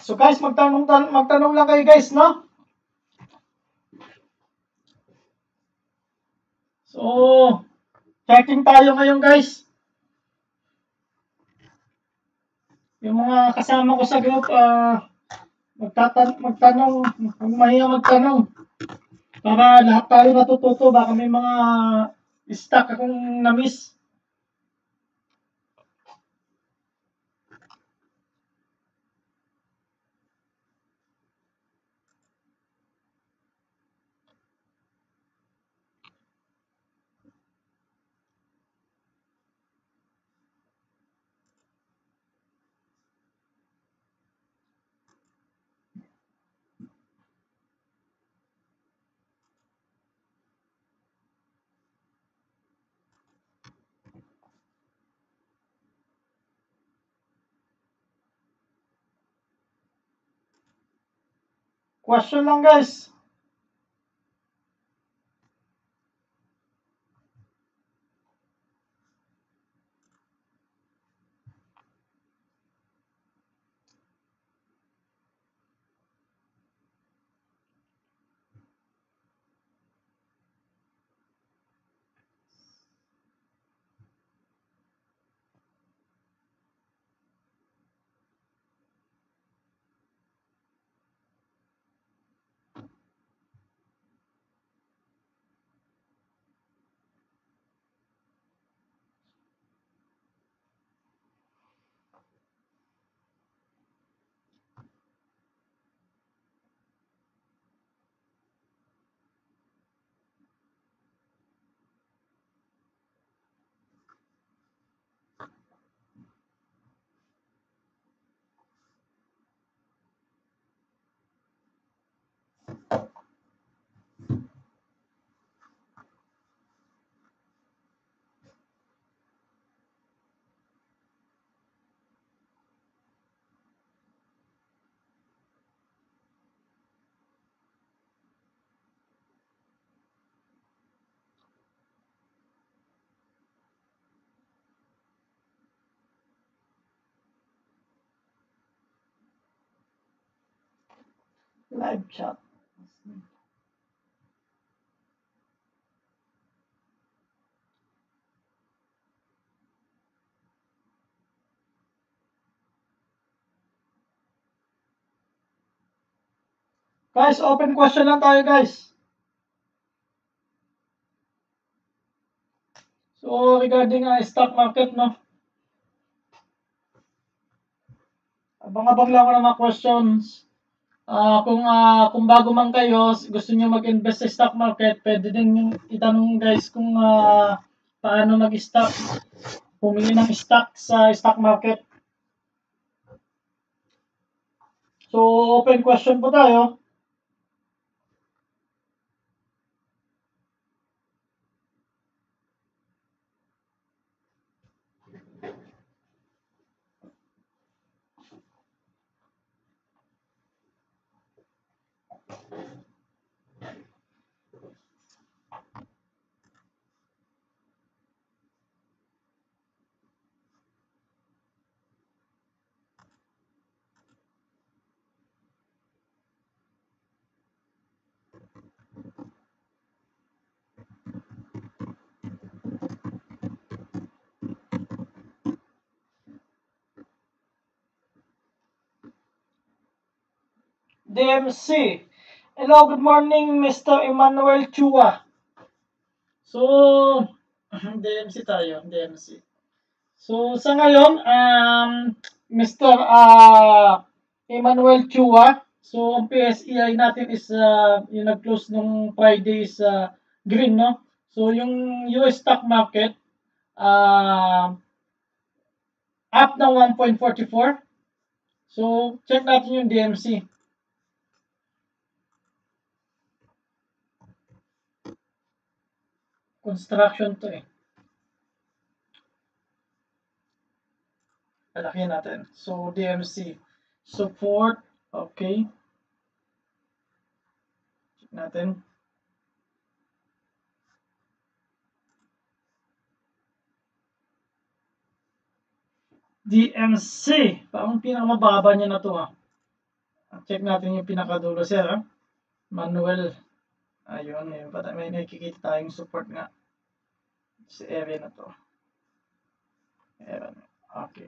So guys, magtanong lang kayo guys, no? So, checking tayo ngayon guys. Yung mga kasama ko sa group, magtanong, huwag mahiya magtanong. Para lahat tayo natututo, baka may mga stuck akong na-miss. Question lang guys. Live chat. Guys, open question lang tayo guys. So, regarding stock market, no? Abang-abang lang ako ng mga questions. Kung bago man kayo, gusto niyo mag-invest sa stock market, pwede din itanong guys kung paano mag-stock, pumili ng stock sa stock market. So, open question po tayo. DMC. Hello, good morning, Mr. Emmanuel Chua. So, DMC tayo, DMC. So, sa ngayon, Mr. Emmanuel Chua, so ang PSEI natin is, yung nag-close nung Friday is green, no? So, yung US stock market, up ng 1.44. So, check natin yung DMC. Construction to eh. Palaki natin. So, DMC. Support. Okay. Check natin. DMC. Parang pinakamababa niya na to ha. Check natin yung pinakadulo, sir. Manual. Ayun, may nakikita tayong support nga sa area na to. Ayan. Okay.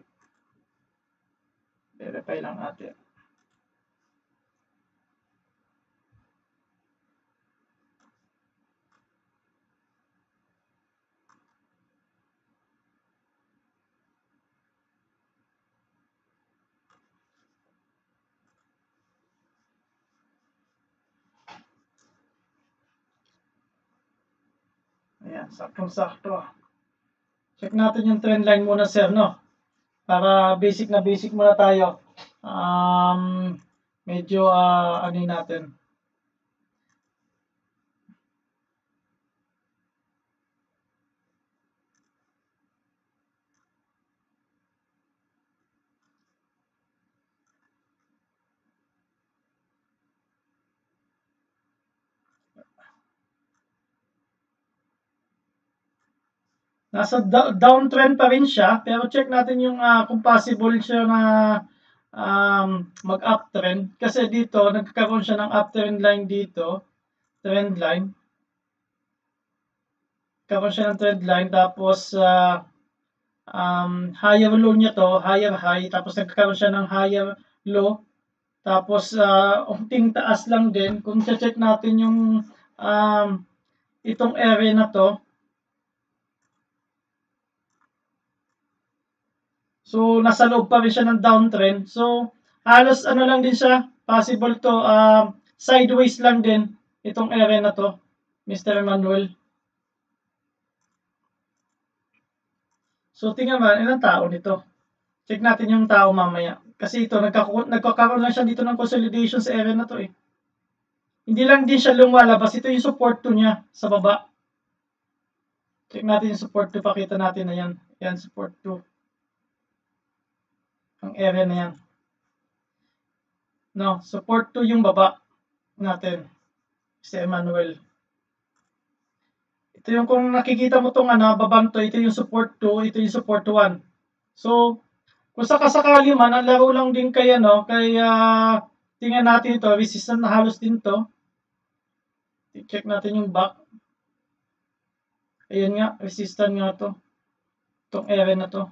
Verify lang natin. Ayan, saktong-sakto. Check natin yung trend line muna, sir, no? Para basic na basic muna tayo. Medyo, ano natin. Nasa downtrend pa rin siya, pero check natin yung kung possible siya na mag-uptrend. Kasi dito, nagkakaroon siya ng uptrend line dito. Trend line. Nagkakaroon siya ng trend line. Tapos, higher low niya to, higher high. Tapos, nagkakaroon siya ng higher low. Tapos, unting taas lang din. Kung check natin yung itong area na to, so, nasa loob pa rin siya ng downtrend. So, halos ano lang din siya, possible to, sideways lang din itong area na to, Mr. Emmanuel. So, tingnan mo, ilang tao nito. Check natin yung tao mamaya. Kasi ito, nagkakaroon lang siya dito ng consolidation sa area na to eh. Hindi lang din siya lumalabas. Ito yung support to niya sa baba. Check natin yung support to, pakita natin na yan. Yan, support to. Ang area na yan. No, support to yung baba natin. Si Emmanuel. Ito yung kung nakikita mo itong babang to, ito yung support 2, ito yung support 1. So, kung sakasakali man, ang laro lang din kaya, no, kaya tingnan natin ito, resistant na halos din to. I-check natin yung back. Ayan nga, resistant nga to. Itong area na to.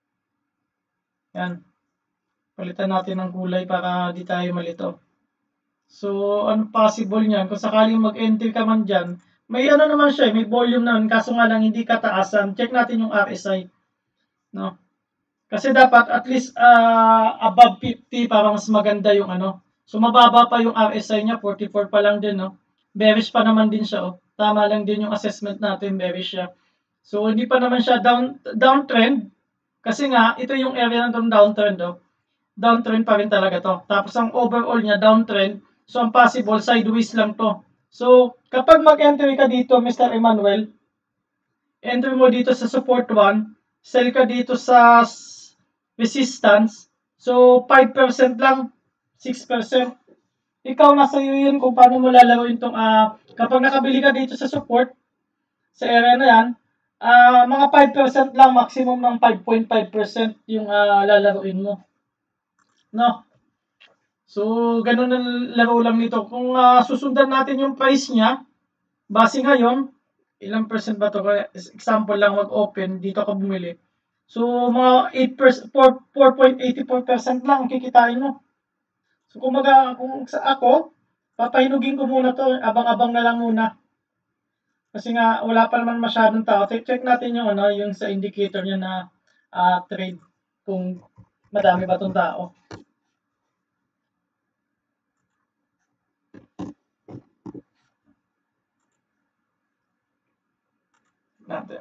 Yan. Palitan natin ng kulay para di tayo malito. So, ano possible niyan? Kung sakaling mag-enter ka man dyan, may ano naman siya, may volume naman, kaso nga lang hindi kataasan. Check natin yung RSI. No? Kasi dapat at least above 50 para mas maganda yung ano. So, mababa pa yung RSI niya, 44 pa lang din, no? Bearish pa naman din siya, oh. Tama lang din yung assessment natin, bearish siya. So, hindi pa naman siya downtrend. Kasi nga, ito yung area ng downtrend, oh. Downtrend pa rin talaga to. Tapos ang overall niya downtrend. So ang possible sideways lang to. So kapag mag-entry ka dito, Mr. Emmanuel, entry mo dito sa support 1, sell ka dito sa resistance. So 5% lang, 6%. Ikaw nasa iyo yun kung paano mo lalaroin tong kapag nakabili ka dito sa support sa area na yan, mga 5% lang, maximum ng 5.5% yung lalaroin mo. No? So, ganun ang laro lang nito. Kung susundan natin yung price niya, base ngayon, ilang percent ba ito? Example lang, mag-open, dito ka bumili. So, mga 4.84% lang ang kikitain mo. So, kung sa ako, papahinugin ko muna to, abang-abang na lang muna. Kasi nga, wala pa naman masyadong tao. Check natin yung, yung sa indicator niya na trade, kung madami ba itong tao. Natin.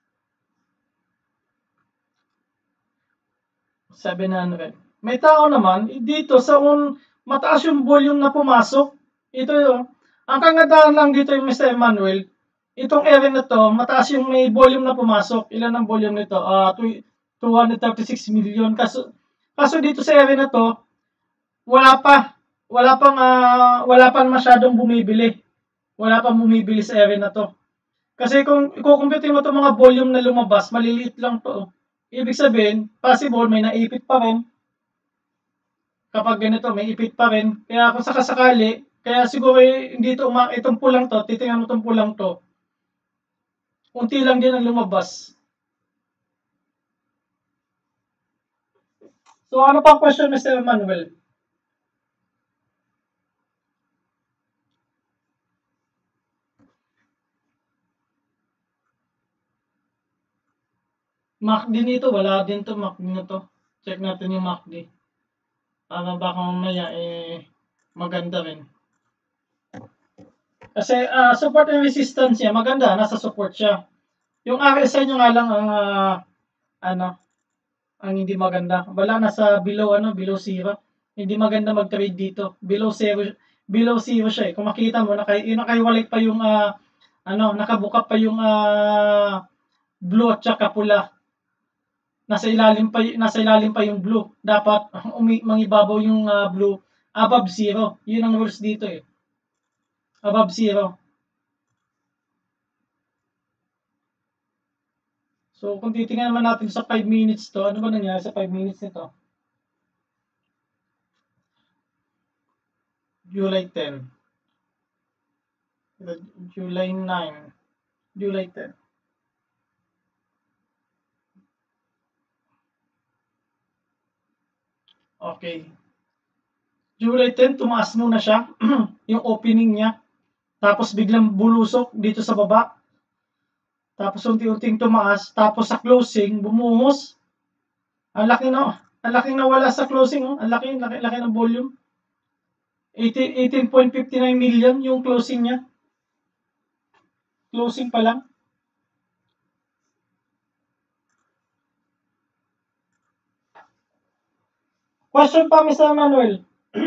700. May tao naman, dito sa mataas yung volume na pumasok. Ito yung, ang kagandahan lang dito yung Mr. Emmanuel, itong area na to, mataas yung may volume na pumasok. Ilan ang volume nito? 236 million. Kaso dito sa area na to, wala pang masyadong bumibili. Wala pang bumibili sa area na to. Kasi kung i-compute mo itong mga volume na lumabas, maliliit lang to. Ibig sabihin, possible may naipit pa rin. kapag ganito may ipit pa rin. Kaya kung sakasakali, kaya siguro hindi itong pulang to, titingnan mo itong pulang to. Unti lang din ang lumabas. So ano pang question, Mr. Manuel? MACD nito, wala din to MACD na to. Check natin yung MACD. Para baka mamaya maganda rin. Kasi support and resistance niya, maganda, nasa support siya. Yung RSI nyo nga lang ang ang hindi maganda. Wala nasa below zero. Hindi maganda mag-trade dito. Below zero siya eh. Kung makita mo nakaiwalay pa yung nakabuka pa yung blue at saka pula. Nasa ilalim pa yung blue. Dapat mangibabaw yung blue above zero. Yun ang rules dito eh. Above zero. So, kung titingnan naman natin sa 5 minutes to, ano ba nangyari sa 5 minutes nito? July 10. July 9. July 10. Okay. July 10, tumaas muna siya. Yung opening niya. Tapos biglang bulusok dito sa baba. Tapos unti-unting tumaas. Tapos sa closing, bumuhos. Ang laki nawala sa closing. Oh. Ang laki ng volume. 18.59 million yung closing niya. Closing pa lang. Question pa, Mr. Manuel.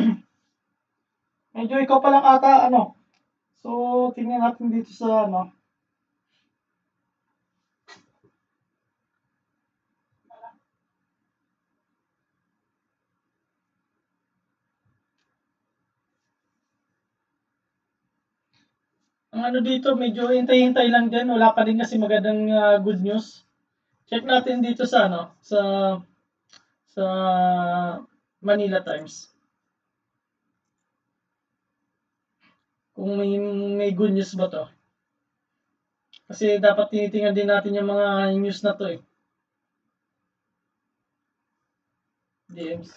Medyo ikaw pa lang ata, So, tingnan natin dito sa, Ang dito, medyo hintay-hintay lang din. Wala pa din kasi magandang good news. Check natin dito sa, sa Manila Times. Kung may good news ba to. Kasi dapat tinitingnan din natin yung mga news na to eh. DMC.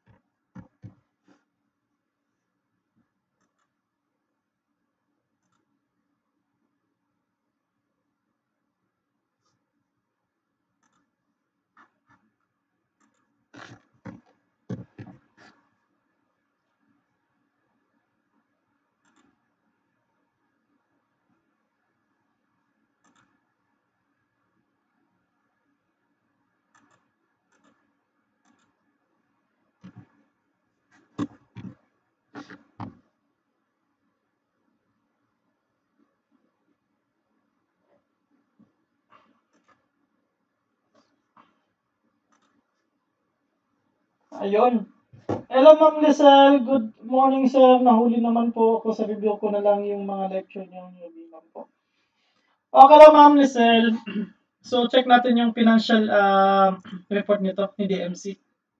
Ayun. Hello, Ma'am Lizelle. Good morning, sir. Nahuli naman po ako sa review ko na lang yung mga lecture niyo. Ma'am po. Okay lang, Ma'am Lizelle. So, check natin yung financial report nito ni DMC.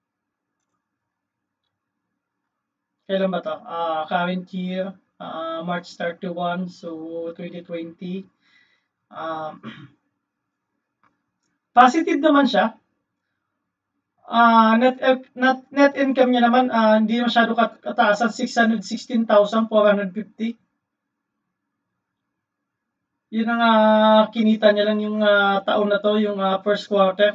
Kailan ba to? Current year, March 31, so 2020. Positive naman siya. Net income niya naman hindi masyado kataas at 616,450. Yun ang kinita niya lang yung taon na to, yung first quarter.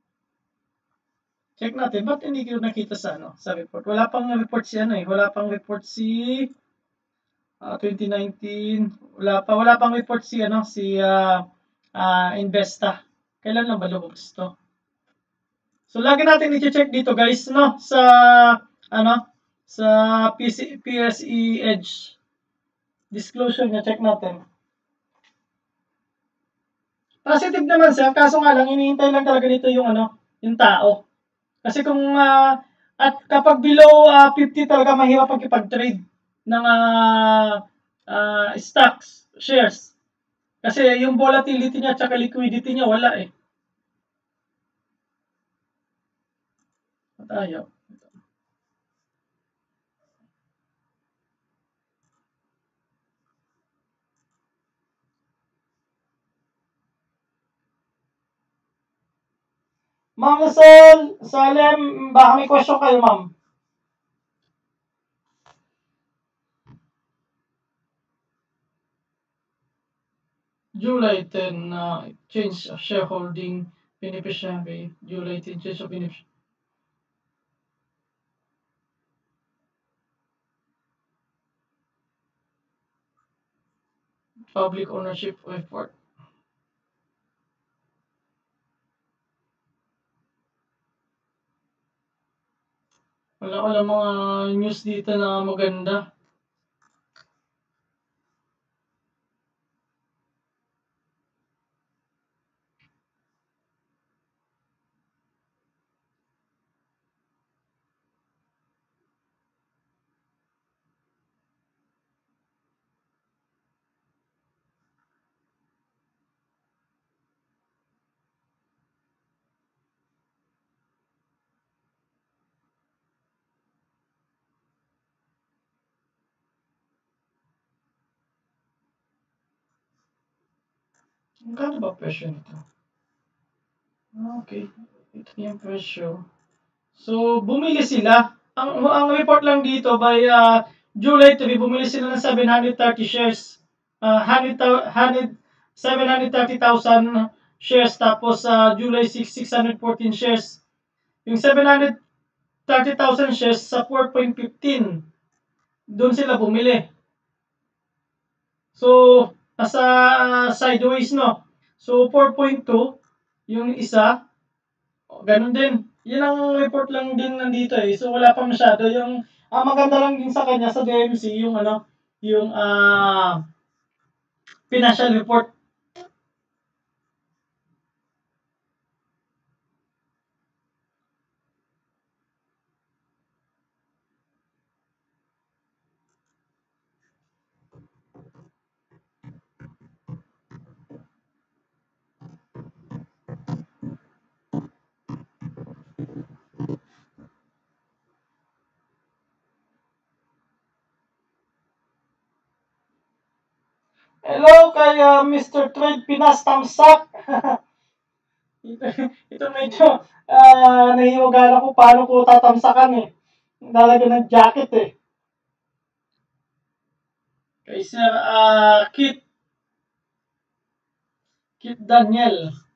Check natin, ba't hindi ko nakita sa sa report? Wala pang report si wala pang report si 2019. Wala pang report si si Investa. Kailan lang ba lumabas to? So lagi natin i-check dito guys sa sa PSE Edge disclosure niya, check natin. Positive naman siya, kaso nga lang hinihintay lang talaga dito yung yung tao. Kasi kung at kapag below 50 talaga mahirap pag-trade ng stocks, shares. Kasi yung volatility niya at liquidity niya wala eh. Tayo. Ma'am Salem, baka may question kayo, ma'am. July 10, change of shareholding beneficiary. July 10, change of beneficiary. Public ownership report. Wala ko lang mga news dito na maganda. Magkano ba presyo nito? Okay, ito yung presyo. So, bumili sila. Ang report lang dito by July 3, bumili sila ng 730 shares. 730,000 shares. Tapos July 6, 614 shares. Yung 730,000 shares sa 4.15. Doon sila bumili. So, nasa sideways, no? So, 4.2, yung isa, ganun din. Yan ang report lang din nandito eh. So, wala pa masyado. Yung, maganda lang din sa kanya, sa DMC, yung ano, yung financial report. Hello kay Mr. Trade Pinas Tamsak. ito medyo nahiwagala ko paano ko tatamsakan eh. Dalaga ng jacket eh. Kay Sir Kit Daniel.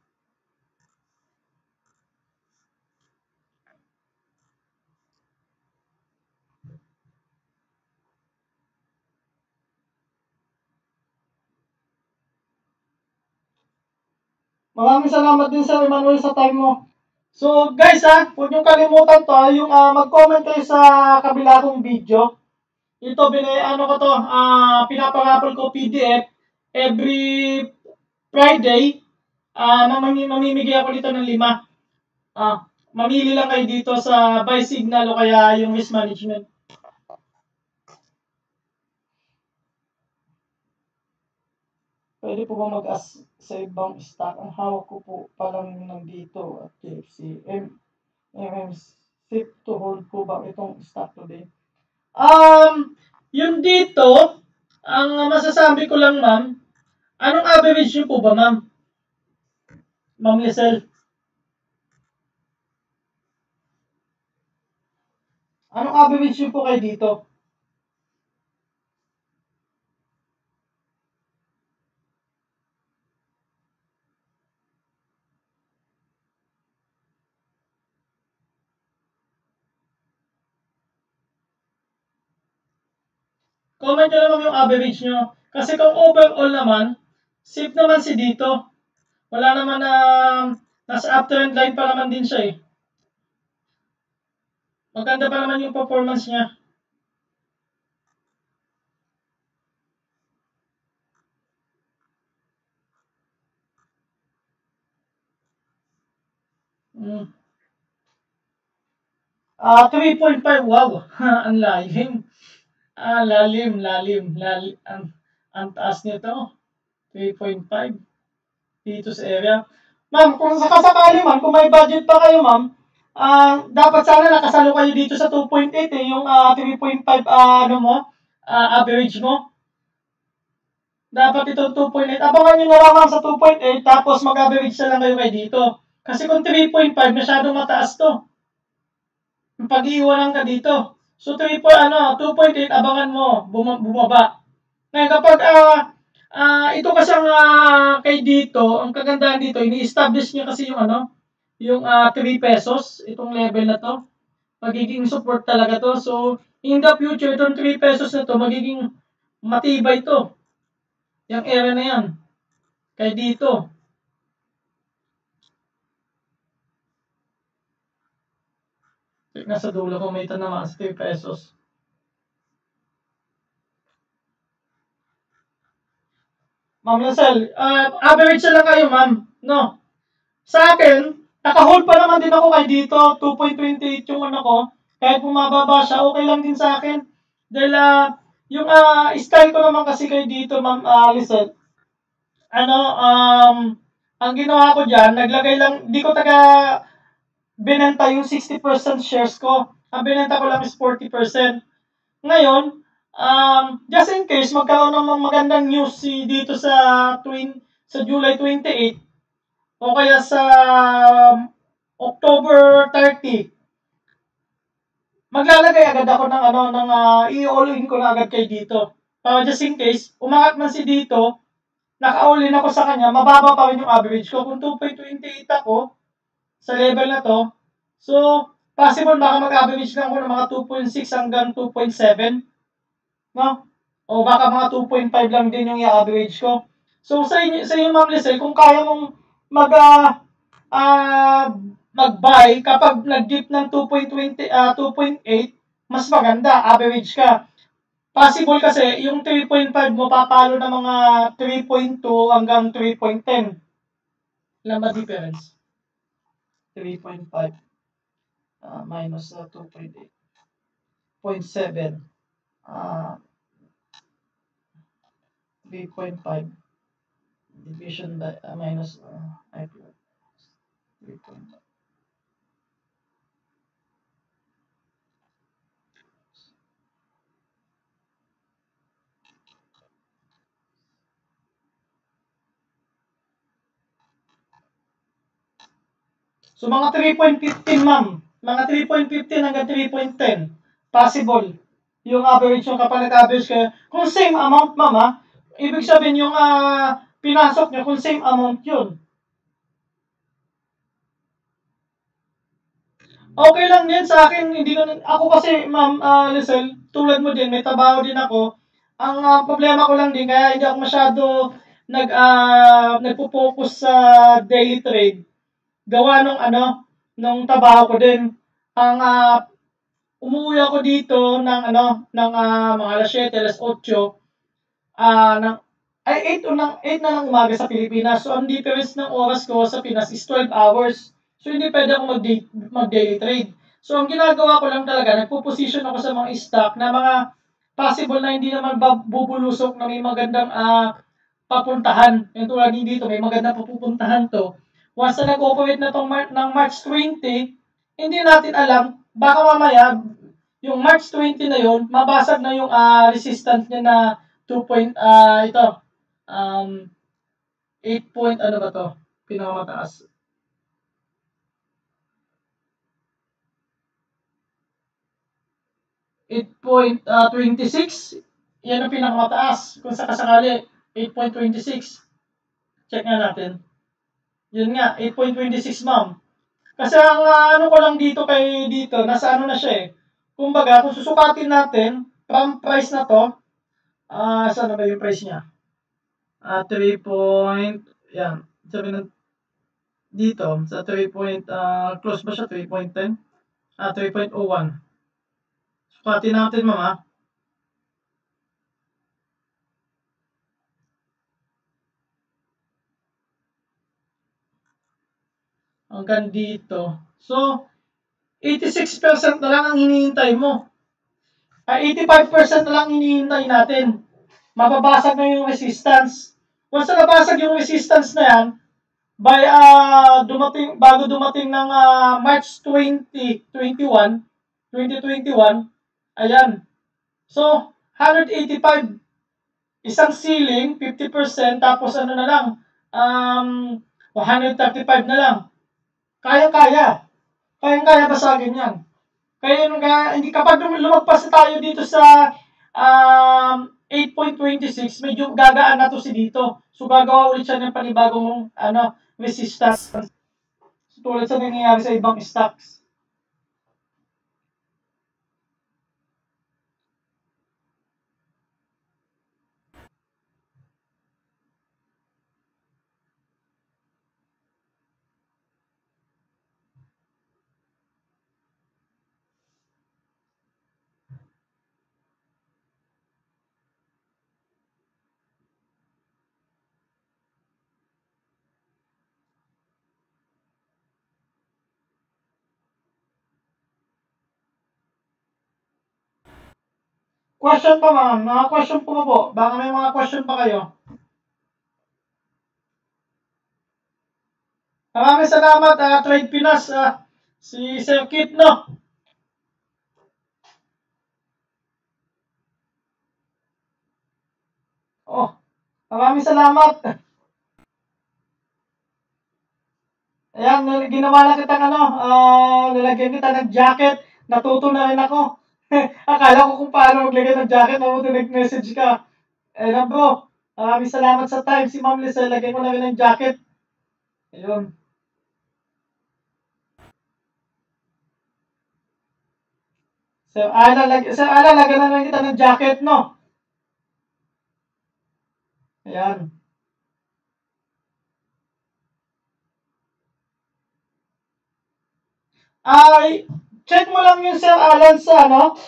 Maraming salamat din Sir Emmanuel sa time mo. So guys huwag niyong kalimutan to yung mag-comment kayo sa kabila kong video. Ito ko to, pinaparaffle ko PDF every Friday. Mamimigay ako nito ng 5. Mamili lang kayo dito sa buy signal o kaya yung risk management. Pwede po ba mag-ask sa ibang stock? Ang hawak ko po palang nandito at KFC. Safe to hold po ba itong stock today? Yung dito, ang masasabi ko lang ma'am, anong average nyo po ba ma'am? Ma'am Lisel? Anong average nyo po kayo dito? Comment nyo naman yung average nyo. Kasi kung overall naman, safe naman si dito. Wala naman na nasa uptrend line pa naman din siya eh. Maganda pa naman yung performance niya. Mm. 3.5, wow. Ang lalim. Lalim. Ang taas nito. 3.5 dito sa area. Ma'am, kung sakasakali ma'am, kung may budget pa kayo ma'am, dapat sana nakasalo kayo dito sa 2.8 eh, yung 3.5 average mo. Dapat ito 2.8. Abangan nyo na lang ma'am sa 2.8 tapos mag-average na lang kayo dito. Kasi kung 3.5, masyadong mataas to. Pag-iwanan ka dito. So 2.8, abangan mo, bumaba. Ngayon kapag ito kasi ang kay dito, ang kagandahan dito, ini-establish niya kasi yung yung 3 pesos, itong level na to. Magiging support talaga to. So in the future, itong 3 pesos na to, magiging matibay to. Yung area na yan. Kay dito. Nasa dulo ko may naman sa 3 pesos. Ma'am Lacel, average na lang kayo, ma'am. No? Sa akin, naka-hold pa naman din ako kay dito. 2.28 yung ko. Kahit bumababa siya, okay lang din sa akin. Dahil yung style ko naman kasi kay dito, ma'am Lacel, ang ginawa ko dyan, naglagay lang, di ko binenta yung 60% shares ko. Ang binenta ko lang is 40%. Ngayon, just in case magkaroon ng magandang news dito sa July 28 o kaya sa October 30, maglalagay agad ako ng i-all in ko na agad kay dito. Just in case, umangat man si dito, naka-all in ako sa kanya, mababa pa rin yung average ko. Kung 2.28 ako sa level na to, so possible baka mag-average lang ako ng mga 2.6 hanggang 2.7. No? O baka mga 2.5 lang din yung i-average ko. So sa inyo Ma'am Lisel, kung kaya mong mag mag-buy kapag nag-dip ng 2.8, mas maganda, average ka. Possible kasi yung 3.5 mo papalo ng mga 3.2 hanggang 3.10. Alam ba difference? 3.5 minus 2.8. 0.7. 3.5 division by minus 3.5. So mga 3.15 ma'am, mga 3.15 hanggang 3.10, possible. Yung average yung kapag nag-average kayo, kung same amount ma'am ibig sabihin yung pinasok nyo, kung same amount yun. Okay lang din sa akin, hindi ko, ako kasi ma'am Lizelle, tulad mo din, may trabaho din ako. Ang problema ko lang din, kaya hindi ako masyado nagpo-focus sa daily trade. Gawa nung nung trabaho ko din. Ang umuwi ako dito ng mga alas 7, alas 8, ng ay 8 8 na ng umaga sa Pilipinas. So ang difference ng oras ko sa Pinas is 12 hours. So hindi pwede ako mag-daily trade. So ang ginagawa ko lang talaga, nagpo-position ako sa mga stock na mga possible na hindi naman bubulusok na may magandang papuntahan. Yung tulad dito, may magandang papupuntahan to. Once na nag-operate na tong ng March 20, hindi natin alam, baka mamaya, yung March 20 na yon mabasag na yung resistance niya na 2 point, ito, 8 point, ano ba to? Pinakamataas. 8.26, yan ang pinakamataas. Kung sakasakali, 8.26. Check nga natin. Yun nga, 8.26 ma'am. Kasi ang ano ko lang dito kay dito, nasa ano na siya eh. Kumbaga, kung susukatin natin, from price na to, saan na ba yung price niya? 3 point, yan, sabi na dito, sa 3 point, close ba siya? 3.10? 3.01. Sukatin natin ma'am hanggang dito. So, 86% na lang ang hinihintay mo. 85% na lang hinihintay natin. Mababasag na yung resistance. Once na nabasag yung resistance na yan, by bago dumating ng March 2021, ayan. So, 185, isang ceiling, 50%, tapos ano na lang, 135 na lang. Kayang-kaya. Kayang-kaya basagin yan. Kaya hindi kapag lumagpas tayo dito sa 8.26, medyo gagaan na to si dito. So gagawa ulit siya ng panibagong resistance. So, tulad sa nangyayari sa ibang stocks. Question pa ma'am, mga question po po. Baka may mga question pa kayo. Maraming salamat, Trade Pinas, si Sir Kit, no? Oh, maraming salamat. Ayan, ginawa na kitang lalagyan kita ng jacket. Natuto na rin ako. Akala ko kung paano maglagay ng jacket, mabuti nag-message ka. Ayan bro, maraming salamat sa time. Si Ma'am Lisa, lagyan ko na rin ng jacket. Ayun. Sir Alan, lagyan na rin kita ng jacket, no? Ayan. Ay, check mo lang yung Sir Alan sa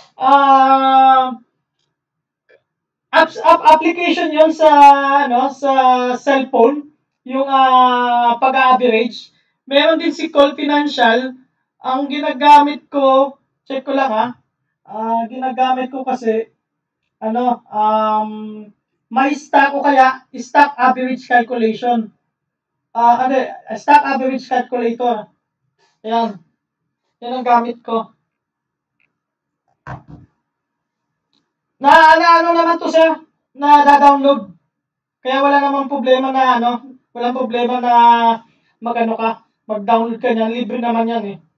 application yon sa sa cellphone, yung pag-average. Meron din si Call Financial. Ang ginagamit ko, check ko lang ginagamit ko kasi may stock o kaya stock average calculation. Stock average calculator. Ayan. Yan ang gamit ko. Ano naman to sir, na da-download. Kaya wala namang problema na walang problema na mag-download ka niyan, libre naman yan eh.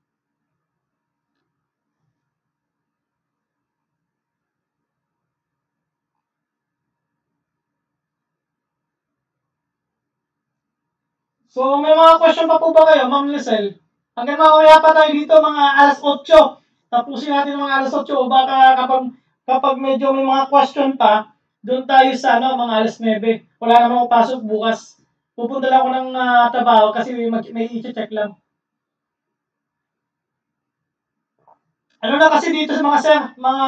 So, may mga question pa po ba kayo, Ma'am Lisel? Hanggang mamaya pa tayo dito, mga alas 8. Tapusin natin mga alas 8 o baka kapag medyo may mga question pa, doon tayo sa mga alas 9. Wala namang ako pasok bukas. Pupunta lang ako ng trabaho kasi may i-check lang. Ano na kasi dito sa mga sir, mga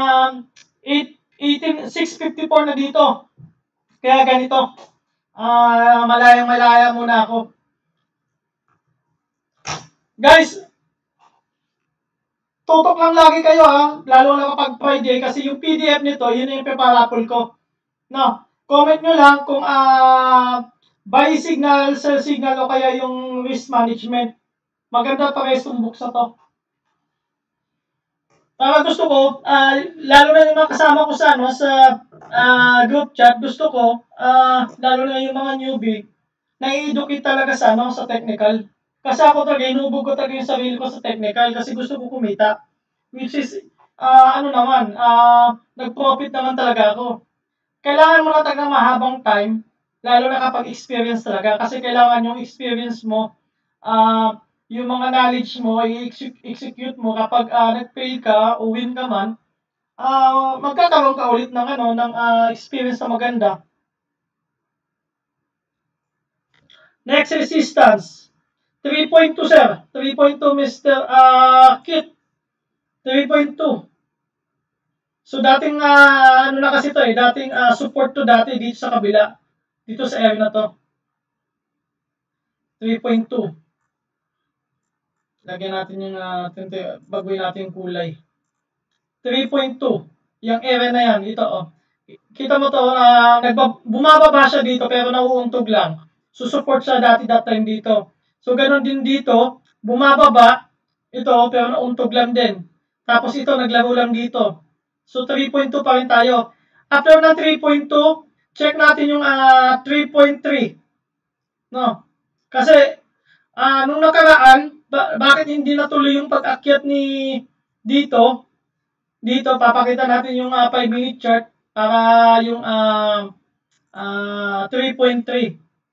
6:54 na dito. Kaya ganito, malayang-malaya muna ako. Guys, tutok lang lagi kayo lalo na kapag Friday kasi yung PDF nito, yun yung preparapol ko. No, comment nyo lang kung buy signal, sell signal o kaya yung risk management. Maganda parehas tong books na to. Para gusto ko, lalo na yung mga kasama ko sa group chat, gusto ko, lalo na yung mga newbie, nai-educate talaga sa sa technical. Kasi ako talaga, inubog ko talaga yung sarili ko sa technical kasi gusto ko kumita. Which is, nag-profit naman talaga ako. Kailangan mo na talaga mahabang time, lalo na kapag experience talaga. Kasi kailangan yung experience mo, yung mga knowledge mo, i-execute mo kapag nag-fail ka o win ka man, magkakaroon ka ulit ng experience na maganda. Next resistance. 3.2 sir. 3.2 Mr. Kit. 3.2. So dating na kasi to dating support to dati dito sa kabila. Dito sa area na to. 3.2. Lagyan natin yung baguhin natin yung kulay. 3.2. Yung area na yan, ito Kita mo to, bumababa siya dito pero nauuntog lang. So support siya dati that time dito. So ganun din dito, bumababa ito pero nauuntog lang din. Tapos ito naglaro lang dito. So 3.2 pa rin tayo. After ng 3.2, check natin yung 3.3. No? Kasi nung nakaraan, bakit hindi natuloy yung pag-akyat ni dito? Dito, papakita natin yung 5-minute chart para yung 3.3.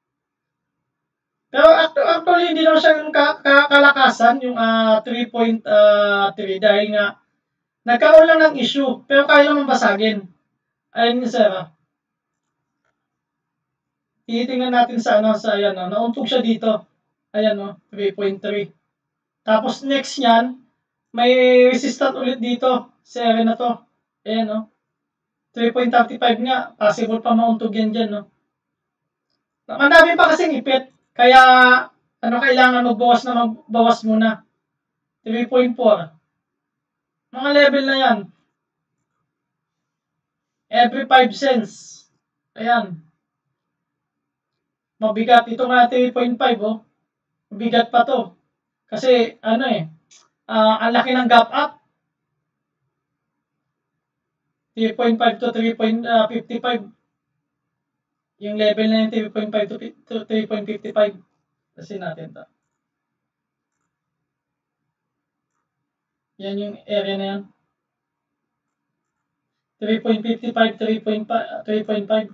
Pero actually, hindi naman siya yung kalakasan, yung 3.3 dahil nga nagkaroon lang ng issue, pero kaya naman basagin. Ayun yung sir. Titingnan natin sa ayan, nauntog siya dito. Ayan, 3.3. Tapos next niyan, may resistant ulit dito. Sa area na to. Ayan, 3.35 nga. Possible pa mauntog yan dyan, no? Madami pa kasing ipit. Kaya, kailangan magbawas muna. 3.4. Mga level na yan. Every 5 cents. Ayan. Mabigat. Ito nga 3.5, oh. Mabigat pa to. Kasi, ang laki ng gap up. 3.5 to 3.55. Yung level na yung 3.5 to 3.55. Kasi natin to. Yan yung area na yan. 3.55, 3.5.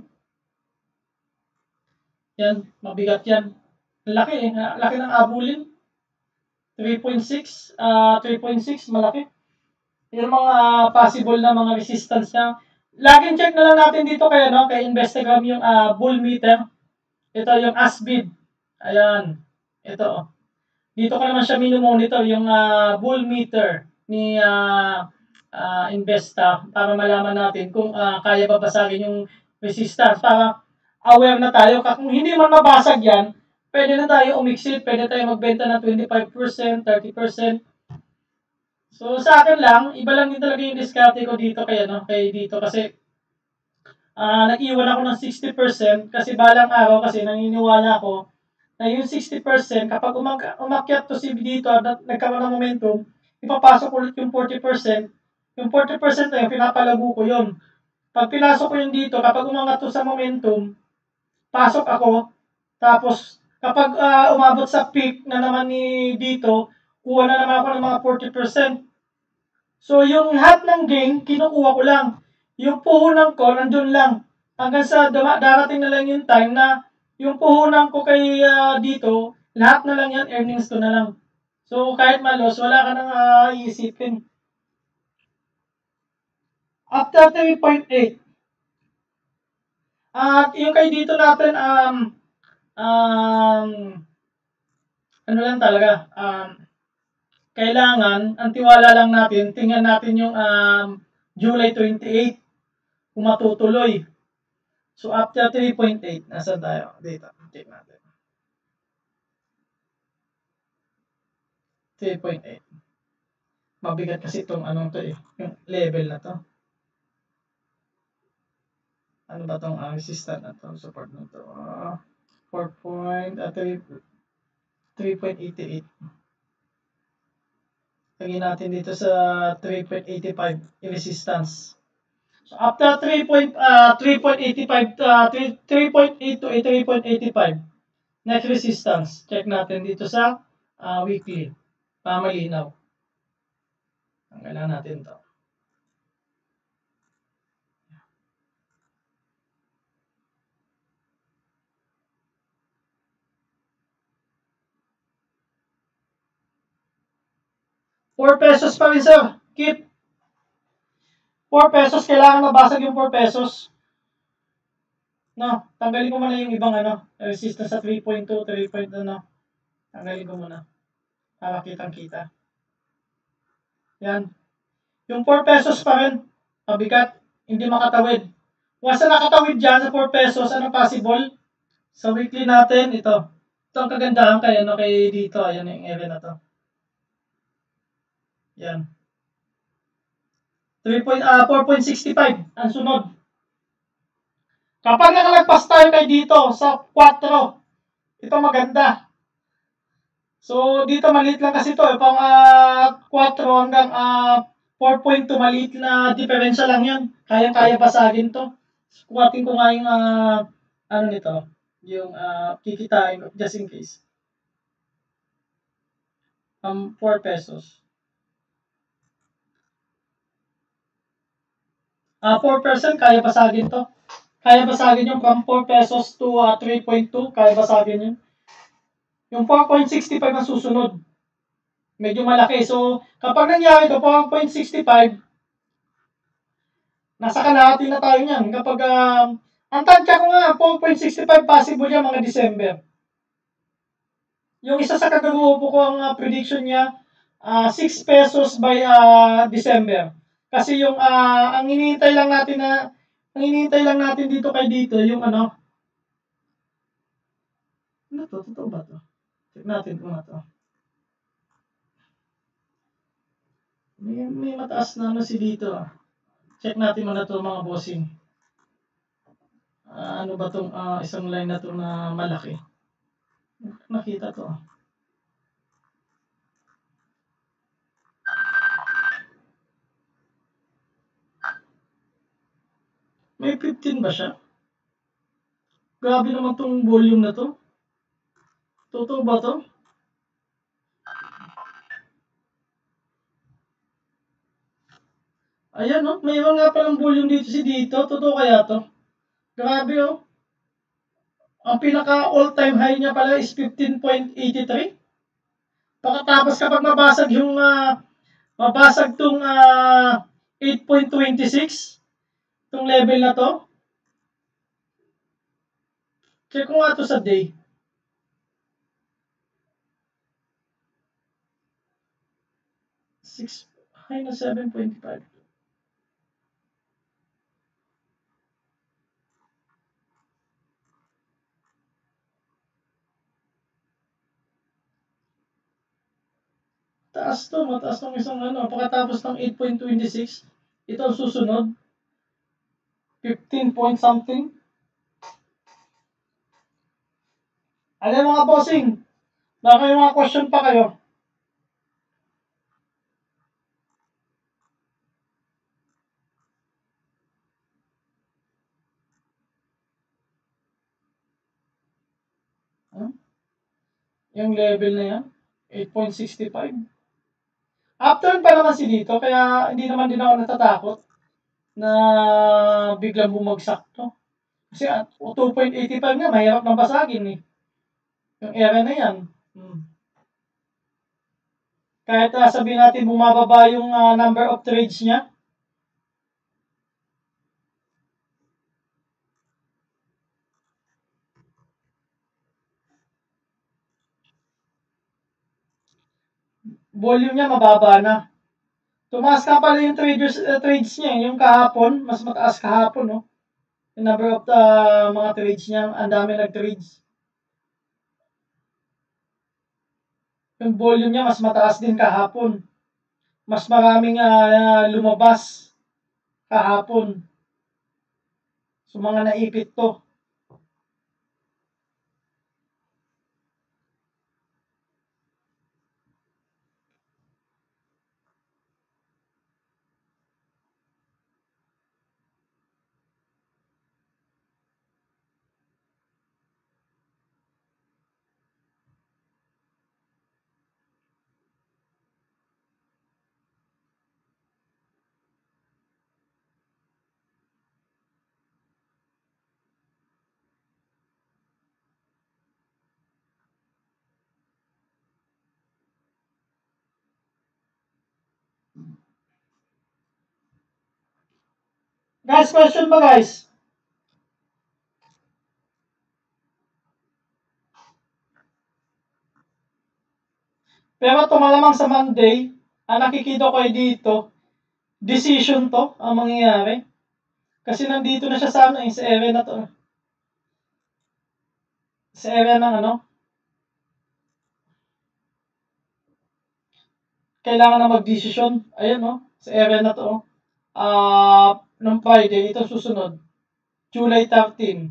Yan, mabigat yan. Laki laki ng abulin. 3.6, 3.6, malaki. Yung mga possible na mga resistance na. Laging check na lang natin dito kay Instagram yung bull meter. Ito yung ASBID. Ayan. Ito. Dito ko naman siya monitor yung bull meter ni Investa para malaman natin kung kaya ba basagin yung resistance para aware na tayo. Kung hindi man mabasag yan, pwede na tayo umixit, pwede tayo magbenta ng 25%, 30%. So sa akin lang, iba lang din talaga yung diskarte ko dito kay dito kasi nag-iwan ako ng 60% kasi balang araw kasi naniniwala ako na yung 60% kapag umakyat to si dito at nagkaroon ng momentum, ipapasok ulit yung 40%. Yung 40% na yun, pinapalago ko yun. Pag pinasok ko yun dito, kapag umangat to sa momentum, pasok ako, tapos kapag umabot sa peak na naman ni dito, kuha na naman ako ng mga 40%. So yung lahat ng gain, kinukuha ko lang. Yung puhunan ko, nandun lang. Hanggang sa darating na lang yung time na yung puhunan ko kay dito, lahat na lang yan, earnings ko na lang. So kahit malos, wala ka nang iisipin. After 3.8, at yung kay dito natin, ano lang talaga, kailangan, ang tiwala lang natin, tingnan natin yung July 28, kung matutuloy. So, after 3.8, nasa tayo? Dito, check natin. 3.8. Mabigat kasi itong yung level na to. Ano ba itong resistant na to? Support na to. 3.88. Lagyan natin dito sa 3.85 resistance. So after 3.85 3.8 to 3.85 next resistance. Check natin dito sa weekly. Malinaw. Tanggalan natin to. ₱4 pa rin, sir. Keep. ₱4. Kailangan mabasag yung ₱4. No, tanggalin ko muna yung ibang resistance sa 3.2, 3. Tanggalin ko muna. Para kitang-kita. Yan. Yung ₱4 pa rin. Mabigat. Hindi makatawid. Once na nakatawid dyan sa ₱4, ano possible? Sa weekly natin, ito. Ito ang kagandahan kay dito. Ayan yung area na to. Yan. 4.65 ang sunod. Kapag nakalagpas tayo kay dito sa 4, ito maganda. So, dito maliit lang kasi ito. Pang 4 hanggang 4.2, maliit na diferensya lang yan. Kaya-kaya basagin to. Kuhatin ko nga yung nito. Yung kikitain ko, just in case. 4 pesos. 4% kaya basagin to. Kaya basagin yung from 4 pesos to 3.2. Kaya basagin yun. Yung 4.65 ang susunod. Medyo malaki. So, kapag nangyari ito, 4.65, nasa kalahati na tayo niyan. Kapag, ang tansya ko nga, 4.65 possible yan mga December. Yung isa sa kagrupo ko, ang prediction niya, 6 pesos by December. Kasi yung, ang hinihintay lang natin dito kay dito, yung ano to? Totoo ba to? Check natin kung ano to. May mataas na ano si dito. Check natin muna to mga bossing. Ano ba tong isang line na to na malaki? Nakita to. May 15 ba siya? Grabe naman tong volume na to. Totoo ba to? Ayan oh, mayroon nga palang volume dito si dito. Totoo kaya to? Grabe oh. Ang pinaka all-time high niya pala is 15.83. Pagkatapos kapag mabasag tong 8.26, tong level na to. Check ko nga to sa day. High na 7.5. Taas to, mataas ng isang ano. Pagkatapos ng 8.26, ito ang susunod. 15 point something. Ano mga bossing? Baka yung mga question pa kayo. Yung level na yan, 8.65. Upturn pa naman si dito, kaya hindi naman din ako natatakot na biglang bumagsak to. Kasi 2.85 nga, mahirap nang basagin eh. Yung area na yan. Kahit sabihin natin bumababa yung number of trades niya. Volume niya mababa na. Tumaas ka pala yung trades niya. Yung kahapon, mas mataas kahapon, no? Yung number of mga trades niya, ang dami nag-trades. Yung volume niya, mas mataas din kahapon. Mas maraming lumabas kahapon. So, mga naipit to. Guys, question ba guys? Pero tumalamang sa Monday, ang nakikita ko ay dito, decision to ang mangyayari. Kasi nandito na siya sa ano, sa area na to. Sa area ng ano. Kailangan na mag-decision. Ayun no, sa area na to. Nung Friday, ito susunod. July 13.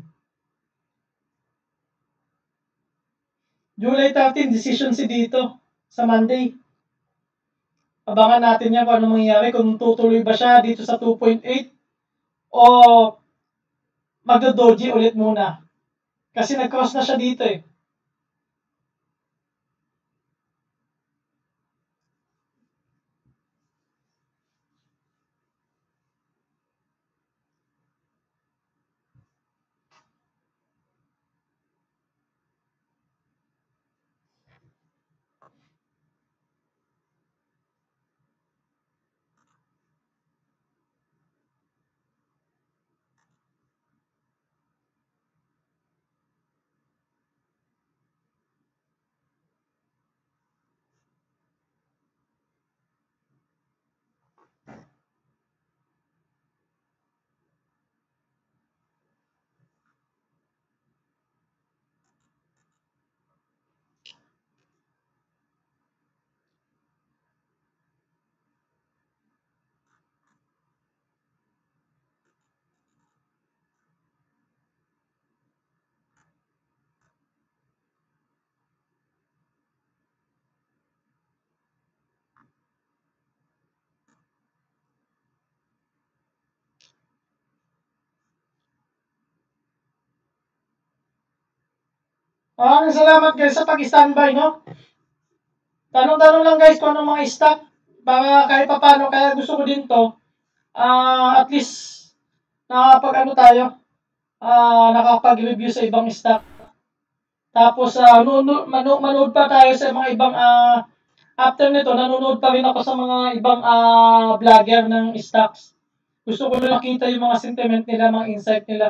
July 13, decision si dito sa Monday. Abangan natin yan kung ano mangyayari, kung tutuloy ba siya dito sa 2.8 o magdo-doji ulit muna. Kasi nag-cross na siya dito eh. Maraming salamat guys sa pag-standby, no? Tanong-tanong lang guys kung anong mga stock para kahit pa paano, kaya gusto ko din to. At least nakapag ano tayo, nakapag-review sa ibang stock. Tapos manood pa tayo sa mga ibang after nito, nanonood pa rin ako sa mga ibang vlogger ng stocks. Gusto ko na makita yung mga sentiment nila, mga insight nila.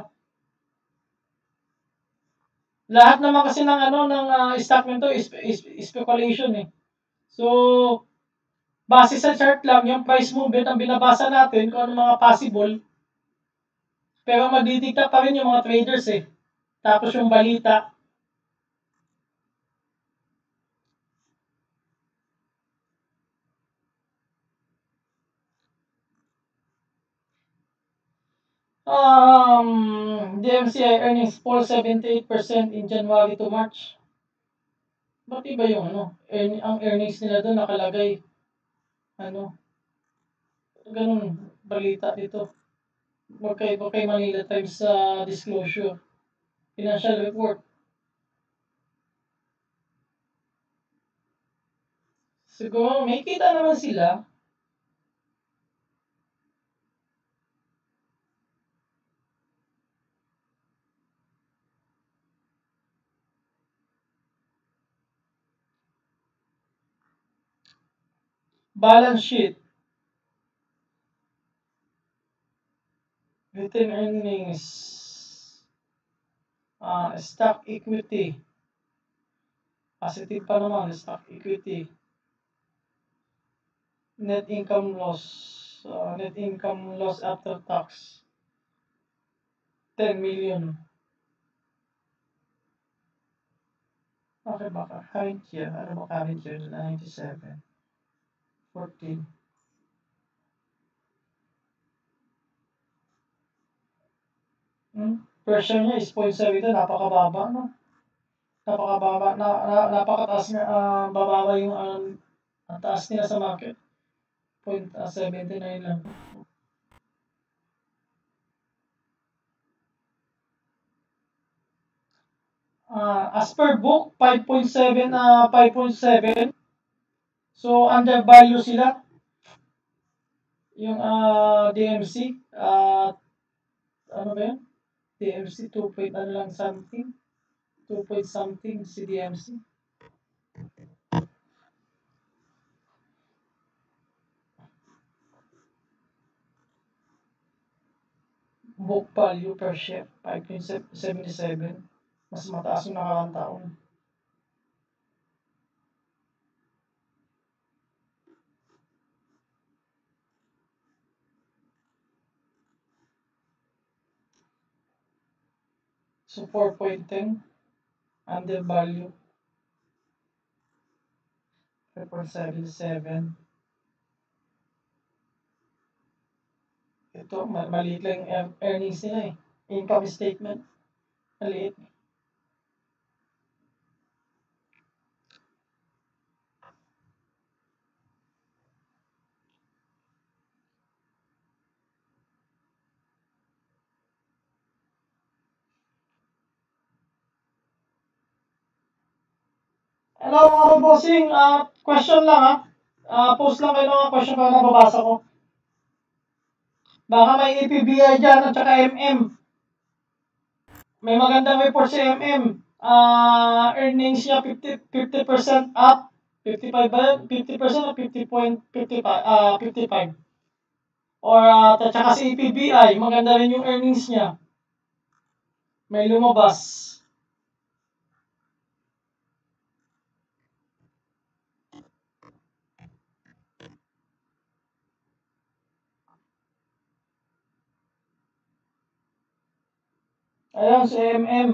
Lahat naman kasi ng ng stock nito is speculation eh. So, base sa chart lang, yung price movement ang binabasa natin kung ano mga possible. Pero magdidikta pa rin yung mga traders eh. Tapos yung balita. DMCI earnings fall 78% in January to March. Ba't iba yung ang earnings nila doon nakalagay, ano, ganun, balita dito. Wag kay Manila Times sa disclosure. Financial report. Siguro, may kita naman sila. Balance sheet. Retained earnings. Stock equity. Positive pa naman, stock equity. Net income loss. Net income loss after tax. 10 million. Okay, baka current year. Ano ba current year? 97. 14. Per share niya is 0.7. Napakababa, no? Napakababa. Napakataas nga. Bababa yung ang taas nila sa market. 0.79 lang. As per book, 5.7. 5.7. So, undervalue sila. Yung DMC. Ano ba yun? DMC 2 point ano lang something. 2 point something si DMC. Book value per share, 5.77. Mas mataas yung nakaraang taon. So, 4.10. Under value. 3.77. Ito, maliit lang yung earnings nila eh. Income statement. Maliit. Hello mga bossing, question lang post lang kayo ng question para nababasa ko. Baka may EPBI dyan at saka MM. May magandang report si MM. Earnings niya 50% up. 55 ba yun? 50% o 50.55? 55. Or at saka si EPBI, maganda rin yung earnings niya. May lumabas. Ayun, si MM.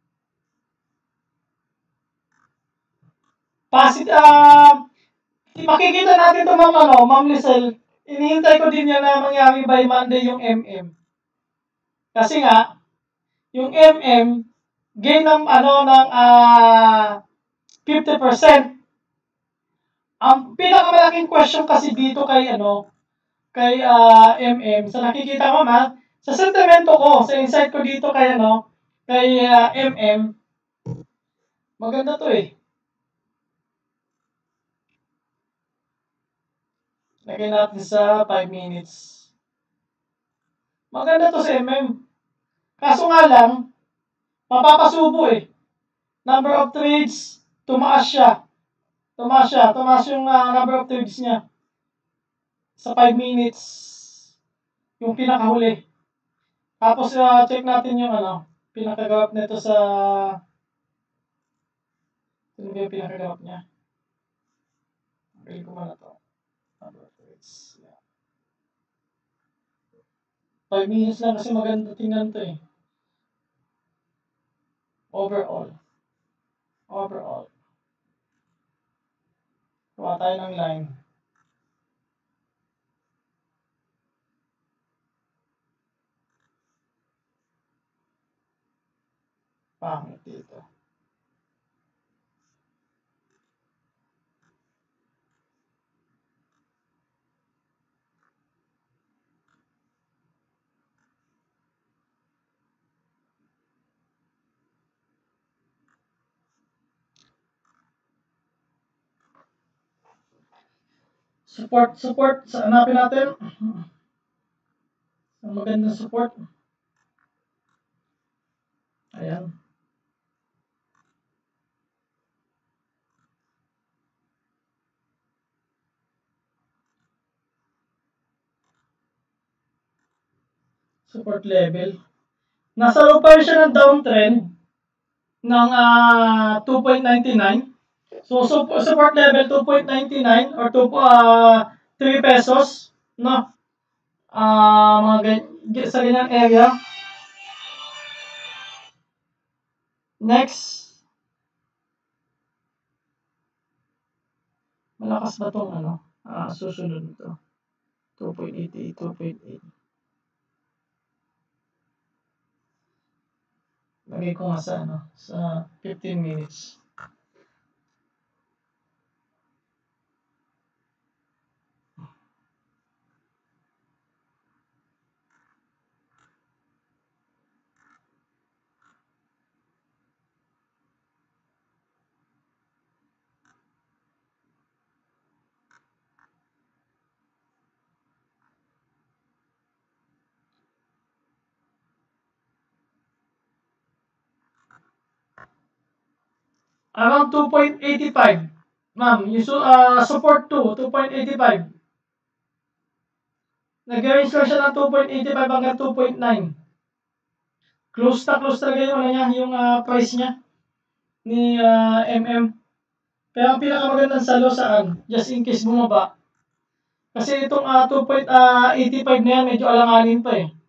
Makikita natin ito, Ma'am Lizelle. Inihintay ko din yan na mangyari by Monday yung MM. Kasi nga, yung MM, gain ng, ng 50%. Ang pinakamalaking question kasi dito kay MM, sa nakikita ko sa sentimento ko, sa insight ko dito kay MM, Maganda to eh. Lagay natin sa 5 minutes. Maganda to sa MM. Kaso nga lang, mapapasubo eh. Number of trades, tumaas siya. Tumaas yung number of trades niya. Sa 5 minutes, yung pinakahuli. Tapos check natin yung pinakagawap nito sa... Ano ba yung pinakagawap niya? Pili ko muna to. Number of trades. Yeah. 5 minutes lang kasi maganda tingnan to eh. Overall. Kuha tayo ng line. Pangit dito. Support. Hanapin natin. Ang magandang support. Ayan. Support level. Nasa low pa rin siya ng downtrend ng 2.99. So, support level 2.99 or 3 pesos. No? Sa ganyang area. Next. Malakas ba itong susunod nito? 2.88, 2.8. Lagay ko nga sa 15 minutes. Around 2.85. Ma'am, yung support 2.85. Nag-range lang siya ng 2.85 hanggang 2.9. Close talaga yung yung price niya ni MM. Kaya ang pinakamagandang salo saan? Just in case bumaba. Kasi itong 2.85 na yan, medyo alanganin pa eh.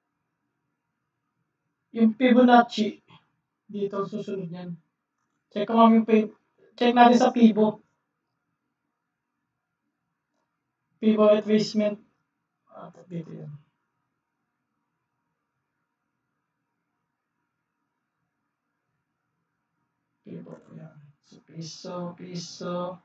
Yung Fibonacci. Dito susunod yan. Check ko ma'am yung check natin sa Fibo. Fibo retracement. Dito yan. Fibo. Yan. So, piso.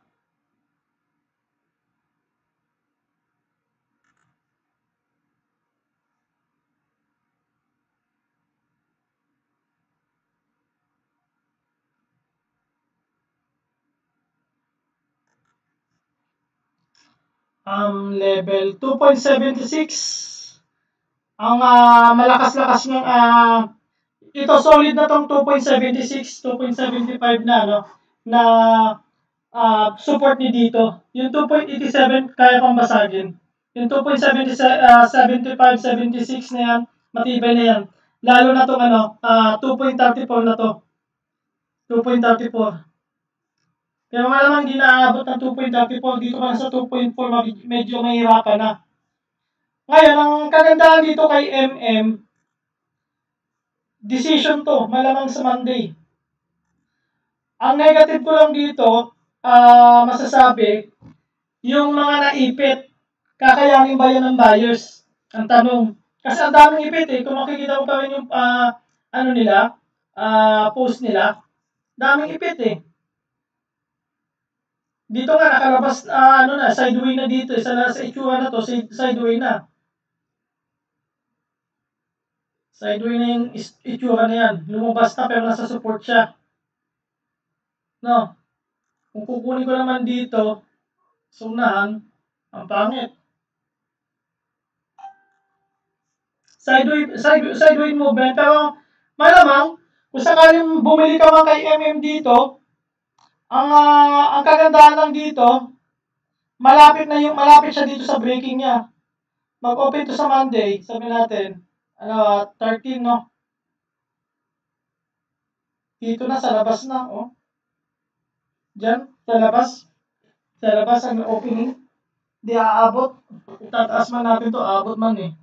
Level 2.76. Ang malakas-lakas ng ito solid na tong 2.76, 2.75 na support ni dito. Yung 2.87 kaya pang basagin. Yung 2.75, 76 na yan, matibay na yan. Lalo na tong 2.34 na to. 2.34. Kaya malamang hindi naaabot ng 2.34. Dito ka na sa 2.4, medyo mahirapan na. Ngayon, ang kagandahan dito kay MM, decision to, malamang sa Monday. Ang negative ko lang dito, masasabi, yung mga naipit, kakayanin ba yan ng buyers? Ang tanong. Kasi ang daming ipit eh. Kung makikita mo pa rin yung post nila, daming ipit eh. Dito nga nakalabas sideway na dito eh. Sa itsura na to, sideway na. Sideway na yung itsura na yan. Lumabas na pero nasa support siya. No? Kung kukunin ko naman dito, sunahan, ang pangit. Sideway movement, pero malamang, kung sakaling bumili ka man kay MM dito, ang kagandahan lang dito, malapit siya dito sa breaking niya. Mag-open to sa Monday, sabi natin, 13, no? Dito na, sa labas na, oh. Diyan, sa labas ang opening. Di aabot. Itataas man natin to, aabot man eh.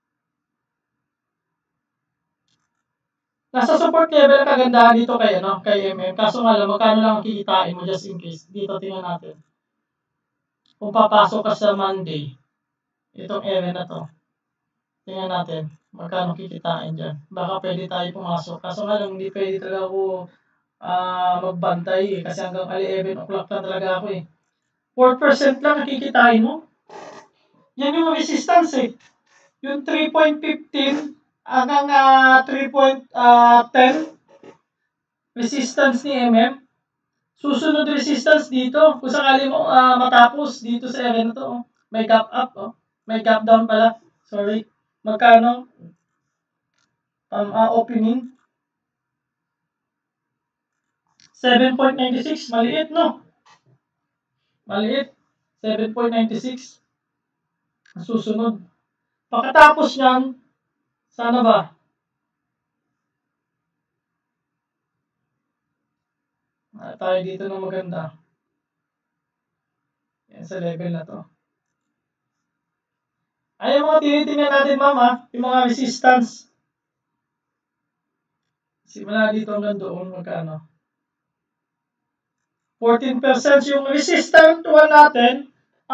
Nasa support level ang kagandahan dito kay MM. Kaso nga lang, magkano lang ang kikitain mo just in case. Dito tingnan natin. Kung papasok ka sa Monday, itong area na to. Tingnan natin, magkano kikitain dyan. Baka pwede tayo pumasok. Kaso nga lang, hindi pwede talaga ako magbantay eh. Kasi hanggang 11 o'clock na talaga ako eh. 4% lang nakikitain mo. Yan yung resistance eh. Yung 3.15 hanggang 3.10 resistance ni MM. Susunod resistance dito. Kung sakali mo matapos dito sa area na to. Oh. May gap up. Oh. May gap down pala. Sorry. Magkano? Opening. 7.96. Maliit, no? Maliit. 7.96. Susunod. Pagkatapos niyan, sana ba? Tayo dito na maganda. Yan sa level na to. Ay, yung mga tinitingnan natin, mama, yung mga resistance. Simula dito hanggang doon, magkano? 14% yung resistance one natin.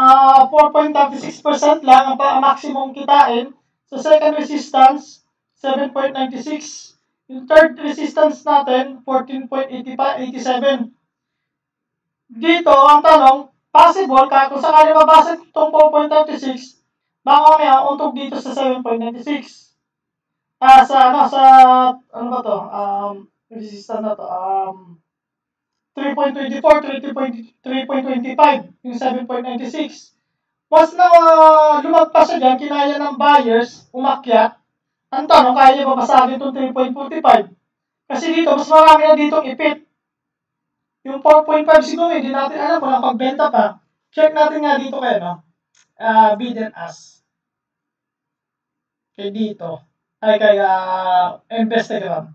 4.36% lang ang maximum kitain. Sa second resistance, 7.96. Yung third resistance natin, 14.87. Dito, ang tanong, possible ka kung sakali mabasa itong 4.36, baka mamaya untog dito sa 7.96. Ano ba to? Resistance na to. 3.24, 3.25, yung 7.96. Mas na lumagpas siya dyan, kinaya ng buyers, umakyat. Ang tanong, kaya niya babasagin itong 3.45. Kasi dito, mas marami na ditong ipit. Yung 4.5 siguro, hindi natin alam kung pagbenta pa. Check natin nga dito kayo, no? Bid and ask. Kaya dito. Ay, kaya Instagram.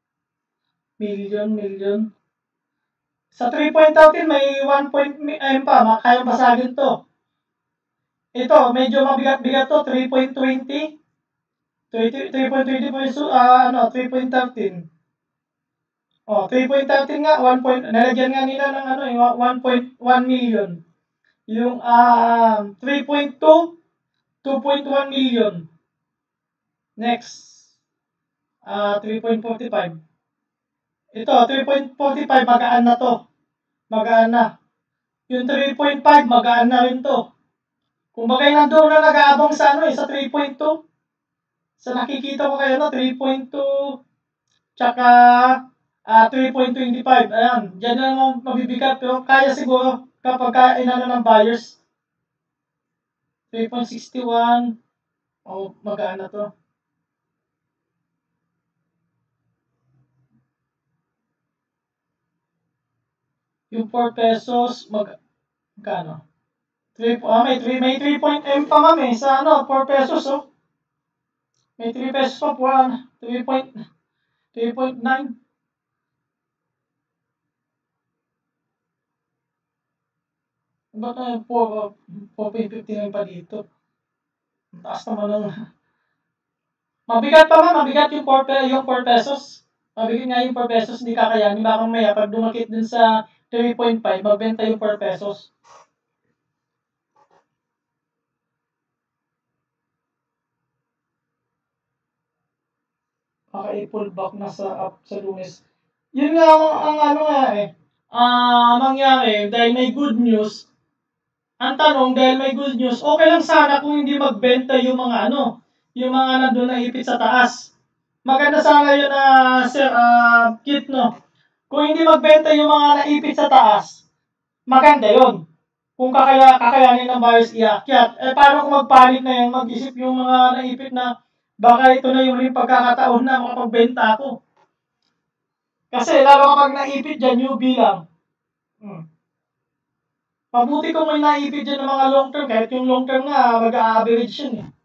Million. Sa 3.13, may 1 point, ayun pa, kaya basagin to. Ito, medyo mabigat-bigat to, 3.20. 3.20 po yung, 3.13. Oh, 3.13 nga, 1 point, nalagyan nga nila ng 1.1 million. Yung 3.2, 2.1 million. Next, 3.45. Ito, 3.45, magaan na to. Magaan na. Yung 3.5, magaan na rin to. Kung bagay nandoon na nag-aabang sa sa 3.2. Sa nakikita ko kayo, 3.2, tsaka 3.25. Ayan, dyan na naman mabibigat. Pero kaya siguro kapag inano ng buyers. 3.61. O, magaan na to. Yung 4 pesos, magkano? May 3 pa ma'am eh, sa 4 pesos oh. May 3 pesos pa po, 3.9. Ba't na 4.59 pa dito? Taas naman ng... Mabigat pa ma'am, mabigat yung 4 pesos. Mabigat nga yung 4 pesos, hindi kakayanin. Baka maya, pag dumakit dun sa 3.5, magbenta yung 4 pesos. Maka-pull back na sa Lunes. Yun nga ang ano nga eh. Mangyari, dahil may good news, ang tanong, dahil may good news, okay lang sana kung hindi magbenta yung mga yung mga nandun na ipit sa taas. Maganda sana yun, Sir Kit, no? Kung hindi magbenta yung mga naipit sa taas, maganda yun. Kung kakayanin ng buyers iakyat. Paano kung magpanik na yan, mag-isip yung mga naipit na baka ito na yung rin pagkakataon na makapagbenta ako. Kasi lalo kapag naipit dyan, newbie lang. Mabuti kung may naipit dyan ng mga long term, kahit yung long term nga, mag-a-average yun eh.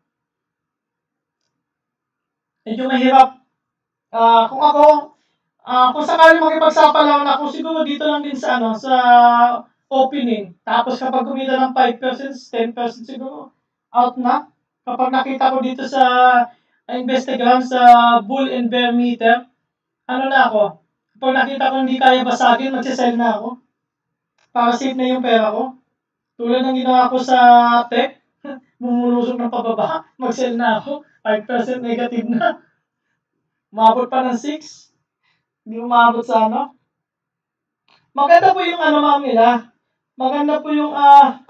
Medyo mahirap. Kung ako, kung sakali makipagsapalaran ako, siguro dito lang din sa sa opening. Tapos kapag kumita ng 5%, 10% siguro, out na. Kapag nakita ko dito sa Instagram, sa bull and bear meter, ano na ako, kapag nakita ko hindi kaya basagin, magsisell na ako. Para safe na yung pera ko. Tulad ng ginawa ko sa tech, mumulusok ng pababa, mag-sell na ako, 5% negative na. Umabot pa ng 6. Hindi umabot sa Maganda po yung ma'am nila. Maganda po yung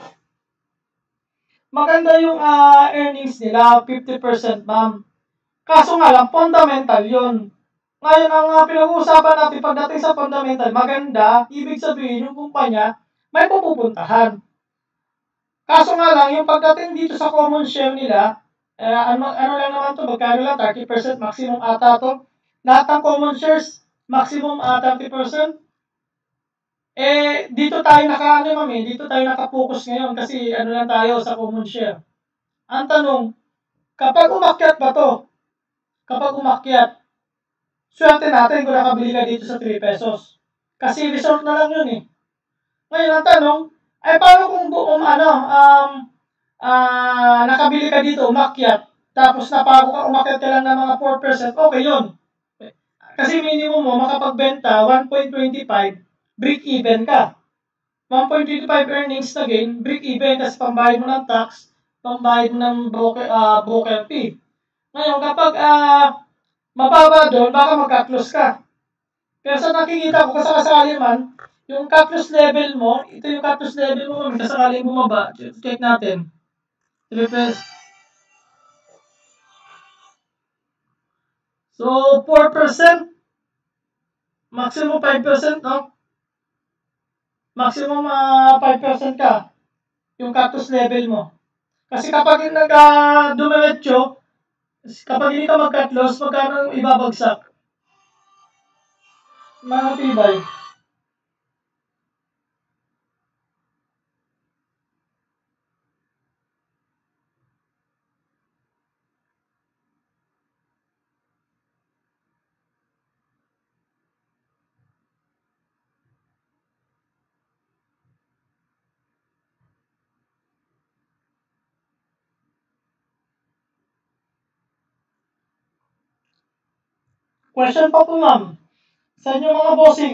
earnings nila, 50% ma'am. Kaso nga lang, fundamental yun. Ngayon, ang pinag-uusapan natin pagdating sa fundamental, maganda, ibig sabihin yung kumpanya, may pupuntahan. Kaso nga lang, yung pagdating dito sa common share nila, ano lang naman to, magkano lang, 30% maximum ata to. Lahat ng common shares, maximum 30%. Dito tayo dito tayo nakapokus ngayon kasi ano lang tayo sa common share. Ang tanong, kapag umakyat ba to? Kapag umakyat, swerte natin kung nakabili ka dito sa 3 pesos. Kasi resort na lang yun eh. Ngayon, ang tanong, paano kung nakabili ka dito, umakyat, tapos napago ka, umakyat ka lang ng mga 4%, okay yun. Kasi minimum mo, makapagbenta, 1.25, break even ka. 1.25 earnings na gain, break even kasi pambayad mo ng tax, pambayad mo ng broker fee. Ngayon, kapag mababa doon, baka magka-close ka. Pero sa nakikita ko, kasakasali man, yung cut-loss level mo, ito yung cut-loss level mo, kasakali bumaba, check natin. 3 pesos. So, 4%, maximum 5%, no? Maximum 5% ka, yung cut-loss level mo. Kasi kapag dumiretso, kapag hindi ka mag-cut loss, magkano ibabagsak? Mga tibay. Question pa po, ma'am. Sa inyo mga bossing.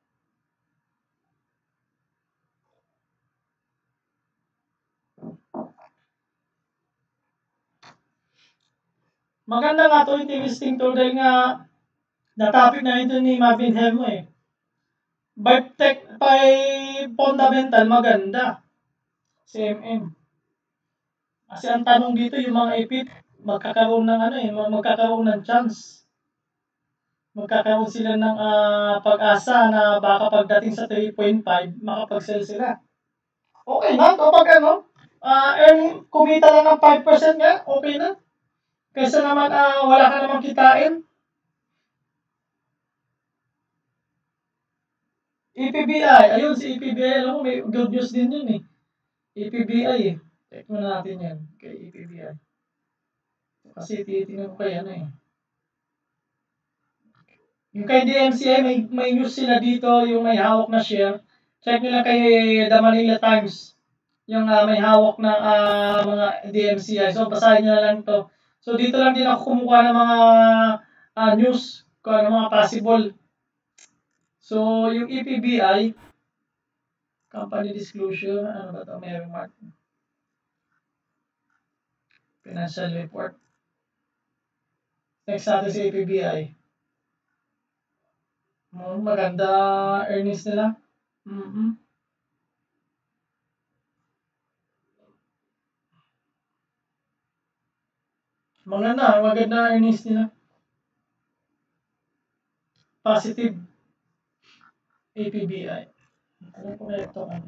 Maganda nga to, interesting to, dahil nga na-topic na ito ni Marvin Helmo eh. By fundamental, maganda. CMM. Kasi ang tanong dito, yung mga ipit, magkakaroon ng chance. Magkakaroon sila ng pag-asa na baka pagdating sa 3.5, makapag-sell sila. Okay na, kapag kumita lang ng 5% nga, okay na. Kaysa naman wala ka namang kitain. EPBI, ayun si EPBI, alam mo may good news din yun eh. EPBI eh. Check mo natin yan kay EPBI. Kasi tinitingnan ko kay Yung kay DMCI, may news sila dito, yung may hawak na share. Check nyo lang kay The Manila Times. Yung may hawak ng mga DMCI. So, basahin nyo na lang to. So, dito lang din ako kumukuha ng mga news, kung ano mga possible. So, yung EPBI, company disclosure, ano ba ito? Mayroong mark. Financial report. Next natin sa EPBI. Maganda earnings nila. Maganda earnings nila. Positive. APBI. Ano po kaya ito kami?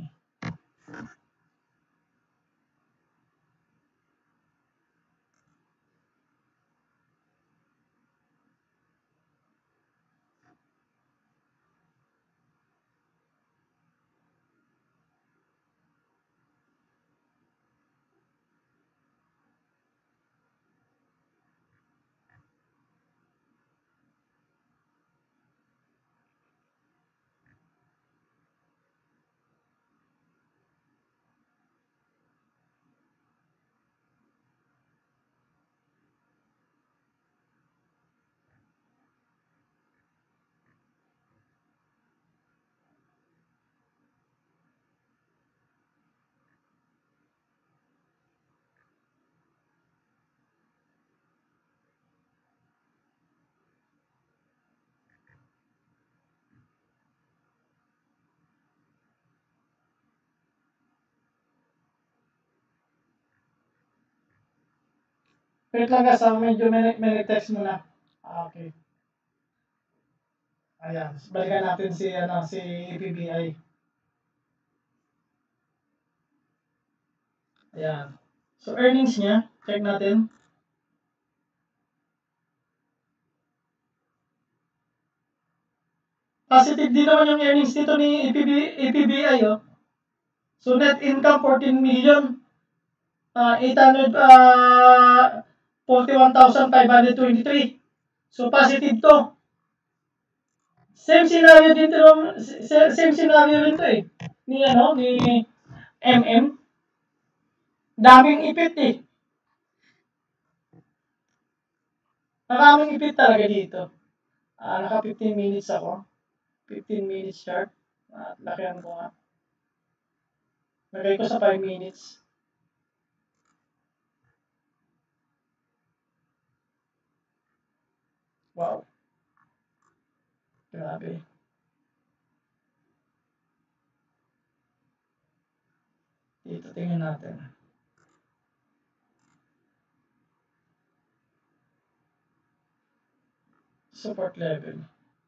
Wait lang guys, medyo may text muna. Okay. Ayan, balikan natin si APBI. Ayan. So earnings niya, check natin. Positive din naman yung earnings nito ni APBI, oh. So net income 14 million 841,523. So positive to. Same scenario dito, same scenario rin to eh. Ni MM. Daming ipit eh. Maraming ipit talaga dito. Naka 15 minutes ako. 15 minutes chart. Lakihan ko nga. Lagay ko sa 5 minutes. Wow. Grabe. Dito tingnan natin. Support level.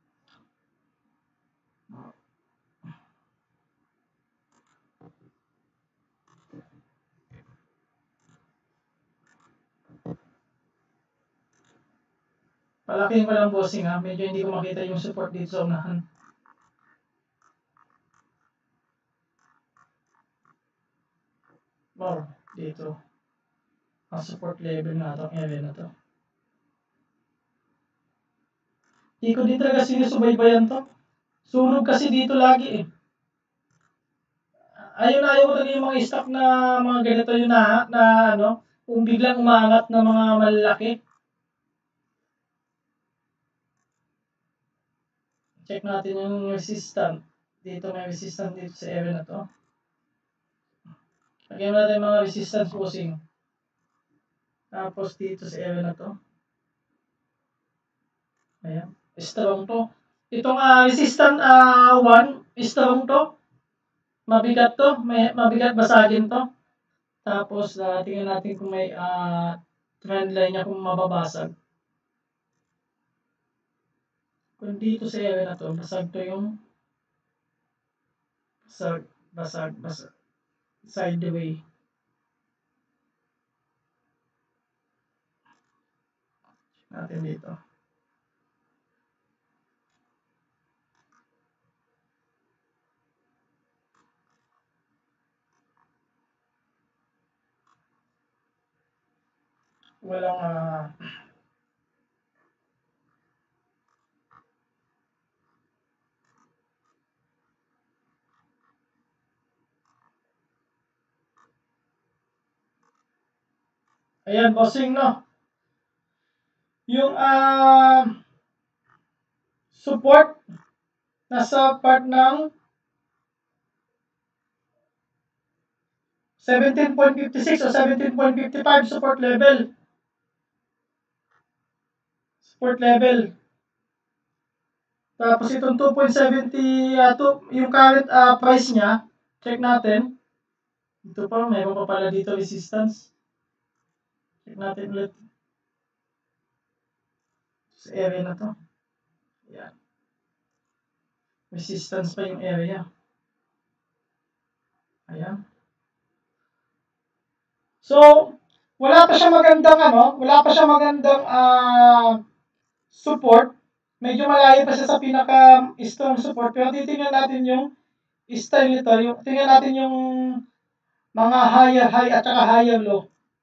Palakihin ko lang bossing ha. Medyo hindi ko makita yung support dito sa unahan. More dito. Ang support level na itong area na to. Hindi ko din talaga sinusubaybayan to. Sunog kasi dito lagi eh. Ayaw ko talaga yung mga stock na mga ganito yun na kung biglang umangat na mga malalaki. Check natin yung resistant. Dito may resistant dito sa area na to. Lagyan natin mga resistance posing. Tapos dito sa area na to. Ayan. Strong to. Itong resistant 1, strong to. Mabigat to. Mabigat basagin to. Tapos tingnan natin kung may trend line niya kung mababasag. Kung dito sa area na to, basag to yung basag sideway. Natin dito. Walang ayan, bossing no. Yung support nasa part ng 17.56 o 17.55 support level. Support level. Tapos itong 2.70 yung current price niya, check natin. Ito pa, mayroon pa pala dito resistance. Check natin ulit. Sa area na to. Ayan. Resistance pa yung area. Ayan. So, wala pa siya magandang support. Medyo malayo pa siya sa pinaka-strong support. Pero titingnan natin yung style nito. Tingnan natin yung mga higher high at saka higher low.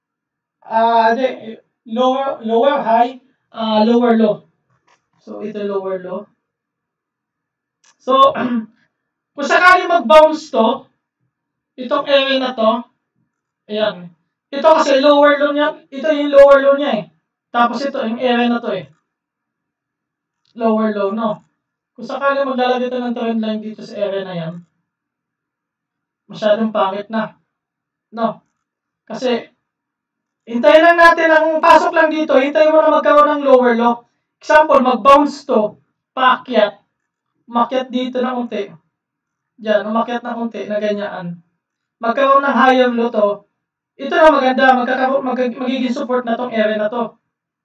Lower high, lower low. So, ito lower low. So, kung sakali mag-bounce to, itong area na to, ayan. Ito kasi lower low niya, ito yung lower low niya eh. Tapos ito, yung area na to eh. Lower low, no? Kung sakali maglalagay ito ng trend line dito sa area na yan, masyadong pangit na. No? Kasi, hintayin lang natin, ang pasok lang dito, hintayin mo na magkaroon ng lower low. Example, mag-bounce to, paakyat, umakyat dito na unti. Diyan, umakyat na unti, na ganyan. Magkaroon ng higher low to, ito na maganda, magiging support na tong area na to.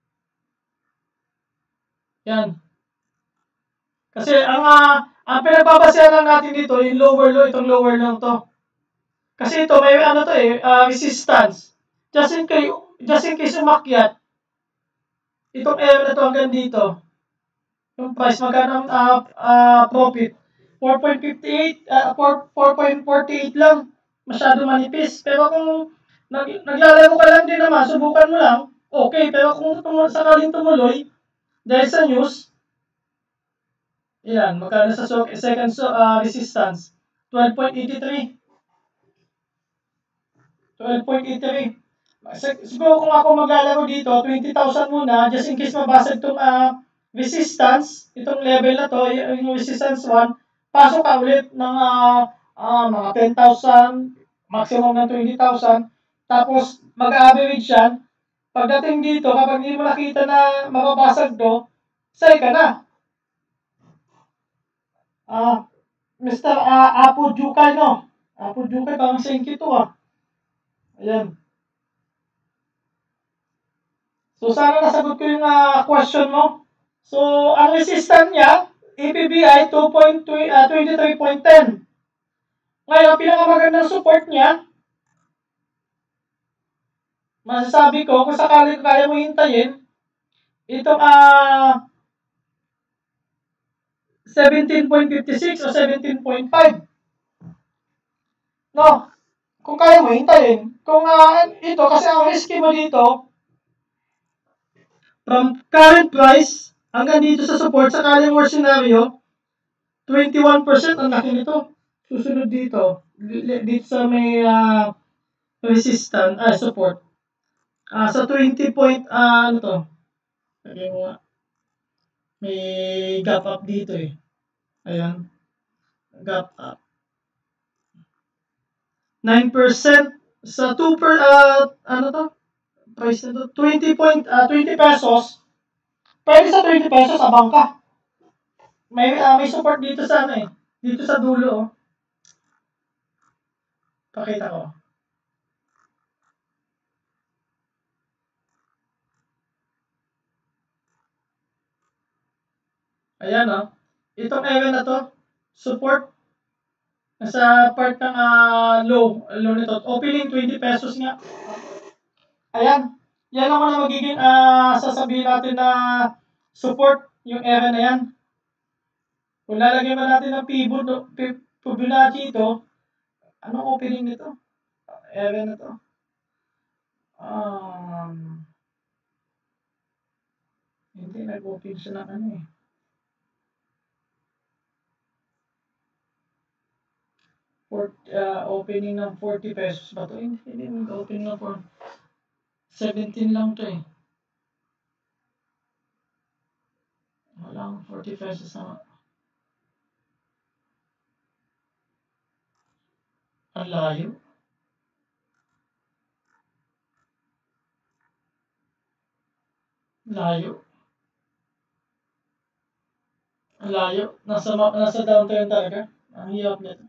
Yan. Kasi ang pinagbabasehan lang natin dito, yung lower low, itong lower low to. Kasi ito, may resistance. Just in case umakyat, itong area na to hanggang dito, yung price, magkano profit? 4.58, 4.48 lang. Masyado manipis. Pero kung naglalaro ka lang din naman, subukan mo lang, okay. Pero kung sakaling tumuloy, dahil sa news, ilan, magkano sa second resistance? 12.83. 12.83. Siguro kung ako maglalaro dito, 20,000 muna, just in case mabasag itong resistance, itong level na to, yung resistance 1, pasok ka ulit ng mga 10,000, maximum ng 20,000, tapos mag-average yan. Pagdating dito, kapag hindi mo nakita na mababasag to, sell ka na. Mr. Apo Jukay, no? Apo Jukay, parang singki to Ayan. So, sana nasagot ko yung question mo. So, ang resistance niya, APBI 23.10. Ngayon, pinakamagandang support niya, masasabi ko, kung sakali kaya mo hintayin, itong 17.56 o 17.5. No? Kung kaya mo hintayin. Kung ito, kasi ang risky mo dito, from current price hanggang dito sa support, sakaling worst scenario, 21% ang laki nito. Susunod dito. Dito sa may support. Sa 20 point, ano to? May gap up dito eh. Ayan. Gap up. 9% sa 2 ano to? Price na to? 20 pesos. Pwede sa 20 pesos, abang ka. May support dito sa dito sa dulo Pakita ko. Ayan Itong area na to, support nasa part ng low nito. Opening 20 pesos nga. Ayan. Yan naman ang magiging sasabihin natin na support yung area na yan. Kung lalagyan ba natin ng Fibonacci ito, anong opening nito? Area na to. Hindi nag-open siya ng opening ng 40 pesos ba to? Hindi nag-open na for 17 lang to eh. Walang 40 pesos na. Ang layo. Layo. Ang layo. Nasa downtown talaga. Ang hirap nito.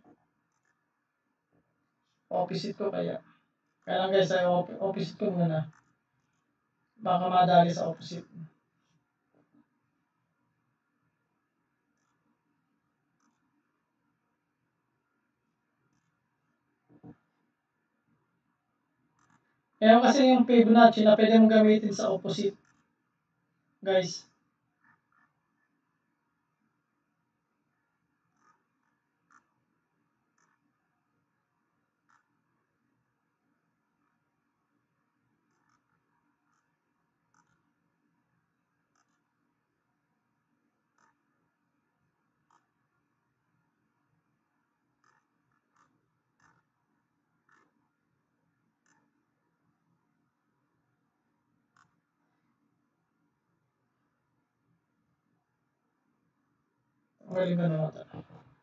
Opposite ko kaya. Kaya lang guys, opposite ko muna. Baka madali sa opposite. Meron kasi yung Fibonacci na pwede mong gamitin sa opposite. Guys. Galing ka naman ito.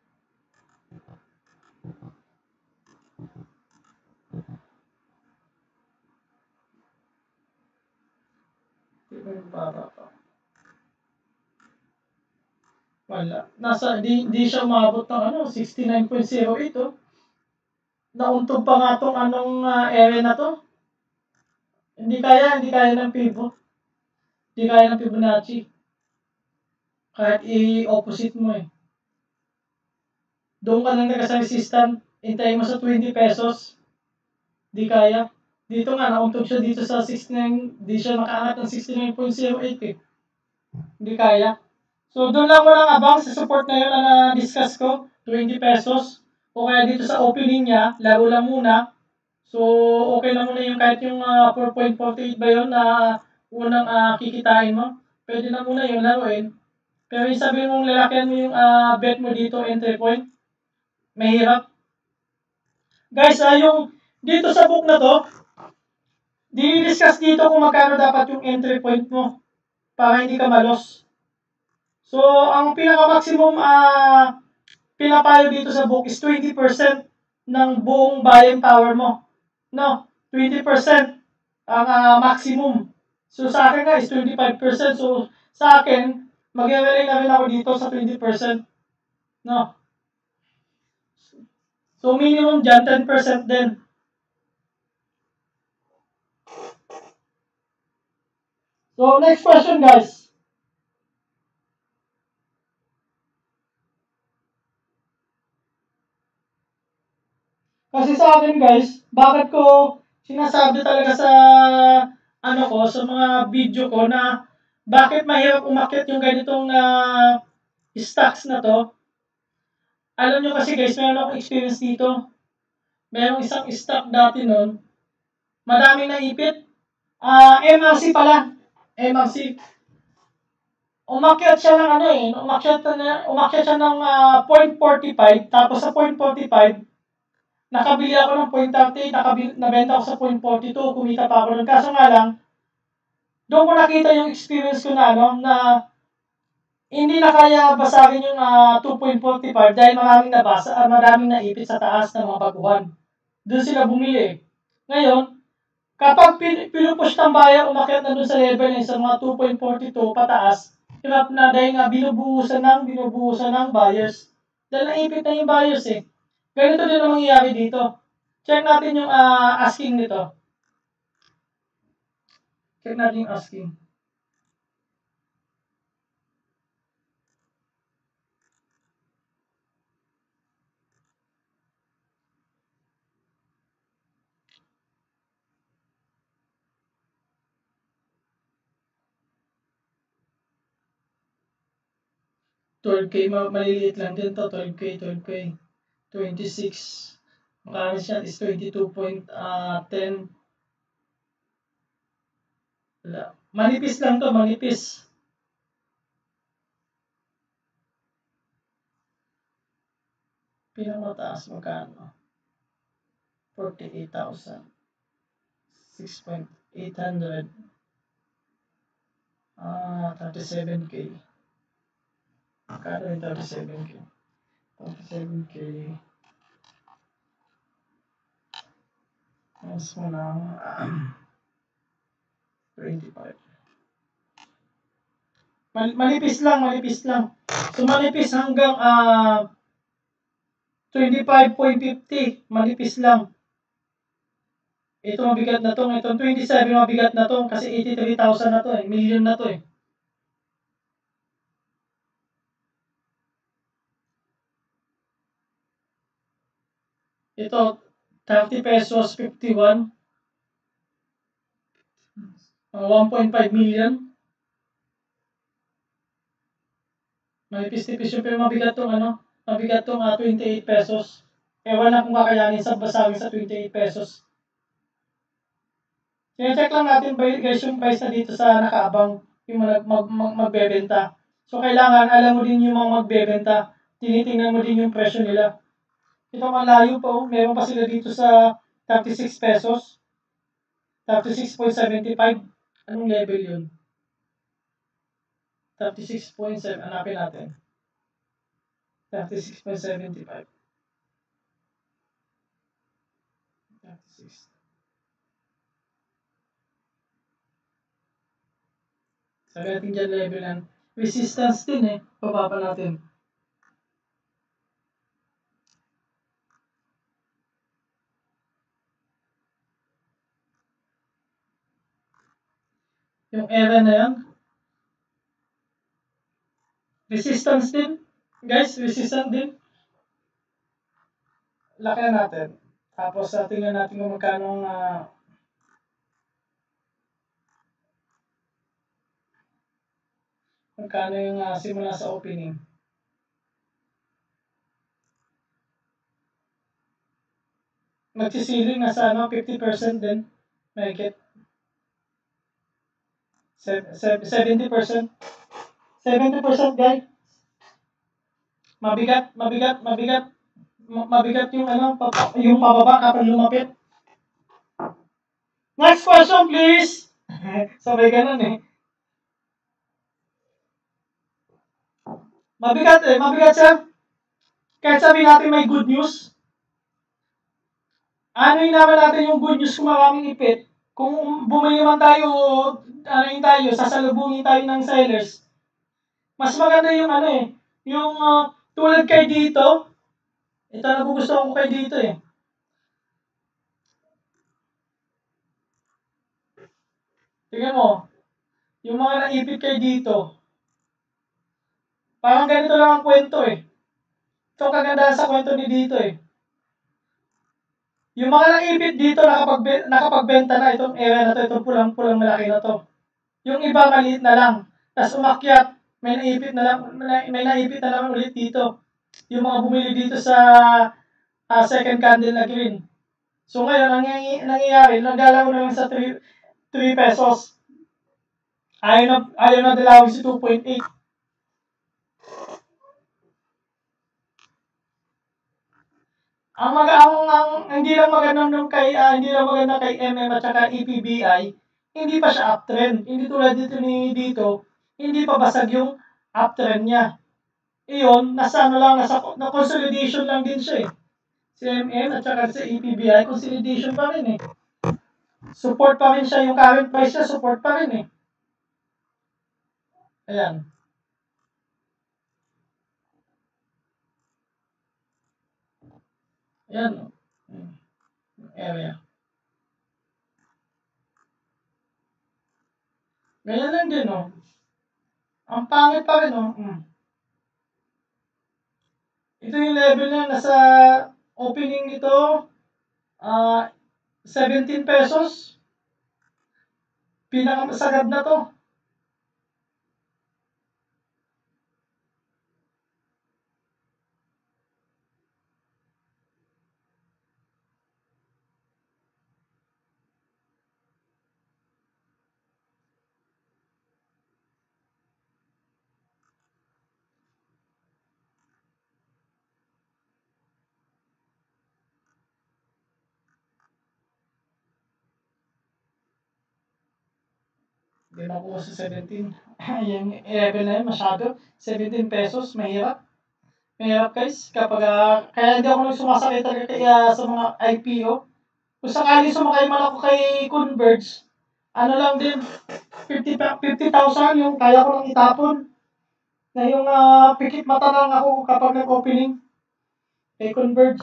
Wala. Di siya umabot ng 69.08 oh. Nauntog pa nga tong area na to. Hindi kaya ng Fibo. Hindi kaya ng Fibonacci. Kahit i-opposite mo eh. Doon ka lang sa resistant, hintayin mo sa 20 pesos. Di kaya. Dito nga, nauntog siya dito sa 69, di siya makaangat ng 69.08 eh. Hindi kaya. So, doon lang mo lang abang sa support na yun na na-discuss ko, 20 pesos. O kaya dito sa opening niya, laro lang muna. So, okay lang muna yung kahit yung 4.48 ba yun na unang kikitain mo. Pwede na muna yung laruin. Pero yung sabihin mong lalakihan mo yung bet mo dito, entry point, mahirap. Guys, yung dito sa book na to, di-discuss dito kung magkano dapat yung entry point mo para hindi ka malos. So, ang pinaka-maximum pinapayo dito sa book is 20% ng buong buying power mo. No, 20% ang maximum. So, sa akin guys, 25%. So, sa akin, mag-rely na rin ako dito sa 20%. No. So, minimum dyan, 10% din. So, next question guys. Kasi sa akin guys, bakit ko sinasabi talaga sa sa mga video ko na bakit mahirap umakyat yung ganitong stocks na to. Alam nyo kasi guys, meron akong experience dito. Merong isang stock dati nun, madaming naipit. MRC pala. MRC. Umakyat siya ng umakyat siya ng 0.45, tapos sa 0.45, nakabili ako ng 0.30, nabenta ako sa 0.42, kumita pa ako nun. Kaso nga lang, doon ko nakita yung experience ko na hindi na kaya basahin yung 2.45 dahil maraming naipit sa taas ng mga baguhan. Doon sila bumili. Ngayon, kapag pinupush ng buyer, umakyat na doon sa level na sa mga 2.42 pataas, hirap na dahil nga binubuhusan ng buyers. Dahil naipit na yung buyers eh. Ganito din ang mangyayari dito. Check natin yung asking nito. Check natin yung asking. $12K, maliliit lang din to, 12K. 26. Ang average yan is 22.10. Wala. Manipis lang to, manipis. Pinakamataas magkano? 48,000. 6.800. 37K. Magkano yung 37K? 37K. Mas mo lang 25. Manipis lang. So manipis hanggang 25.50. Manipis lang. Ito mabigat na to. Itong 27 mabigat na to kasi 83,000 na to eh. Million na to eh. Ito, 30 pesos, 51. 1.5 million. Manipis-tipis yung pero mabigat tong mabigat tong 28 pesos. Ewan na kung kakayanin sa basagin sa 28 pesos. Sinecheck lang natin guys yung price na dito sa nakaabang yung magbebenta. So kailangan alam mo din yung mga magbebenta. Tinitingnan mo din yung presyo nila. Ito malayo pa oh. Meron pa sila dito sa 36 pesos. 36.75. Anong level yun? 36.7. Hanapin natin. 36.75. 36. Sabi natin dyan level ng resistance din eh. Pababa natin. Yung area na yan. Resistance din. Guys, resistance din. Laki na natin. Tapos tingnan natin kung magkano yung simula sa opening. Magsisiling nasa 50% din. Mahigit. 70%. 70% guys. Mabigat yung yung pababa kapag lumapit. Next question please. Sabay ganun eh. Mabigat siya. Kahit sabihin natin may good news. Ano yung naman natin yung good news kung maraming ipit? Kung bumili man tayo, sasalubungin tayo ng sellers. Mas maganda yung yung tulad kay dito. Ito nagugustuhan ko kay dito eh. Tingnan mo, yung mga naipit kay dito. Parang ganito lang ang kwento eh. Ito kagandahan sa kwento ni dito eh. Yung mga naipit dito, nakapagbenta na itong area na to, itong pulang-pulang malaki na to. Yung iba maliit na lang. Tapos umakyat, may naipit na lang ulit dito. Yung mga bumili dito sa second candle na green. So ngayon, nangyayari, naglalaro na lang sa 3 pesos. Ayaw na dalawin si 2.8. Hindi lang maganda kay MM at saka EPBI, hindi pa siya uptrend. Hindi tulad dito hindi pa basag yung uptrend niya. Iyon, nasa na consolidation lang din siya eh. Si MM at saka si EPBI, consolidation pa rin eh. Support pa rin siya, yung current price niya, support pa rin eh. Ayan. Ayan. Area. Ganyan lang din oh. Ang pangit pa rin oh. Ito yung level niya, nasa opening nito, 17 pesos. Pinakamasagad na to. Hindi makuha sa 17. Yung level na yun, masyado. 17 pesos, mahirap. Mahirap guys. Kaya hindi ako sumasakay talaga sa mga IPO. Kung sakali sumakay man ako kay Converge, lang din, 50,000 yung kaya ko lang itapon. Na yung pikit mata lang ako kapag nag-opening kay Converge.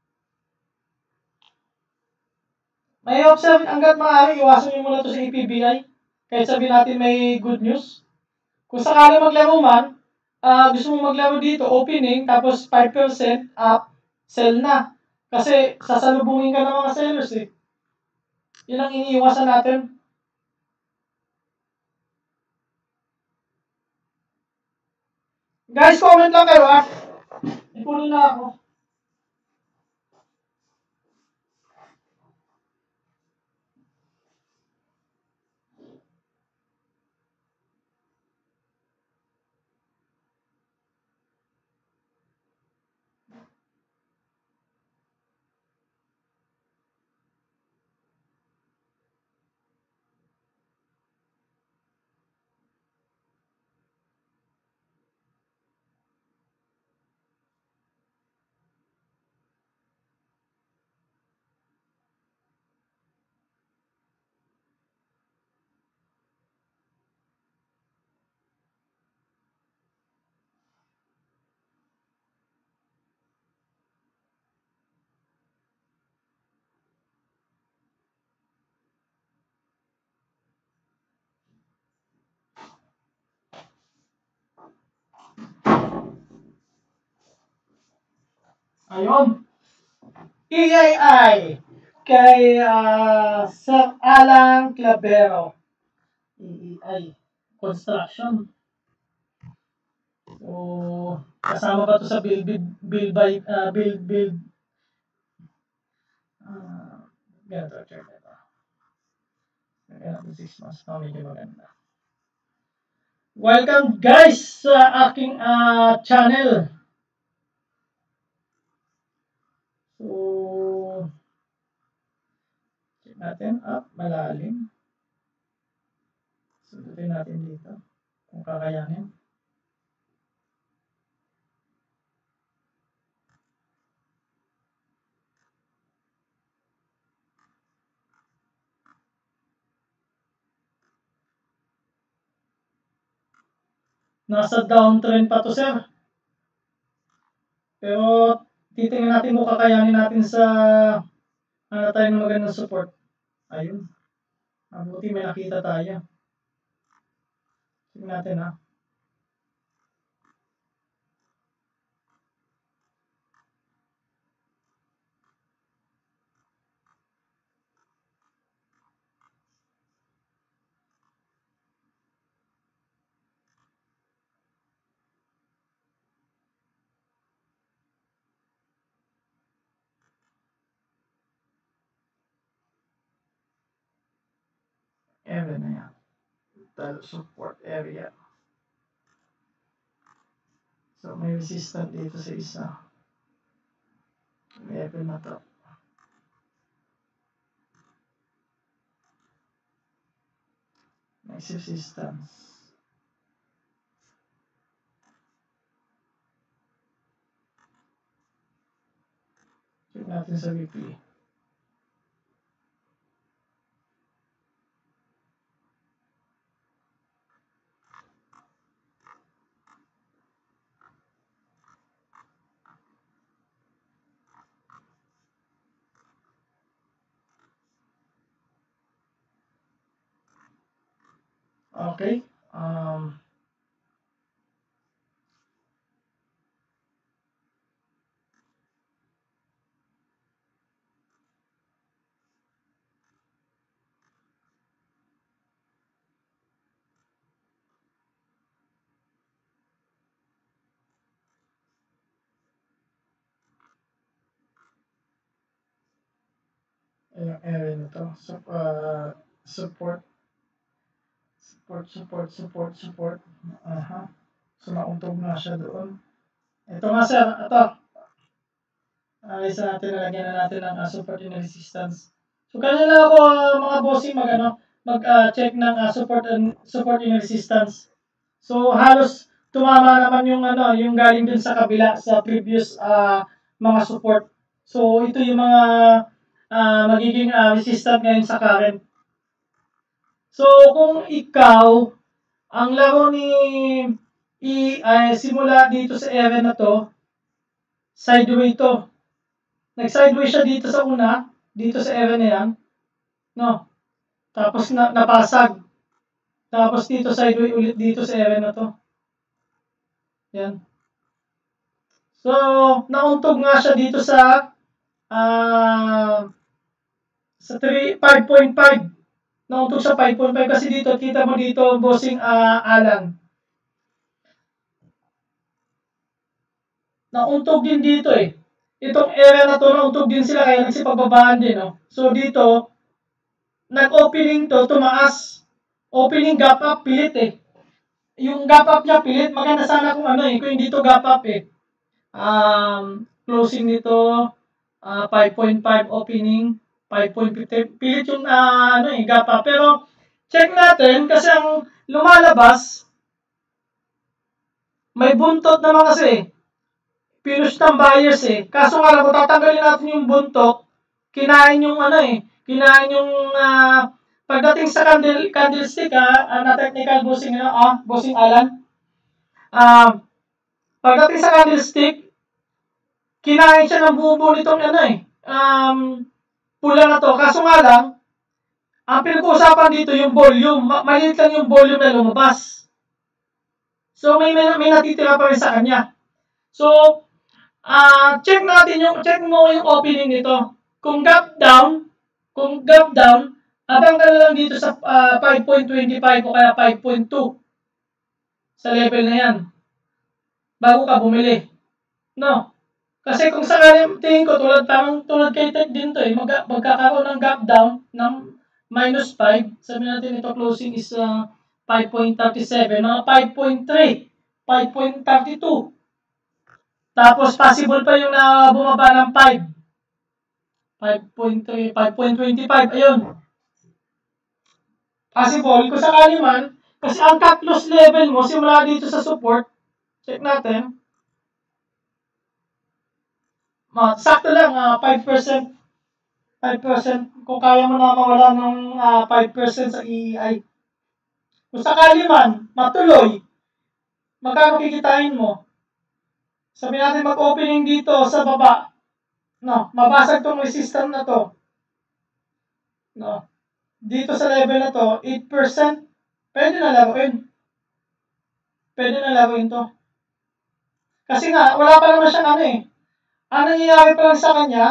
May observe hanggat maaari, iwasan nyo muna to sa EPBI. Kahit sabihin natin may good news. Kung sakali maglaro man, gusto mong maglaro dito, opening, tapos 5% up, sell na. Kasi sasalubungin ka ng mga sellers eh. Yun ang iniiwasan natin. Guys, comment lang kayo ha. Ipunin na ako. Ayun. EAI kay Sir Alan Clavero. EAI Construction. So, kasama ba to sa build ganito, check ito. Ganito 6 months na medyo maganda. Welcome guys sa aking channel. So, check natin. Malalim. Sundutin natin dito. Kung kakayanin. Nasa downtrend pa to, sir. Pero, titingnan natin kung kakayanin natin sa tayo ng magandang support. Ayun. Mabuti may nakita tayo. Tingnan natin ha. Area na yan. Support area. So, may resistance dito sa isa. Level na to. Next resistance. Check natin sa weekly. Okay. Yung area nito. So, support. Aha. So, nauntog na siya doon. Ito nga sir, ito. Isa natin, nalagyan na natin ng support and resistance. So, kanina ako mga bossing mag-check ng support and resistance. So, halos tumama naman yung galing dun sa kabila sa previous mga support. So, ito yung mga magiging resistant ngayon sa current. So, kung ikaw, ang laro ni simula dito sa area na to, sideway to. Nag-sideway siya dito sa una, dito sa area na yan. No? Tapos napasag. Tapos dito sideway ulit dito sa area na to. Yan. So, nauntog nga siya dito sa 5.5. Nauntog sa 5.5 kasi dito, kita mo dito, bossing Alan. nauntog din dito eh. Itong area na to, nauntog din sila kaya nagsipagbabaan din. No? So dito, nag-opening to, tumaas. Opening gap up, pilit eh. Yung gap up niya pilit, maganda sana kung ano eh, kung hindi to gap up eh. Closing nito, 5.5 opening, 5.50. Pilit yung ano eh, gap up. Pero check natin kasi ang lumalabas, may buntot naman kasi eh. Pinush ng buyers eh. Kaso nga lang, kung tatanggalin natin yung buntot, kinain yung ano eh, kinain yung pagdating sa candlestick na technical bossing, bossing Alan. Pagdating sa candlestick, kinain siya ng buo nitong ano eh, pula na to. Kaso nga lang, ang pinag-uusapan dito yung volume. Maliit lang yung volume na lumabas. So may natitira pa rin sa kanya. So, check mo yung opening nito. Kung gap down, abang ka na lang dito sa 5.25 o kaya 5.2 sa level na yan. Bago ka bumili. No? Kasi kung sakaling tingin ko, tulad kay Ted din to eh, magkakaroon ng gap down ng minus 5. Sabi natin ito closing is 5.37, mga 5.3, 5.32. Tapos possible pa yung bumaba ng 5. 5.3, 5.25, ayun. Possible, kung sakali man, kasi ang cut loss level mo, simula dito sa support, check natin. Sakto lang, 5%. 5%, kung kaya mo na mawala ng 5% sa EEI. Kung sakali man, matuloy, magkano kikitain mo? Sabi natin mag-opening dito sa baba. No, mabasag tong resistance na to. No. Dito sa level na to, 8%, pwede na laruin. Pwede na laruin to. Kasi nga, wala pa naman siyang ano eh. Ang nangyayari pa lang sa kanya,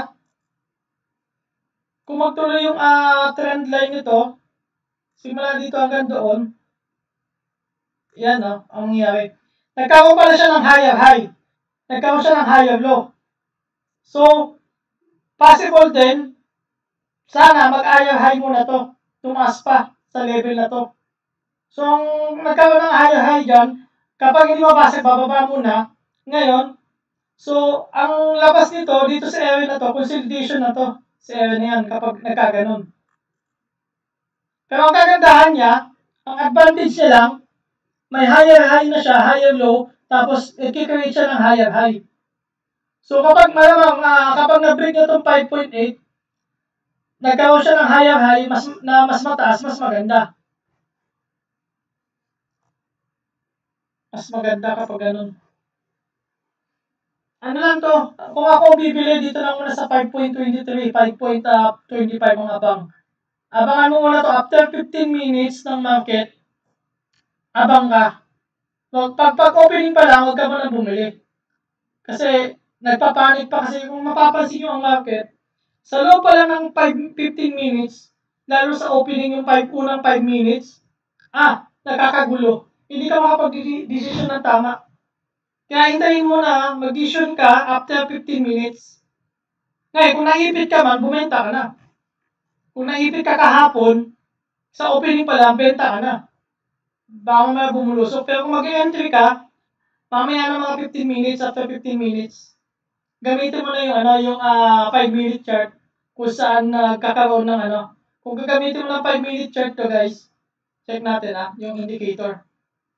kung magtuloy yung trend line nito, simula dito hanggang doon, yan ang nangyayari. Nagkaroon pala siya ng higher high. Nagkaroon siya ng higher low. So, possible din, sana mag-higher high muna to. Tumaas pa sa level na to. So, ang nagkaroon ng higher high dyan, kapag hindi mabasag, bababa muna. Ngayon, so, ang labas nito, dito sa area na to, consolidation na to. Sa area na yan, kapag nagkaganon. Pero ang kagandahan niya, ang advantage niya lang, may higher high na siya, higher low, tapos i-create siya ng higher high. So kapag malamang, kapag na-break na itong 5.8, nagkaroon siya ng higher high, mas mataas, mas maganda. Mas maganda kapag ganun. Ano lang to, kung ako bibili, dito lang muna sa 5.23, 5.25 ang abang. Abangan mo muna to, after 15 minutes ng market, abang ka. So, pag opening pa lang, huwag ka muna bumili. Kasi, nagpapanik pa kasi kung mapapansin nyo ang market, sa loob pa lang ng 15 minutes, lalo sa opening yung unang 5 minutes, nakakagulo. Hindi ka makapag-decision ng tama. Kaya hintayin mo na, mag-decision ka after 15 minutes. Ngayon, kung naipit ka man, bumenta ka na. Kung naipit ka kahapon, sa opening pa lang, benta ka na. Baka mamaya bumulusok. Pero kung mag-entry ka, mamaya na mga 15 minutes, after 15 minutes, gamitin mo na yung 5-minute chart kung saan nagkakaroon ng Kung gagamitin mo ng 5-minute chart to guys, check natin yung indicator.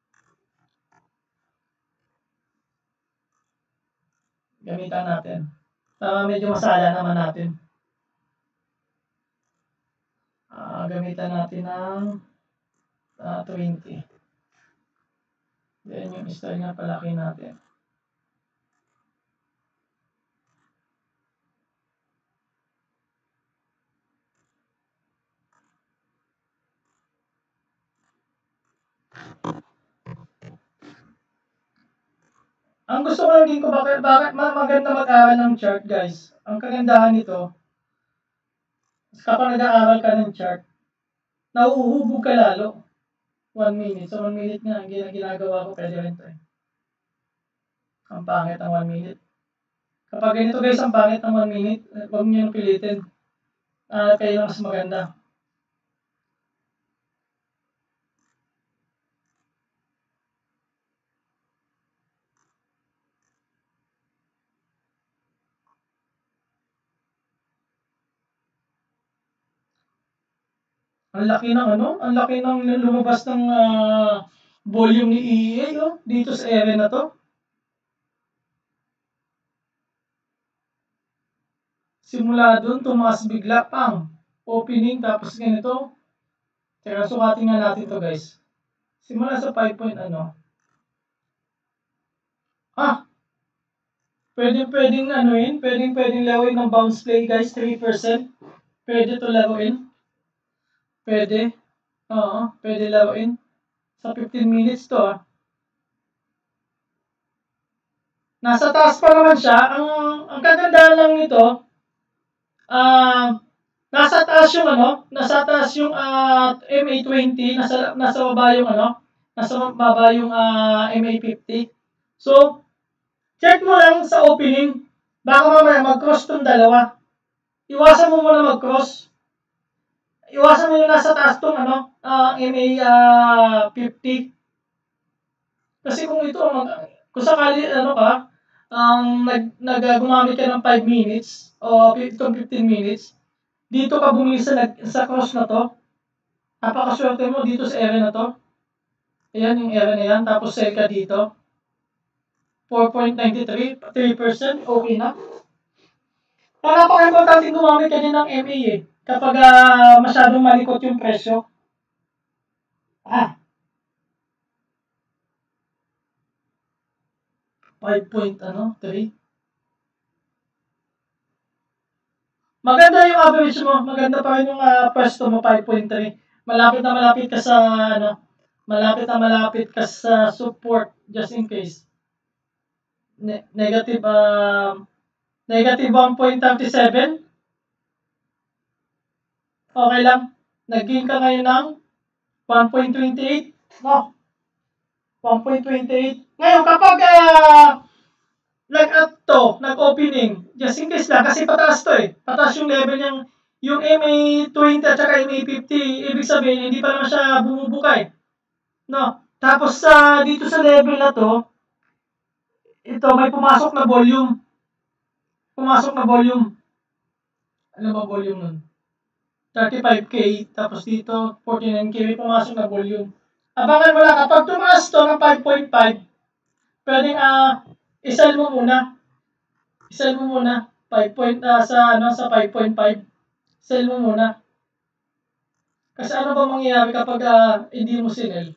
Gamitan natin. Medyo masala naman natin. Gamitan natin ng 20. Then yung style nga palaki natin. Ang gusto ko lang din bakit maganda mag-aral ng chart guys. Ang kagandahan nito, kapag nag-aaral ka ng chart, nauuhubog ka lalo. 1 minute. So 1 minute nga, ang ginagawa ko, pwede rin to eh. Ang pangit ang 1 minute. Kapag ganito guys, ang pangit ng 1 minute, huwag nyo nang pilitin. Kayo lang mas maganda. Ang laki ng ano, ang laki ng lumabas ng volume ni EA dito sa area na to. Simula dun, tumaas bigla, pang, opening, tapos ganito. Teka, sukatin nga natin to guys. Simula sa 5 point ano. Pwedeng pwedeng lawin ng bounce play guys, 3%. Pwede to laruin. Pwede. Oo, pwede laruin. Sa 15 minutes to Nasa taas pa naman siya. Ang kagandahan lang nito, nasa taas yung MA20, nasa baba yung MA50. So, check mo lang sa opening. Baka mamaya mag-cross tong dalawa. Iwasan mo muna mag-cross. Iwasan mo yung nasa taas tong MA50. Kasi kung sakali gumamit ka ng 5 minutes o 15 minutes, dito ka bumili sa cross na to. Napakaswerte mo dito sa area na to. Ayan yung area na yan. Tapos sell ka dito. 4.93, 3%, okay na. Kaya napaka-importante gumamit ka din ng MA kapag masyadong malikot yung presyo. 5.3. Maganda yung average mo. Maganda pa rin yung pwesto mo, 5.3. Malapit na malapit ka sa malapit ka sa support just in case. Negative 1.37. Okay lang. Nag-gain ka ngayon ng 1.28. No. 1.28. Ngayon, kapag nag-opening, just in case lang, kasi pataas to Pataas yung level niyang, yung MA20 at saka MA50, ibig sabihin, hindi pa naman siya bumubuka No? Tapos dito sa level na to, ito, may pumasok na volume. Ano ba volume nun? 35K, tapos dito, 49K, may pumasok na volume. Abangan mo lang, kapag tumaas to ng 5.5, pwedeng isell mo muna. 5 sa 5.5. Sell mo muna. Kasi ano ba mangyayari kapag hindi mo sinell?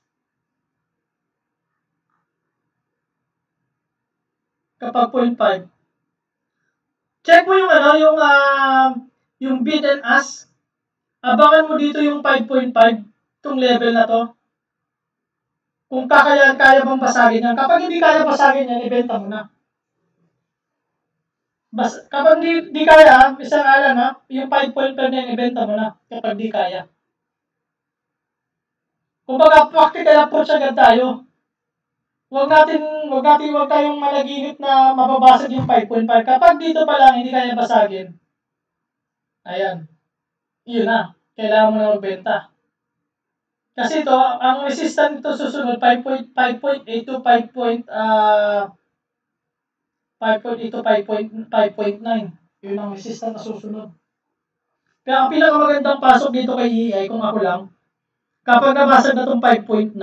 Kapag 0.5. Check mo yung bid and ask. Abangan mo dito yung 5.5, itong level na to. Kung kaya bang basagin yan. Kapag hindi kaya basagin yan, ibenta mo na. Kapag di kaya, isang alam yung 5.5 na yan, ibenta mo na. Kapag di kaya. Kumbaga, practical approach agad tayo. Huwag tayong malaginip na mababasag yung 5.5. Kapag dito pa lang, hindi kaya basagin. Ayan. Yun na. Kailangan mo na magbenta. Kasi ito, ang resistance ito susunod, 5.8 to 5.9. Yun ang resistance na susunod. Kaya ang pinakamagandang pasok dito kay EI, kung ako lang, kapag nabasag na itong 5.9.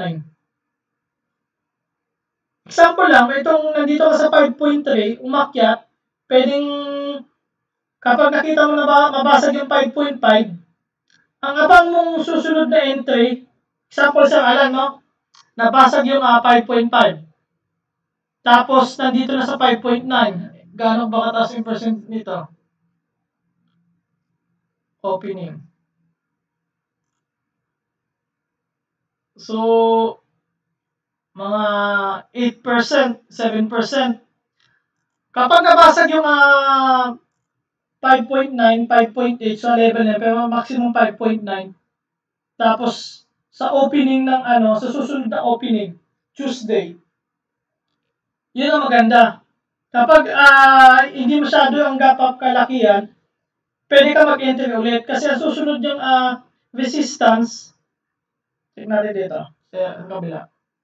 Example lang, itong nandito ka sa 5.3, umakyat, pwedeng kapag nakita mo na mabasag yung 5.5, ang abang mong susunod na entry, example sa alam, nabasag yung 5.5. Tapos, nandito na sa 5.9. Gaano ba kataas yung percent nito? Opening. So, mga 8%, 7%. Kapag nabasag yung 5.9, 5.8 sa level niya, pero maximum 5.9. Tapos, sa opening ng sa susunod na opening, Tuesday, yun ang maganda. Kapag hindi masyado ang gap up kalakihan, pwede ka mag-enter ulit. Kasi ang susunod yung resistance, check natin dito, sa kabila.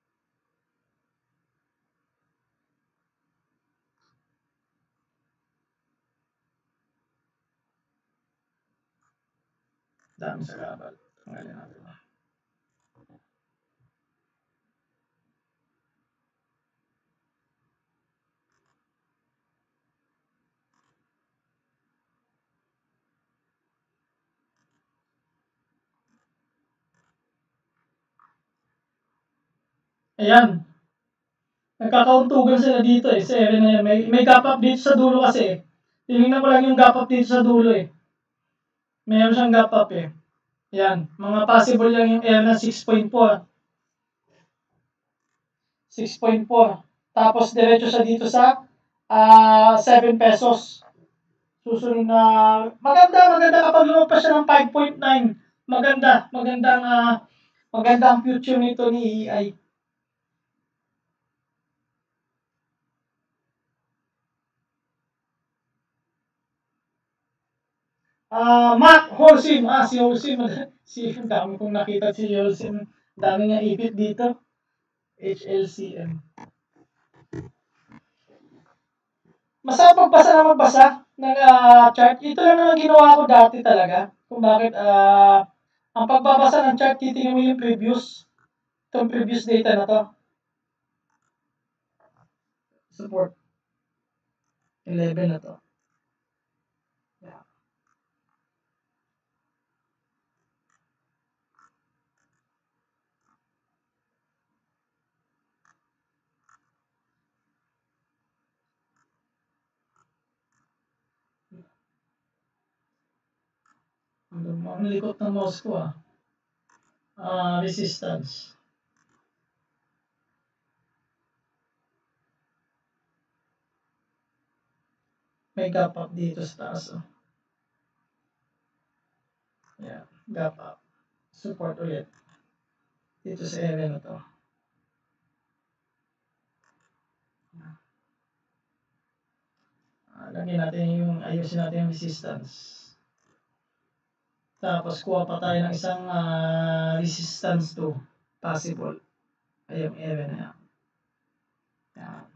Dami sa kabal. Tanggalin natin. Ayan. Nagkakauntugan sila dito eh. Sa area na yan. May gap up dito sa dulo kasi eh. Tinignan ko lang yung gap up dito sa dulo eh. Mayroon siyang gap up eh. Yan. Mga possible lang yung area na 6.4. 6.4. Tapos diretso siya dito sa 7 pesos. Susunod na maganda kapag lumabas siya ng 5.9. Maganda ang future nito ni EI. Mac Holcim. Si Holcim. Dami kong nakita si Holcim. Dami niya ipit dito. HLCM. Masarap magbasa na magbasa ng chart. Ito lang naman ginawa ko dati talaga. Kung bakit ang pagbabasa ng chart, titingnan mo yung previous. Itong previous data na to. Support. 11 na to. Yeah. Ang likot ng mouse ko resistance. May gap up dito sa taas. Yeah, gap up. Support ulit. Dito sa area na to. Lagyan natin ayusin natin yung resistance. Tapos kuha pa tayo ng isang resistance to possible. Ay, yung area na yan. Yan.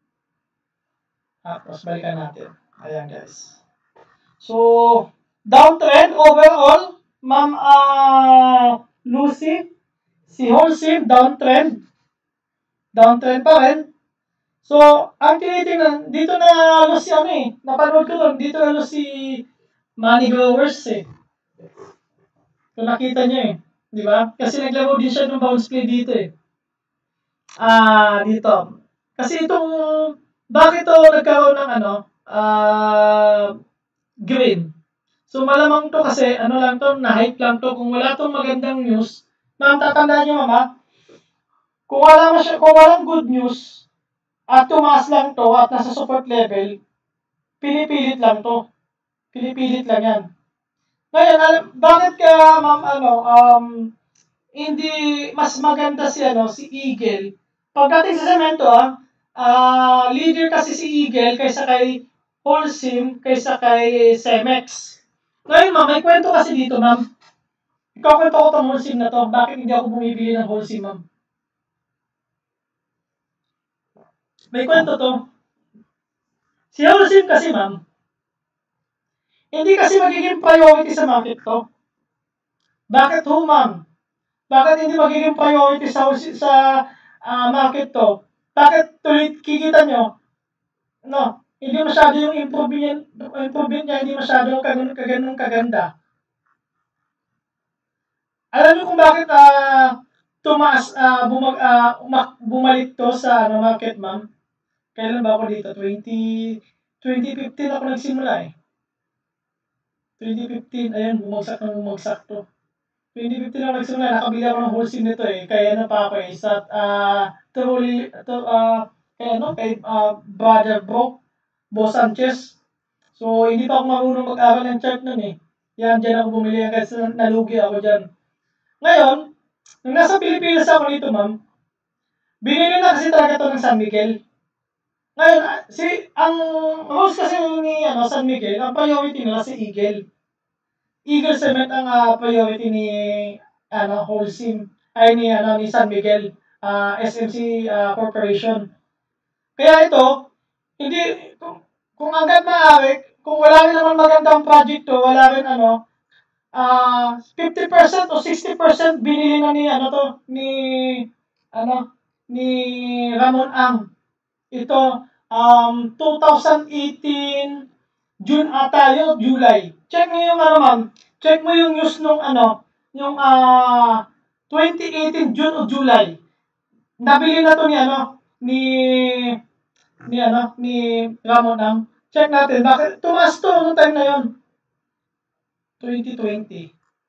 Tapos balikan natin. Ayan guys. So, downtrend overall, Ma'am Lucy, si Holcim, downtrend. Downtrend pa rin. So, ang tinitingnan, dito na si napanood ko doon, dito na si Money Growers eh. Kung nakita niyo eh. Di ba? Kasi naglaro din siya ng bounce play dito eh. Dito. Kasi bakit to nagkaroon ng green? So, malamang to kasi, lang to, na-hype lang to. Kung wala tong magandang news, ma'am, tatandaan niyo mama, kung walang good news, at tumaas lang to, at nasa support level, pinipilit lang to. Pinipilit lang yan. Ngayon, bakit kaya, ma'am, hindi mas maganda si Eagle? Pagdating sa semento, leader kasi si Eagle kaysa kay Holcim, kaysa kay Cemex. Ngayon, ma'am, may kwento kasi dito, ma'am. Ikakwento ko itong Holcim na to. Bakit hindi ako bumibili ng Holcim, ma'am? May kwento to. Si Holcim kasi, ma'am, hindi kasi magiging priority sa market to. Bakit ho, ma'am? Bakit hindi magiging priority sa market to? Bakit tuloy kikita nyo? Hindi masyado yung improvement niya, hindi masyado kaganda. Alam niyo kung bakit tumaas, bumalik to sa market, ma'am? Kailan ba ako dito? 2015 ako nagsimula eh. 2015, ayun, bumagsak to. 2015 ako nagsimula, nakabili ako ng Holcim nito eh. Kaya pa ako eh. Kay Brother Bo Sanchez. So, hindi pa ako marunong mag-aral ng chart nun eh. Diyan ako bumili kasi nalugi ako dyan. Ngayon, nung nasa Pilipinas ako nito, ma'am, binili na kasi talaga to ng San Miguel. Ngayon, ang host kasi ni San Miguel, ang priority nila si Eagle. Eagle Cement ang priority ni Holcim ay ni San Miguel SMC Corporation. Kaya ito, hindi kung hangga't maaari, kung wala rin naman magandang project to, wala rin 50% o 60% binili na ni Ramon Ang. Ito 2018 June ata yun, July. Check mo yung ma'am. Check mo yung news nung yung 2018 June o July. Nabili na to ni Ramon Ang. Check natin. Bakit tumaas to noong time na yon? 2020.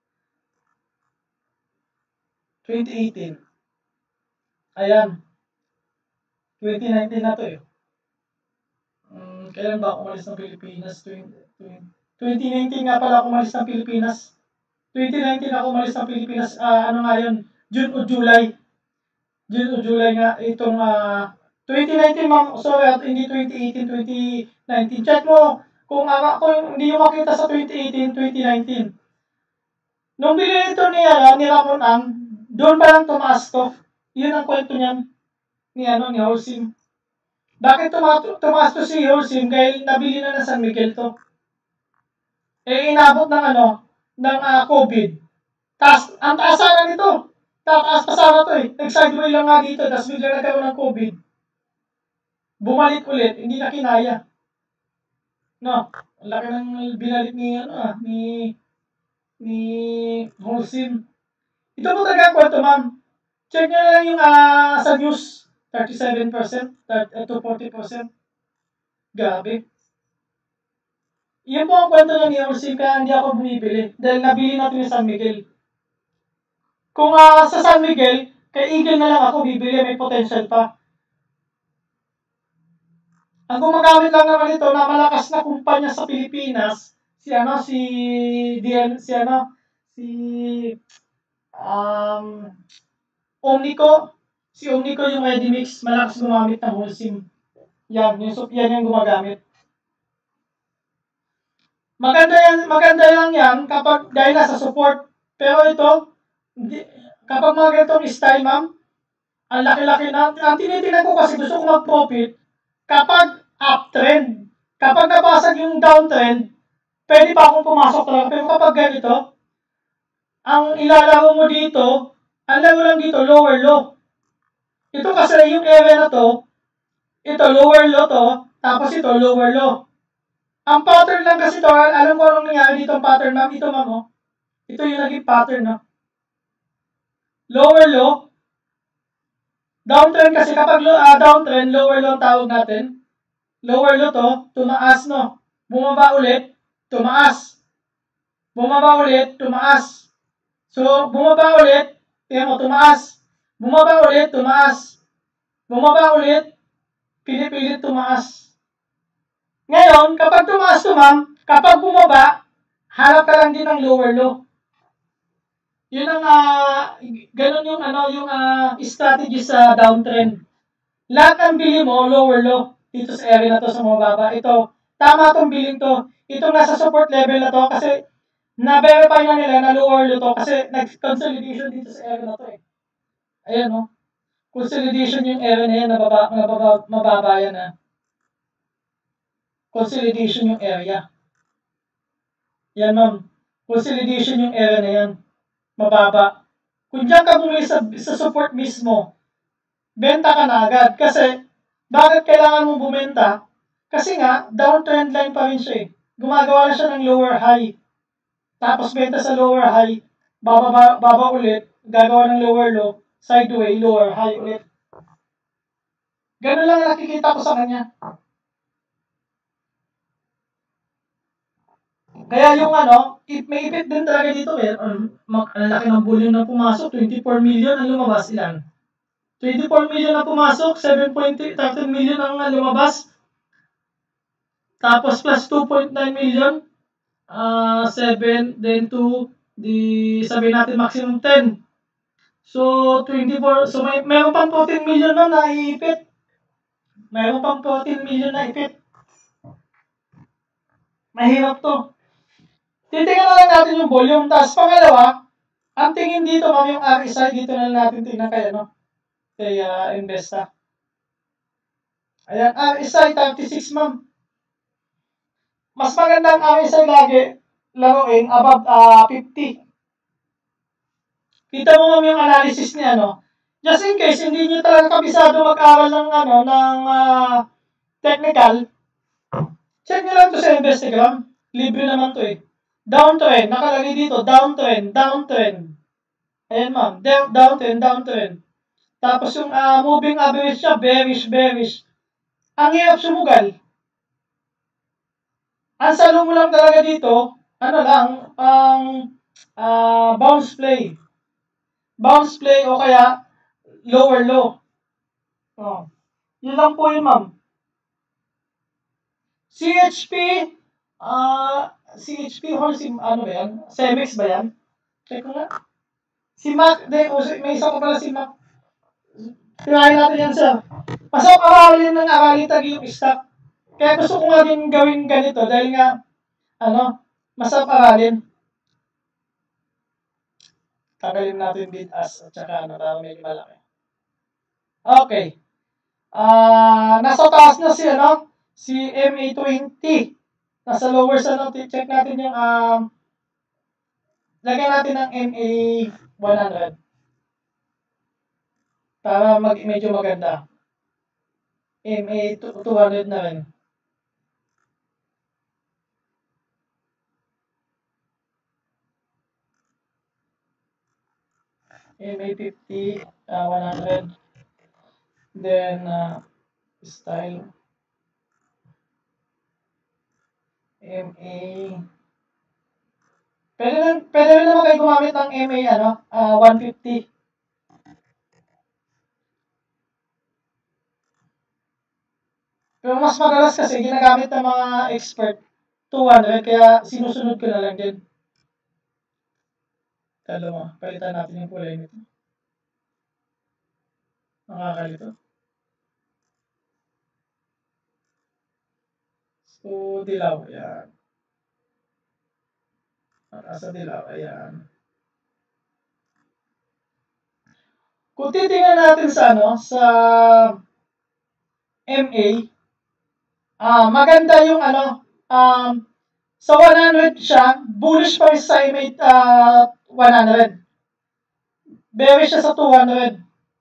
2018. Ayan. 2019 na to eh. Kailan ba ako umalis ng Pilipinas? 2019 nga pala ako umalis ng Pilipinas. 2019 ako umalis ng Pilipinas. Ano nga yun? June o July. June o July nga. Itong 2019 ma'am. Sorry, hindi 2018, 2019. Check mo kung hindi yung makita sa 2018, 2019. Nung bili ito ni Ramon Ang, doon pa lang tumaas to. Yun ang kwento niyan ni Holcim. Bakit tumaas to si Holcim? Dahil nabili na ng San Miguel to. Inabot ng COVID. Ang taas sana nito. Tataas pa sana to eh. Nag-sideway lang nga dito, tapos bigla nagkaroon ng COVID. Bumalik ulit, hindi na kinaya. No, ang laki ng binalik ni Holcim. Ito po talaga ang kwento, ma'am. Check nyo lang yung sa news, 37% to 40%. Grabe. Yun po ang kwento ng ni Holcim, kaya hindi ako bumibili. Dahil nabili natin yung San Miguel. Kung sa San Miguel, kay Eagle na lang ako bibili, may potential pa. Ang gumagamit lang naman ito na malakas na kumpanya sa Pilipinas, si Omnico. Si Omnico yung Ready-Mix, malakas gumamit ng Holcim. Yan yung gumagamit. Maganda lang yan kapag dahil nasa support. Pero ito, kapag mga ganitong style, ma'am, ang laki-laki na, ang tinitingnan ko kasi gusto ko mag-profit kapag uptrend. Kapag nabasag yung downtrend, pwede pa akong pumasok talaga. Pero kapag ganito, ang ilalaro mo dito, ang laro lang dito, lower low. Ito kasi yung area na to, ito lower low to, tapos ito lower low. Ang pattern lang kasi to, alam ko anong nangyari dito ang pattern, ma'am. Ito, ma'am, oh. Ito yung naging pattern, no? Lower low. Downtrend kasi kapag downtrend, lower low tawag natin. Lower low to, tumaas, no? Bumaba ulit, tumaas. Bumaba ulit, tumaas. So, bumaba ulit, tingnan mo, tumaas. Bumaba ulit, tumaas. Bumaba ulit, pinipilit tumaas. Ngayon, kapag tumaas to, ma'am, kapag bumaba, harap ka lang din ng lower low. Yun ang ganun yung strategy sa downtrend. Lahat ng bili mo lower low dito sa area na to sa mababa. Ito, tama tong billing to. Itong nasa support level na to kasi na-verify na nila na lower low to kasi nag-consolidation dito sa area na to eh. Ayan no. Consolidation yung area na yan, mababa yan Consolidation yung area. Yan ma'am. Consolidation yung area na yan. Mababa. Kung diyan ka bumili sa support mismo, benta ka na agad. Kasi, bakit kailangan mong bumenta? Kasi nga, downtrend line pa rin siya eh. Gumagawa na siya ng lower high. Tapos benta sa lower high, baba ulit, gagawa ng lower low, sideway, lower high ulit. Ganun lang nakikita ko sa kanya. Kaya yung may ipit din talaga dito eh. Ang laki ng volume na pumasok, 24 million ang lumabas, ilan? 24 million na pumasok, 7.13 million ang lumabas. Tapos plus 2.9 million, 7, then 2, sabihin natin maximum 10. So, 24, so meron pang 14 million na naiipit. Mayroon pang 14 million na ipit. Mahirap to. Titingnan na lang natin yung volume. Tapos pangalawa, ang tingin dito, ma'am, yung RSI, dito na lang natin tingnan kay, kay Investa. Ayan, RSI 36, ma'am. Mas maganda ang RSI lagi laruin above 50. Kita mo, ma'am, yung analysis niya, just in case hindi niyo talaga kabisado mag-aral ng technical, check niyo lang to sa Investagram. Libre naman to eh. Downtrend, nakalagay dito, downtrend. Ayan, ma'am, downtrend. Tapos yung moving average siya, bearish. Ang hirap sumugal. Ang salo mo lang talaga dito, ang bounce play. Bounce play o kaya lower low. Oh. Yun lang po yun, ma'am. CHP, CHP or ano ba yan? Cemex ba yan? Check ko nga. Si Mac, may isa pa pala si Mac. Tirahin natin yan, sir. Masarap aralin ng aralin tagi yung stock. Kaya gusto ko nga din gawin ganito dahil nga, masarap aralin. Tagalin natin bitas at saka para medyo malaki. Okay. Nasa taas na si MA20. Nasa lower sa check natin yung lagyan natin ng MA100 para medyo maganda. MA200 na rin. MA50, 100. Then, style. MA. Pwede rin naman kayo gumamit ng MA, 150. Pero mas madalas kasi ginagamit ng mga expert 200, kaya sinusunod ko na lang din. Dalawa, palitan natin yung kulay nito. Nakakalito. So, dilaw, ayan. Sa dilaw, ayan. Kung titingnan natin sa MA, maganda yung sa 100 siya, bullish pa rin sa MA 100. Bearish siya sa 200.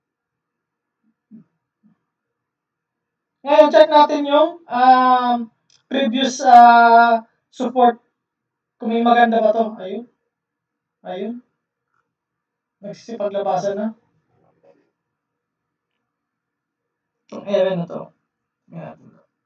Ngayon, check natin yung previous support. Kung may maganda ba to. Ayun. Nagsisipaglabasan na. Itong area na to. Ayan.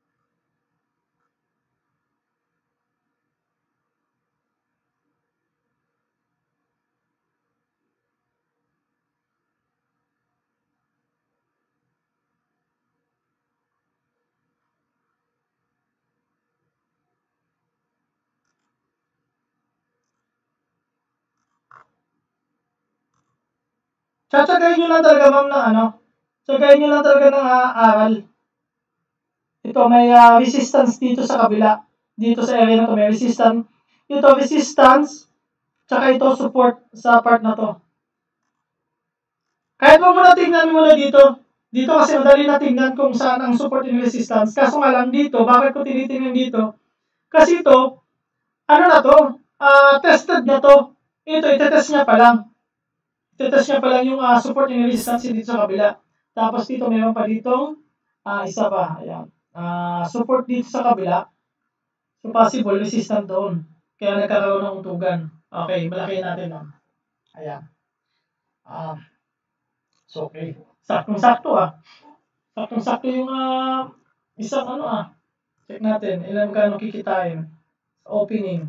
Tsatsagayin nyo lang talaga, ma'am, ng tsagayin nyo lang talaga ng aral. Ito, may resistance dito sa kabila. Dito sa area na to, may resistance. Ito, resistance. Tsaka ito, support sa part na to. Kahit mo muna tingnan muna dito. Dito kasi madali na tingnan kung saan ang support and resistance. Kaso nga lang dito, bakit ko tinitingnan dito? Kasi ito, na to? Tested na to. Ito, itetest niya pa lang. Itetest niya pa lang yung support and resistance dito sa kabila. Tapos dito, meron pa ditong isa pa. Ayan. Support dito sa kabila. So, possible resistant doon. Kaya nagkakaroon ng untugan. Okay, malaki natin, ma'am. Ayan. So, okay. Saktong-sakto, Saktong-sakto yung isang Check natin. Ilan magkano kikitain sa opening.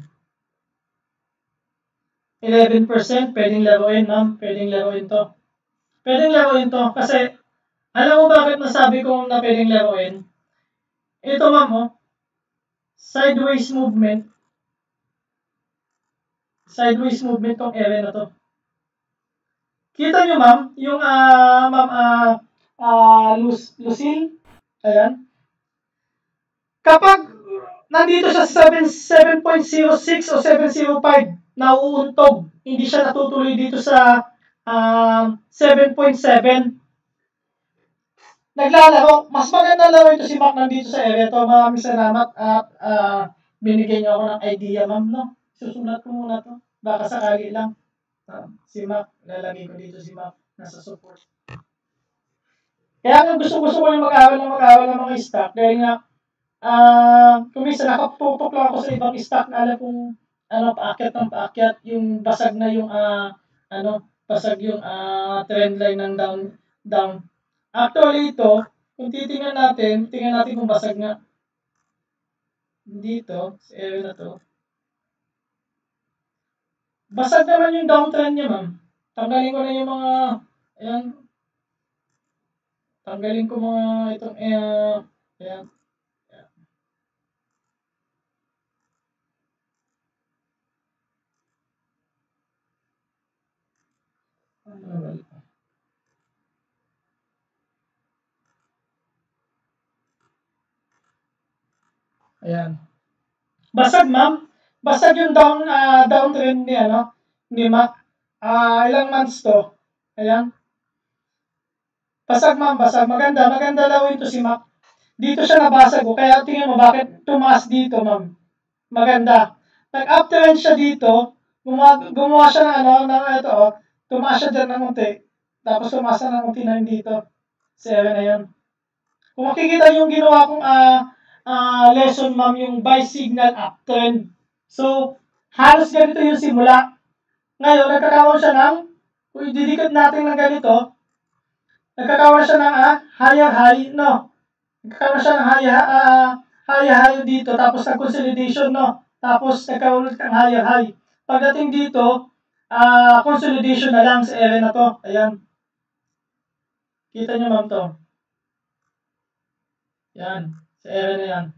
11%, pwedeng laruin, ma'am. Pwedeng laruin to. Pwedeng laruin to kasi alam mo bakit nasabi kong na pwedeng laruin? Ito, ma'am, sideways movement. Sideways movement tong area na to. Kita nyo, ma'am, yung Lucille? Ayan. Kapag nandito siya sa 7.06 o 7.05, nauuntog. Hindi siya natutuloy dito sa 7.7. Naglalaro. Mas maganda laro ito si Mac nandito sa area to. Maraming salamat at binigyan niyo ako ng idea, ma'am. No? Susulat ko muna to. Baka sakali lang. Si Mac, lalagay ko dito si Mac. Nasa support. Kaya nga gusto-gusto ko yung mag-aaral ng mga stock dahil nga kung minsan nakatutok lang ako sa ibang stock na alam kong paakyat ng paakyat, yung basag na yung basag yung trend line ng down. Actually ito, kung tingnan natin kung basag nga dito, sa area na to. Basag naman yung downtrend niya, ma'am. Tanggalin ko na yung mga, ayan, tanggalin ko mga itong, ayan. Ayan. Basag, ma'am. Basag yung downtrend ni Mac. Ilang months to? Ayan. Basag, ma'am, basag. Maganda lawin to si Mac. Dito siya nabasag, kaya tingin mo bakit tumaas dito, ma'am. Maganda. Nag-uptrend siya dito, gumawa siya ng ito, tumaas siya dyan ng unti. Tapos tumaas na ng unti na dito. 7 na yan. Kung makikita yung ginawa kong lesson, ma'am, yung buy signal uptrend. So, halos ganito yung simula. Ngayon, nagkakaroon siya ng, kung ididikit natin ng ganito, nagkakaroon siya ng higher high, no? Nagkakaroon siya ng higher high dito, tapos nag-consolidation, no? Tapos nagkaroon ulit ng higher high. Pagdating dito, consolidation na lang sa area na to. Ayan. Kita nyo, ma'am, to. Yan. Sa area na yan.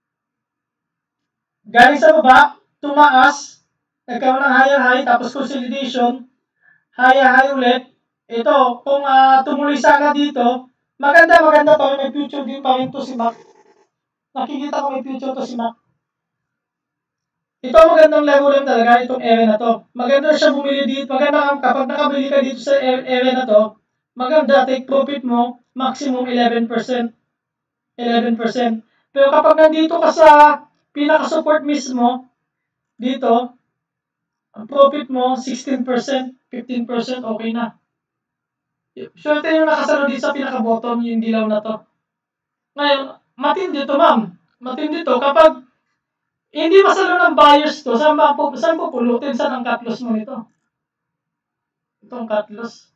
Galing sa baba, tumaas, nagkaroon ng higher high, tapos consolidation, higher high ulit. Ito, kung tumuloy sana dito, maganda to. May future din pa rin to si Mac. Nakikita ko may future to si Mac. Ito magandang laro lang talaga, itong area na to. Maganda siya bumili dito. Maganda kapag nakabili ka dito sa area na to, maganda, take profit mo, maximum 11%. 11%. Pero kapag nandito ka sa pinaka-support mismo, dito, ang profit mo, 16%, 15%, okay na. Swerte yung nakasalo dito sa pinaka-bottom, yung dilaw na to. Ngayon, matindi to, ma'am. Matindi to. Kapag hindi masalo ng buyers to, saan pupulutin? Saan ang cut loss mo nito? Itong cut loss.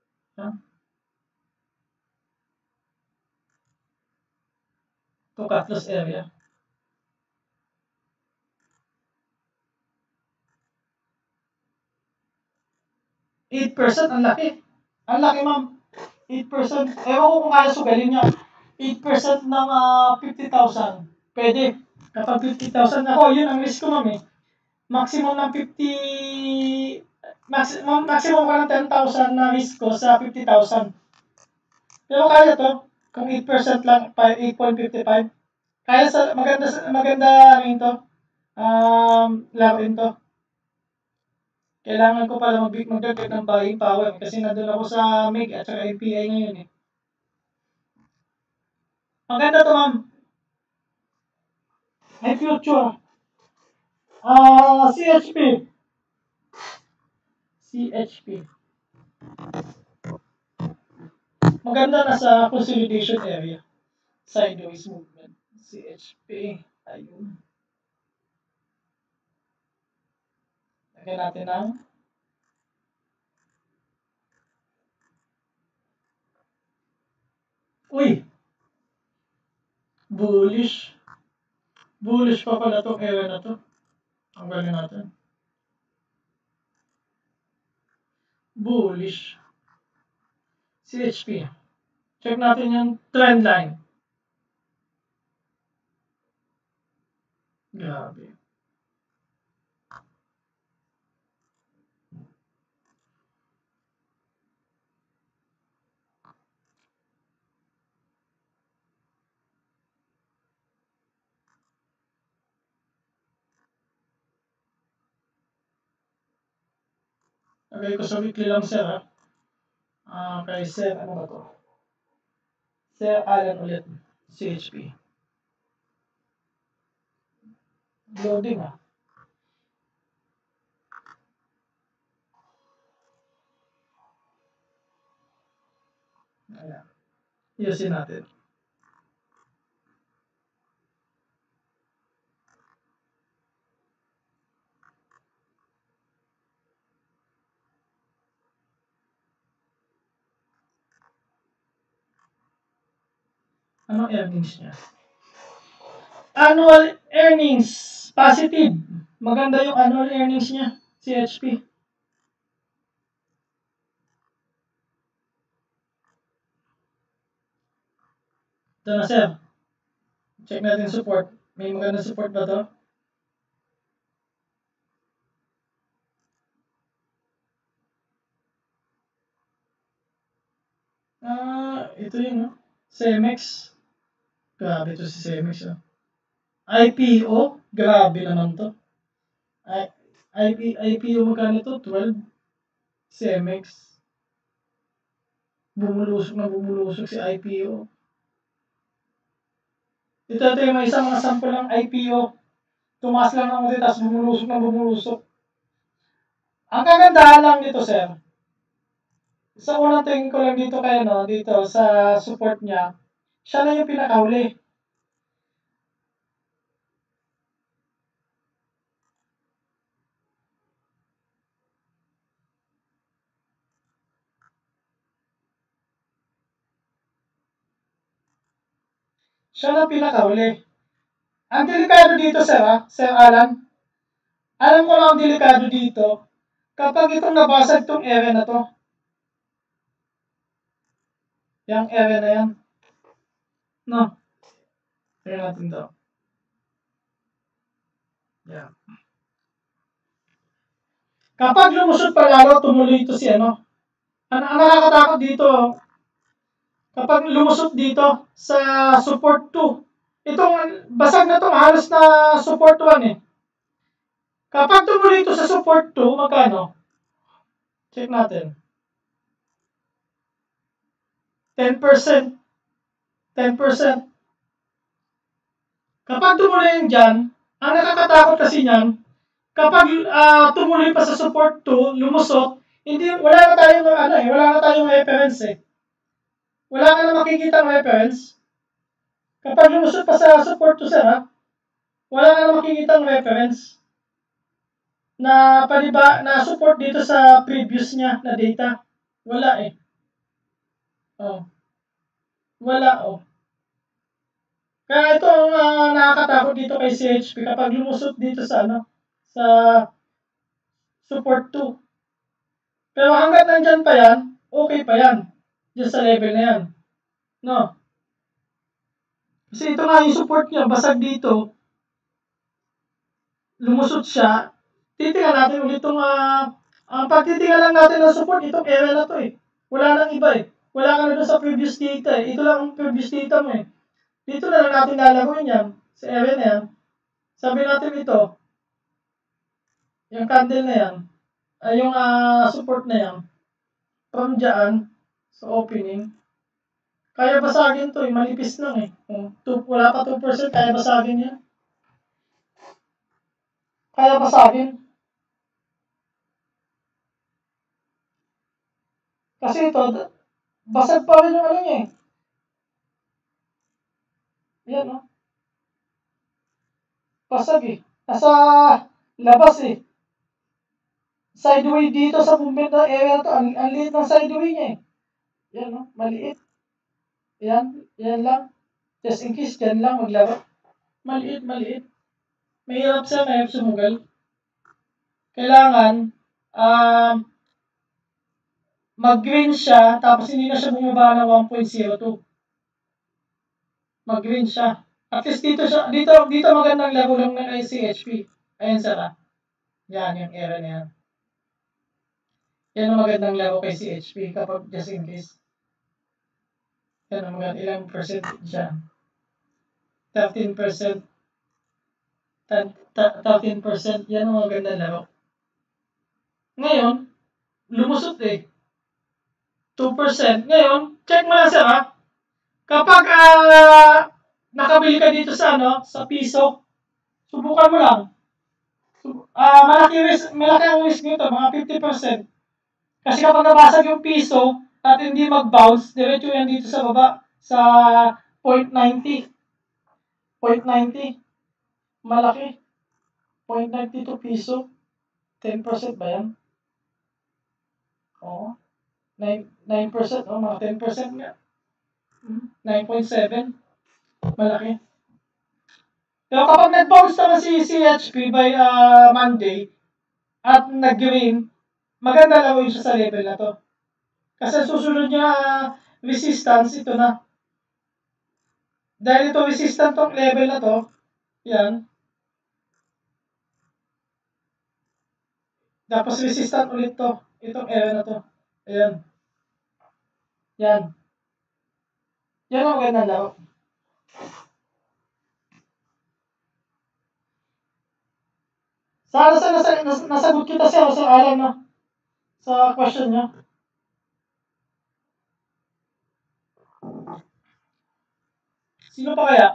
Ito cut loss area. 8%, ang laki. Ang laki, ma'am. 8%. Ewan ko kung kaya sugalin niya. 8% ng 50,000. Pwede. Kapag 50,000 ako, yun ang risk ko, ma'am eh. Maximum ng 50, maximum ka ng 10,000 na risk ko sa 50,000. Pero kaya to, kung 8% lang, 8.55. Kaya maganda ano yun to, laruin to. Kailangan ko pala magdagdag ng buying power kasi nandun ako sa MIG at saka MPI ngayon eh. Maganda to, ma'am. May future. CHP. CHP. Maganda na sa consolidation area. Sideways movement. CHP. Ayun. Lagyan natin ng uy! Bullish. Bullish pa pala itong area na to. Ang galing natin. Bullish. CHP. Check natin yung trend line. Grabe. Lagay ko sa weekly lang, sir, ha? Kay Sir, ano ba to? Sir Alan ulit, CHP. Loading, ha? Ayan. Iusin natin. Anong earnings niya? Annual earnings, positive. Maganda yung annual earnings niya, CHP. Ito na, sir. Check natin support. May magandang support ba to? Ito yun, no? Cemex. Grabe to si Cemex, oh. IPO, grabe naman to. IPO magkano to? 12. Cemex. Bumulusok na bumulusok si IPO. Ito yung may isang mga sample ng IPO. Tumaas lang ng ulit, tapos bumulusok na bumulusok. Ang kagandahan lang dito, sir, sa unang tingin ko lang dito kaya, no, dito sa support niya, siya na yung pinakahuli. Siya na pinakahuli. Ang delikado dito, sir, ha? Sir Alan, alam ko lang ang delikado dito, kapag itong nabasag itong area na to, yung area na yan, no? Tingnan natin to. Yan. Kapag lumusot pa lalo, tumuloy ito si ano. Ang nakakatakot dito, kapag lumusot dito sa support 2, itong basag na itong halos na support 1 eh. Kapag tumuloy ito sa support 2, magkano? Check natin. 10%. 10%. Kapag tumuloy yan dyan, ang nakakatakot kasi niyan, kapag tumuloy pa sa support 2, lumusot, wala na tayong wala na tayong reference eh. Wala ka na makikita ng reference. Kapag lumusot pa sa support 2, sir, ha, wala ka na makikita ng reference na na support dito sa previous niya na data. Wala eh. Oh. Wala, oh. Kaya ito ang nakakatakot dito kay CHP kapag lumusot dito sa sa support 2. Pero hanggat nandyan pa yan, okay pa yan. Diyan sa level na yan. No? Kasi ito nga yung support niya, basag dito, lumusot siya, titingnan natin ulit itong, ang pagtitingnan lang natin ng support, itong area na to eh. Wala nang iba eh. Wala ka na doon sa previous data eh. Ito lang ang previous data mo eh. Dito na lang natin lalaguin yan, sa area na yan. Sabi natin ito, yung candle na yan, ay yung support na yan, from dyan, sa opening, kaya basagin to eh, manipis lang eh. Wala pa 2%, kaya basagin yan. Kaya basagin. Kasi ito, basag pa rin yung ano niya eh. Yan o. Basag eh. Nasa labas eh. Sideway dito sa movement na area to. Ang liit ng sideway niya eh. Yan o. Maliit. Yan. Yan lang. Just in case, dyan lang maglaro. Maliit, maliit. Mahirap siya, mahirap sumugal. Kailangan, mag-green siya, tapos hindi na siya bumaba ng 1.02. Mag-green siya. At least dito magandang laro lang ng ICHP. Ayan sir. Yan, yung area na yan. Yan ang magandang laro kay CHP kapag just in case. Yan ang magandang ilang percent dyan. 13%. 13%. Yan ang magandang laro. Ngayon, lumusot eh. 2%. Ngayon, check mo lang sir ha. Kapag nakabili ka dito sa sa piso, subukan mo lang. Malaki ang risk nito, mga 50%. Kasi kapag nabasag yung piso at hindi mag-bounce, diretso yan dito sa baba sa 0.90. 0.90. Malaki. 0.92 piso. 10% ba yan? Oo. 9%. O, mga 10% nga. 9.7. Malaki. Pero kapag nag-bounce naman si CHP by Monday at nag-green, maganda lang yung siya sa level na to. Kasi susunod niya resistance, ito na. Dahil ito resistant tong level na to, yan. Tapos resistant ulit to. Itong area na to. Ayan. Yan. Yan ang magandang laro. Sana nasagot kita siya sa Alan no? Sa question niya. Sino pa kaya?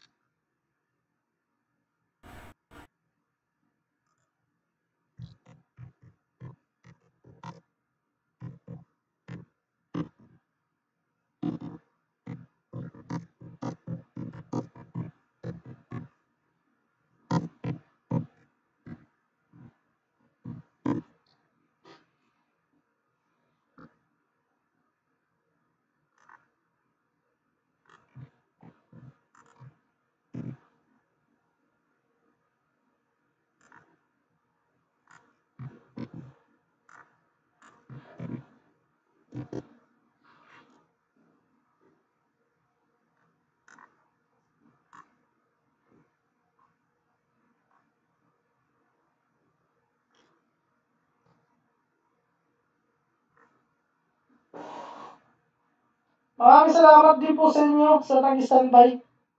Maraming salamat din po sa inyo sa nag-standby.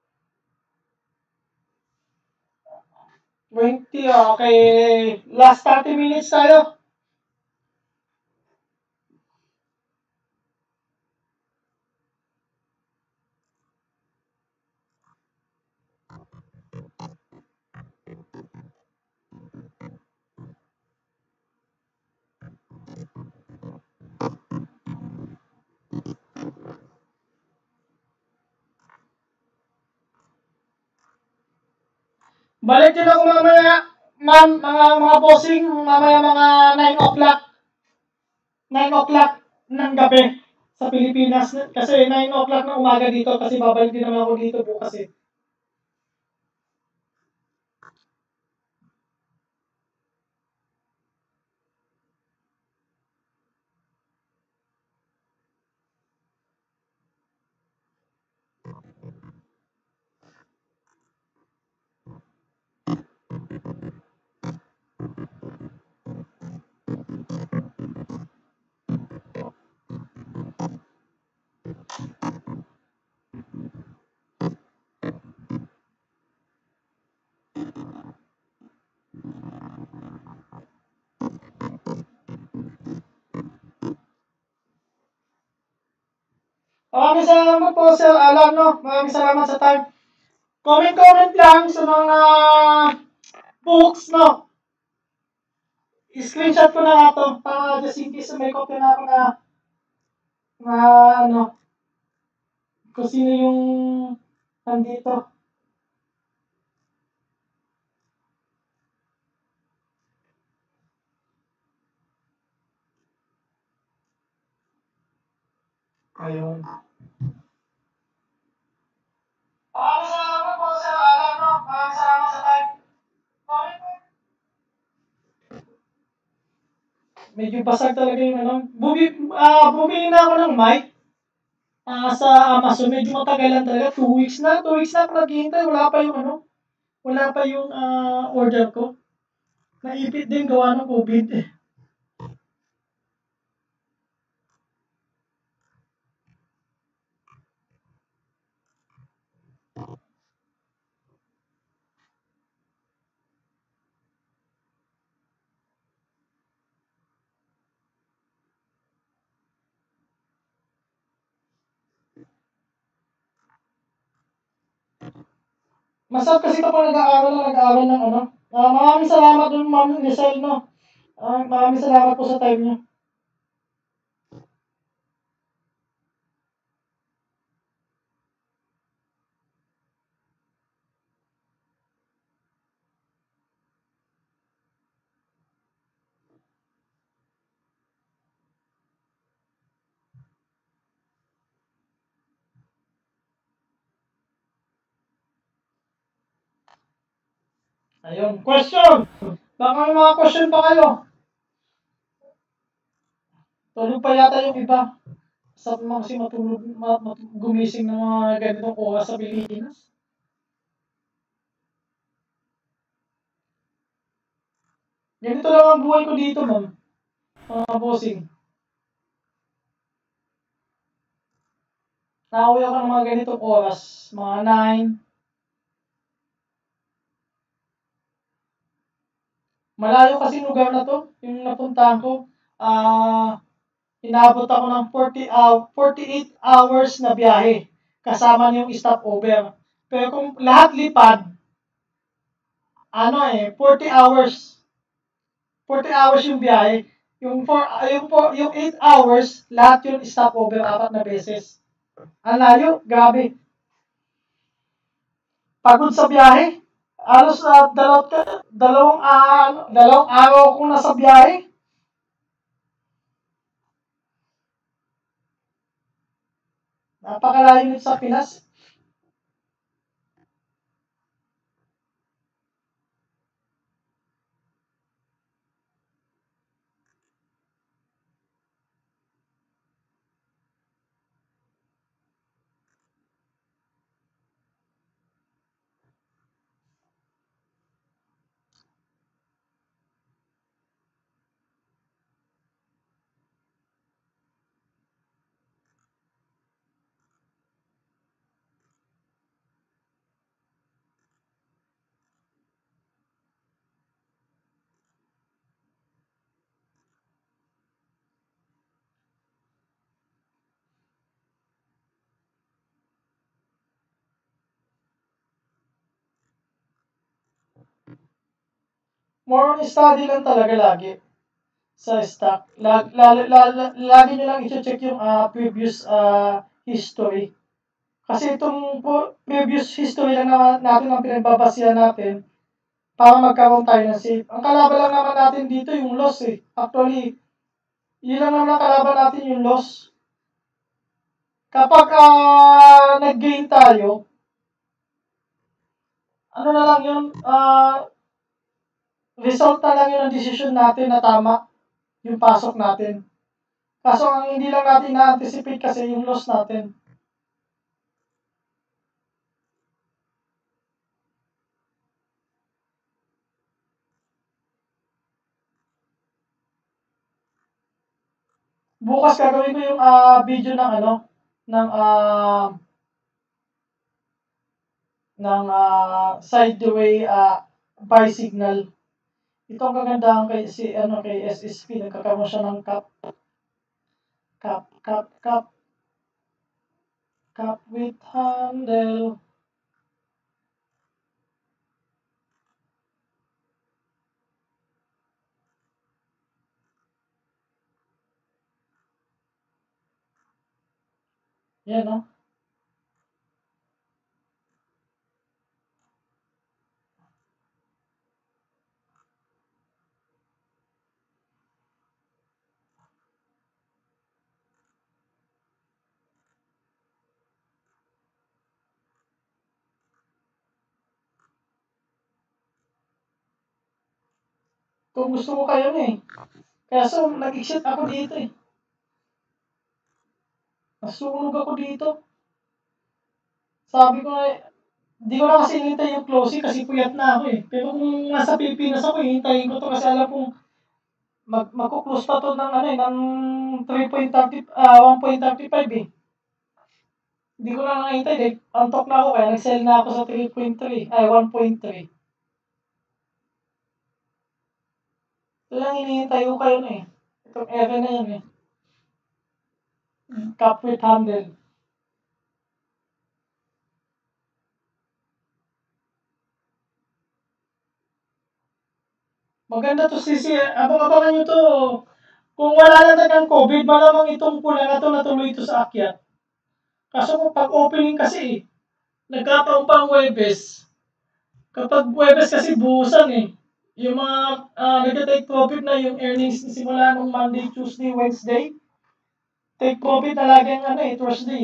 20, okay. Last 30 minutes tayo. Balik din ako mamaya, ma'am, mga bossing, mamaya mga 9 o'clock. 9 o'clock ng gabi sa Pilipinas. Kasi 9 o'clock ng umaga dito kasi babalik din naman ako dito bukas eh. Maraming salamat po Sir Alan, no? Maraming salamat sa time. Comment lang sa mga books, no? I-screenshot ko na nga to para just in case may copy na ako na ano, kung sino yung nandito. Ayun. Maraming salamat po Sir Alan, no? Maraming salamat sa time. Medyo basag talaga yung ano. Bumili na ako ng mic sa Amazon. Medyo matagalan talaga. 2 weeks na. 2 weeks na ako naghihintay. Wala pa yung order ko. Naipit din gawa ng COVID eh. Masarap kasi kapag nag-aaral ng ano. Maraming salamat dun, Ma'am Lizelle, no? Maraming salamat po sa time niyo. Ayun, question! Baka may mga question pa kayo. Tulog pa yata yung iba. Sa mga kasi matulog, gumising ng mga ganitong oras sa Pilipinas. Ganito lang ang buhay ko dito, ma'am. Mga bossing. Nauwi ako ng mga ganitong oras. Mga 9. Malayo kasi lugar na to. Yung napuntahan ko. Inabot ako ng 48 hours na biyahe. Kasama na yung stopover. Pero kung lahat lipad, 40 hours. 40 hours yung biyahe. Yung 8 hours, lahat yun stopover 4 na beses. Ang layo, grabe. Pagod sa biyahe. Alos dalawang araw akong nasa biyahe. Napakalayo nito sa Pinas. More on study lang talaga lagi sa stock. Lagi nyo lang i-check yung previous history. Kasi itong previous history lang naman natin ang pinagbabasihan natin para magkaroon tayo ng safe. Ang kalaban lang naman natin dito yung loss eh. Actually, yun lang naman ang kalaban natin yung loss. Kapag nag-gain tayo, ano na lang yun, result na lang yun ng decision natin na tama yung pasok natin. Kaso ang hindi lang natin na-anticipate kasi yung loss natin. Bukas gagawin ko yung video ng ano, ng sideway bicycle. Ito ang kagandahan kay SSP, nagkakaroon siya ng cup with handle. Yan, no? Kung gusto ko kayo na eh. Kaso nag-exit ako dito eh. Nasunog ako dito. Sabi ko na, di ko na kasi hinintay yung closing kasi puyat na ako eh. Pero kung nasa Pilipinas ako, hintayin ko to kasi alam kong magkuklose pa to ng ano eh, ng 1.35 eh. Hindi ko na nakahintay eh. Antok na ako kaya nag-sell na ako sa 1.3. Ito lang hinihintay ko kayo na eh. Itong area na yan eh. Cup with handle. Maganda to sisi. Abang-abangan nyo to. Kung wala na talagang COVID, malamang itong pula na to natuloy ito sa akyat. Kaso kung pag-opening kasi nagkataon pa ang Webes. Kapag Webes kasi buhusan Yung mga nag-take profit na yung earnings simula nung Monday, Tuesday, Wednesday. Take profit na lagi ang Thursday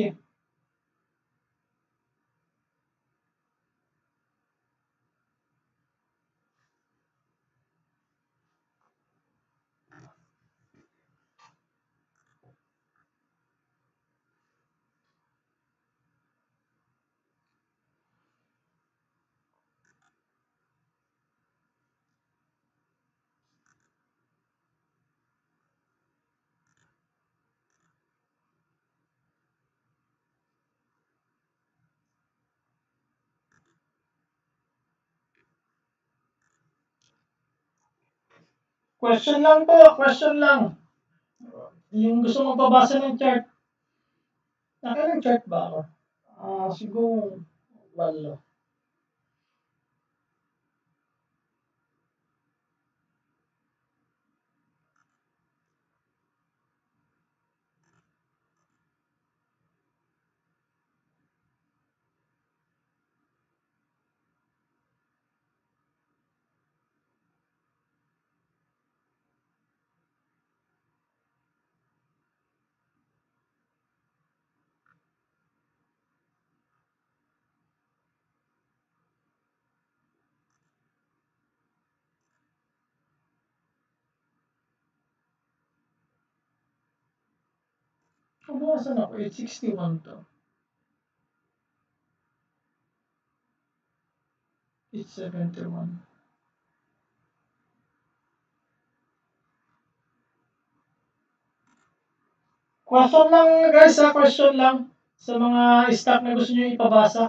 Question lang po, question lang. Yung gusto mong pabasa ng chart. Naka ng chart ba ako? Siguro, walo. Kabawasan ako, 861 to. 871. Question lang guys question lang sa mga stock na gusto nyo ipabasa.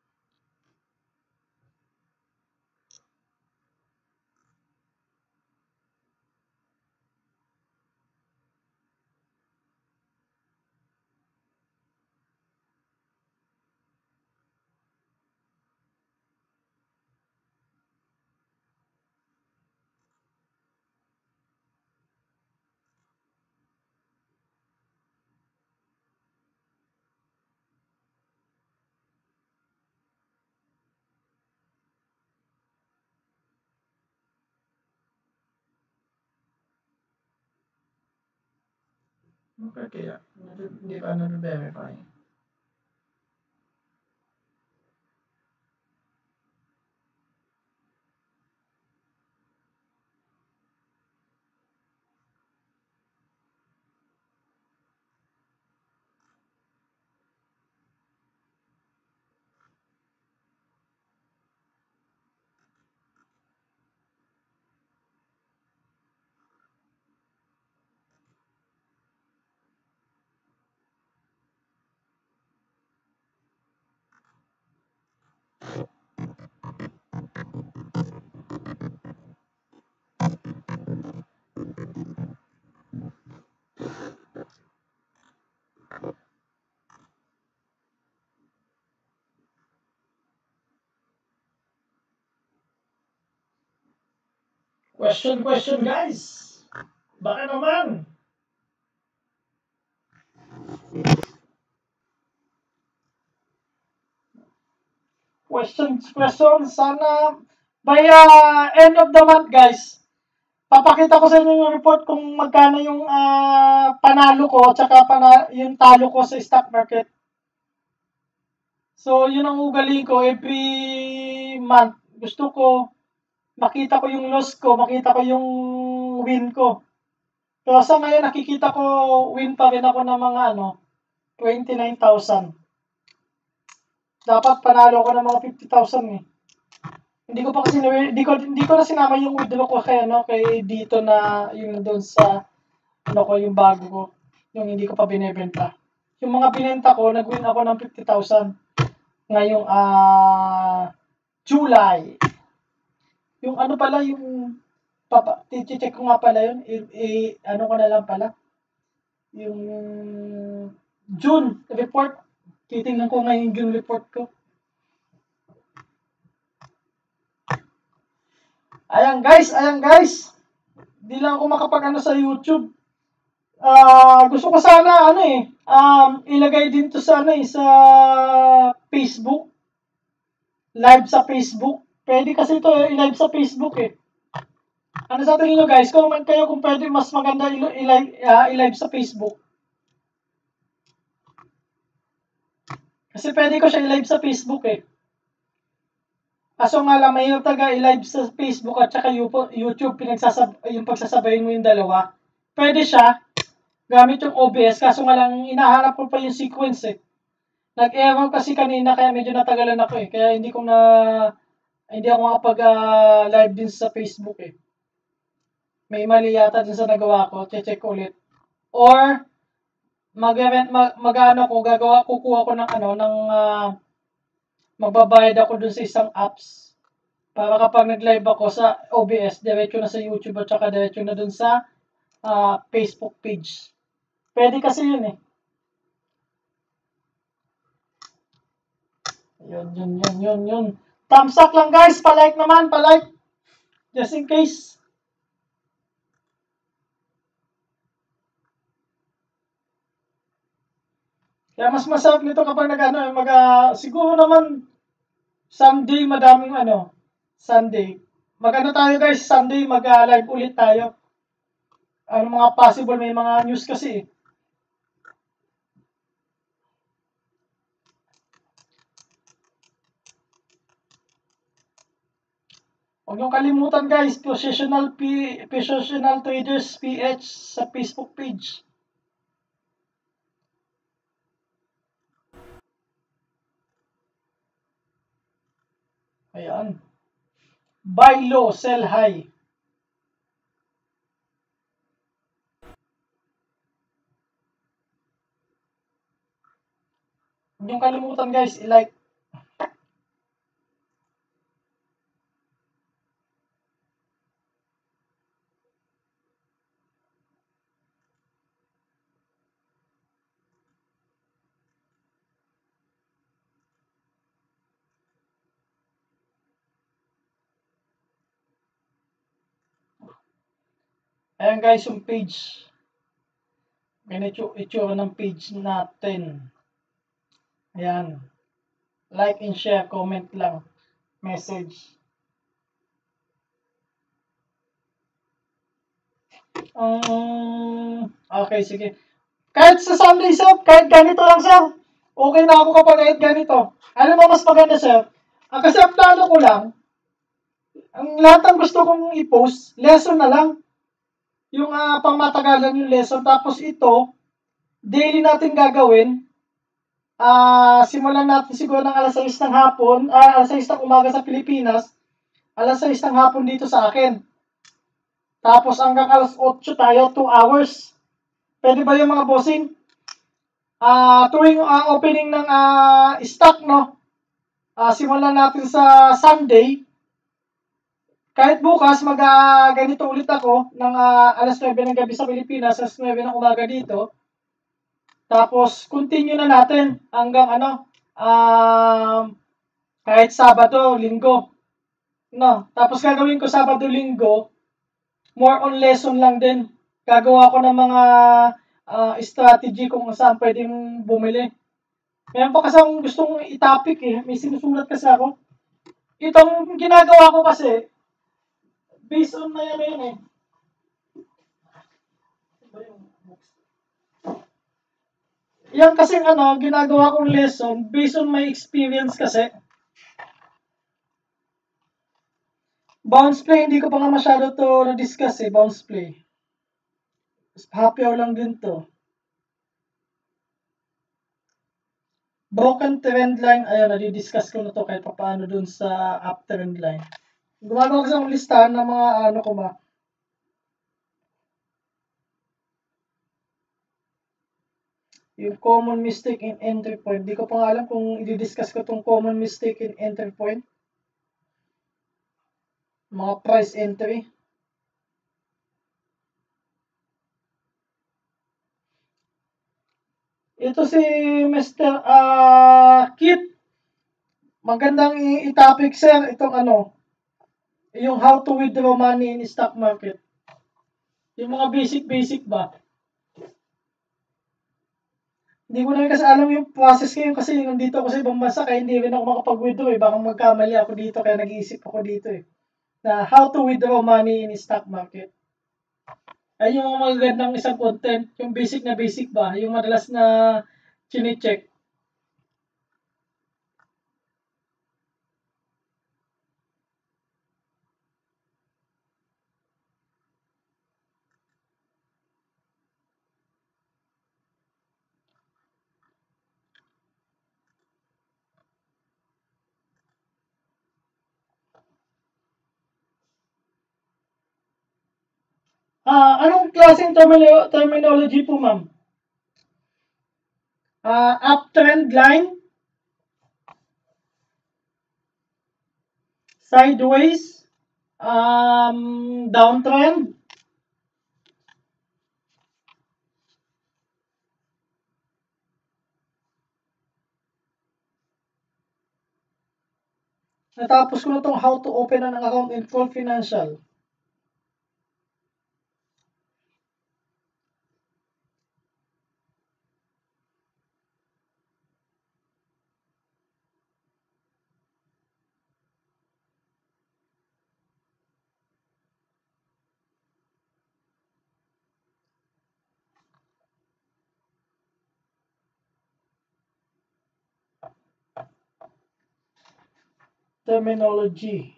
Okay, kaya hindi pa na-verify. Question guys. Baka naman. Question. Sana by end of the month guys. Papakita ko sa inyo yung report kung magkano yung panalo ko tsaka yung talo ko sa stock market. So, yun ang ugali ko every month. Gusto ko makita ko yung loss ko, makita ko yung win ko. So, sa ngayon nakikita ko win pa rin ako ng mga 29,000. Dapat panalo ko ng mga 50,000 Hindi ko pa kasi hindi ko na sinama yung withdraw ko kay dito na yung doon sa yung bago ko, yung hindi ko pa binebenta. Yung mga binenta ko, nag-win ako ng 50,000 ngayong July. Yung pala yung check ko nga pala yun, ko na lang pala. Yung June report, titingnan ko ngayon yung June report ko. Ayan guys. Di lang ako makapag-ano sa YouTube. Gusto ko sana ilagay din to sa sa Facebook. Live sa Facebook. Pwede kasi ito i-live sa Facebook eh. Ano sa tingin nyo guys? Comment kayo kung pwede mas maganda i-live sa Facebook. Kasi pwede ko siya i-live sa Facebook eh. Kaso nga lang, mahirap talaga i-live sa Facebook at saka YouTube, yung pagsasabayin mo yung dalawa. Pwede siya, gamit yung OBS, kaso nga lang, inahanap ko pa yung sequence eh. Nag-error kasi kanina, kaya medyo natagalan ako eh. Kaya hindi ako makapag-live din sa Facebook eh. May mali yata din sa nagawa ko, check ulit. Or, kukuha ko magbabayad ako dun sa isang apps. Para kapag nag-live ako sa OBS, diretso na sa YouTube at saka diretso na dun sa Facebook page. Pwede kasi yun eh. Yun. Thumbs up lang guys, palike naman, palike. Just in case. Kaya mas masarap nito kapag siguro naman Sunday madaming Sunday. Tayo guys, Sunday mag-live ulit tayo. Mga possible, may mga news kasi eh. Huwag niyong kalimutan guys, Positional Traders PH sa Facebook page. Ayan. Buy low, sell high. Huwag niyong kalimutan guys, i-like. Ayan guys, yung page. Ganito itsura ng page natin. Ayan. Like and share, comment lang. Message. Okay, sige. Kahit sa Sunday, sir, kahit ganito lang, sir. Okay na ako kapag kahit ganito. Alam mo, mas maganda, sir. Kasi ang plano ko lang, ang lahat ng gusto kong i-post, lesson na lang. Yung pangmatagalan yung lesson. Tapos ito, daily natin gagawin. Simulan natin siguro ng alas 6 ng hapon, alas 6 ng umaga sa Pilipinas, alas 6 ng hapon dito sa akin. Tapos hanggang alas 8 tayo, 2 hours. Pwede ba yung mga bossing? Tuwing opening ng stock, no? Simulan natin sa Sunday. Kahit bukas, ganito ulit ako ng alas 9 ng gabi sa Pilipinas, alas 9 ng umaga dito. Tapos, continue na natin hanggang kahit Sabado, Linggo. No? Tapos gagawin ko Sabado, Linggo, more on lesson lang din. Gagawa ko ng mga strategy kung saan pwedeng bumili. Meron pa kasi akong gustong i-topic eh. May sinusulat kasi ako. Itong ginagawa ko kasi, based on na yun eh. Yan kasi ginagawa kong lesson based on my experience kasi. Bounce play, hindi ko pa nga masyado to na-discuss eh, bounce play. Happy hour lang din to. Broken trend line, ayun, nadi-discuss ko na to kahit paano dun sa up trend line. Gumagawa ko sa listahan ng mga yung common mistake in entry point. Di ko pa nga alam kung i-discuss ko tong common mistake in entry point. Mga price entry. Ito si Mr. Kit. Magandang i-topic sir itong Yung how to withdraw money in stock market. Yung mga basic ba? Hindi ko na kasi alam yung process ngayon kasi nandito ako sa ibang bansa kaya hindi rin ako makapag-withdraw eh. Baka magkamali ako dito kaya nag-iisip ako dito eh. Na how to withdraw money in stock market. Ay yung magagandang isang content, yung basic ba? Yung madalas na chine-check. Anong klaseng terminology po, ma'am? Uptrend line, sideways, downtrend, natapos ko na tong how to open an account in Full Financial. Terminology.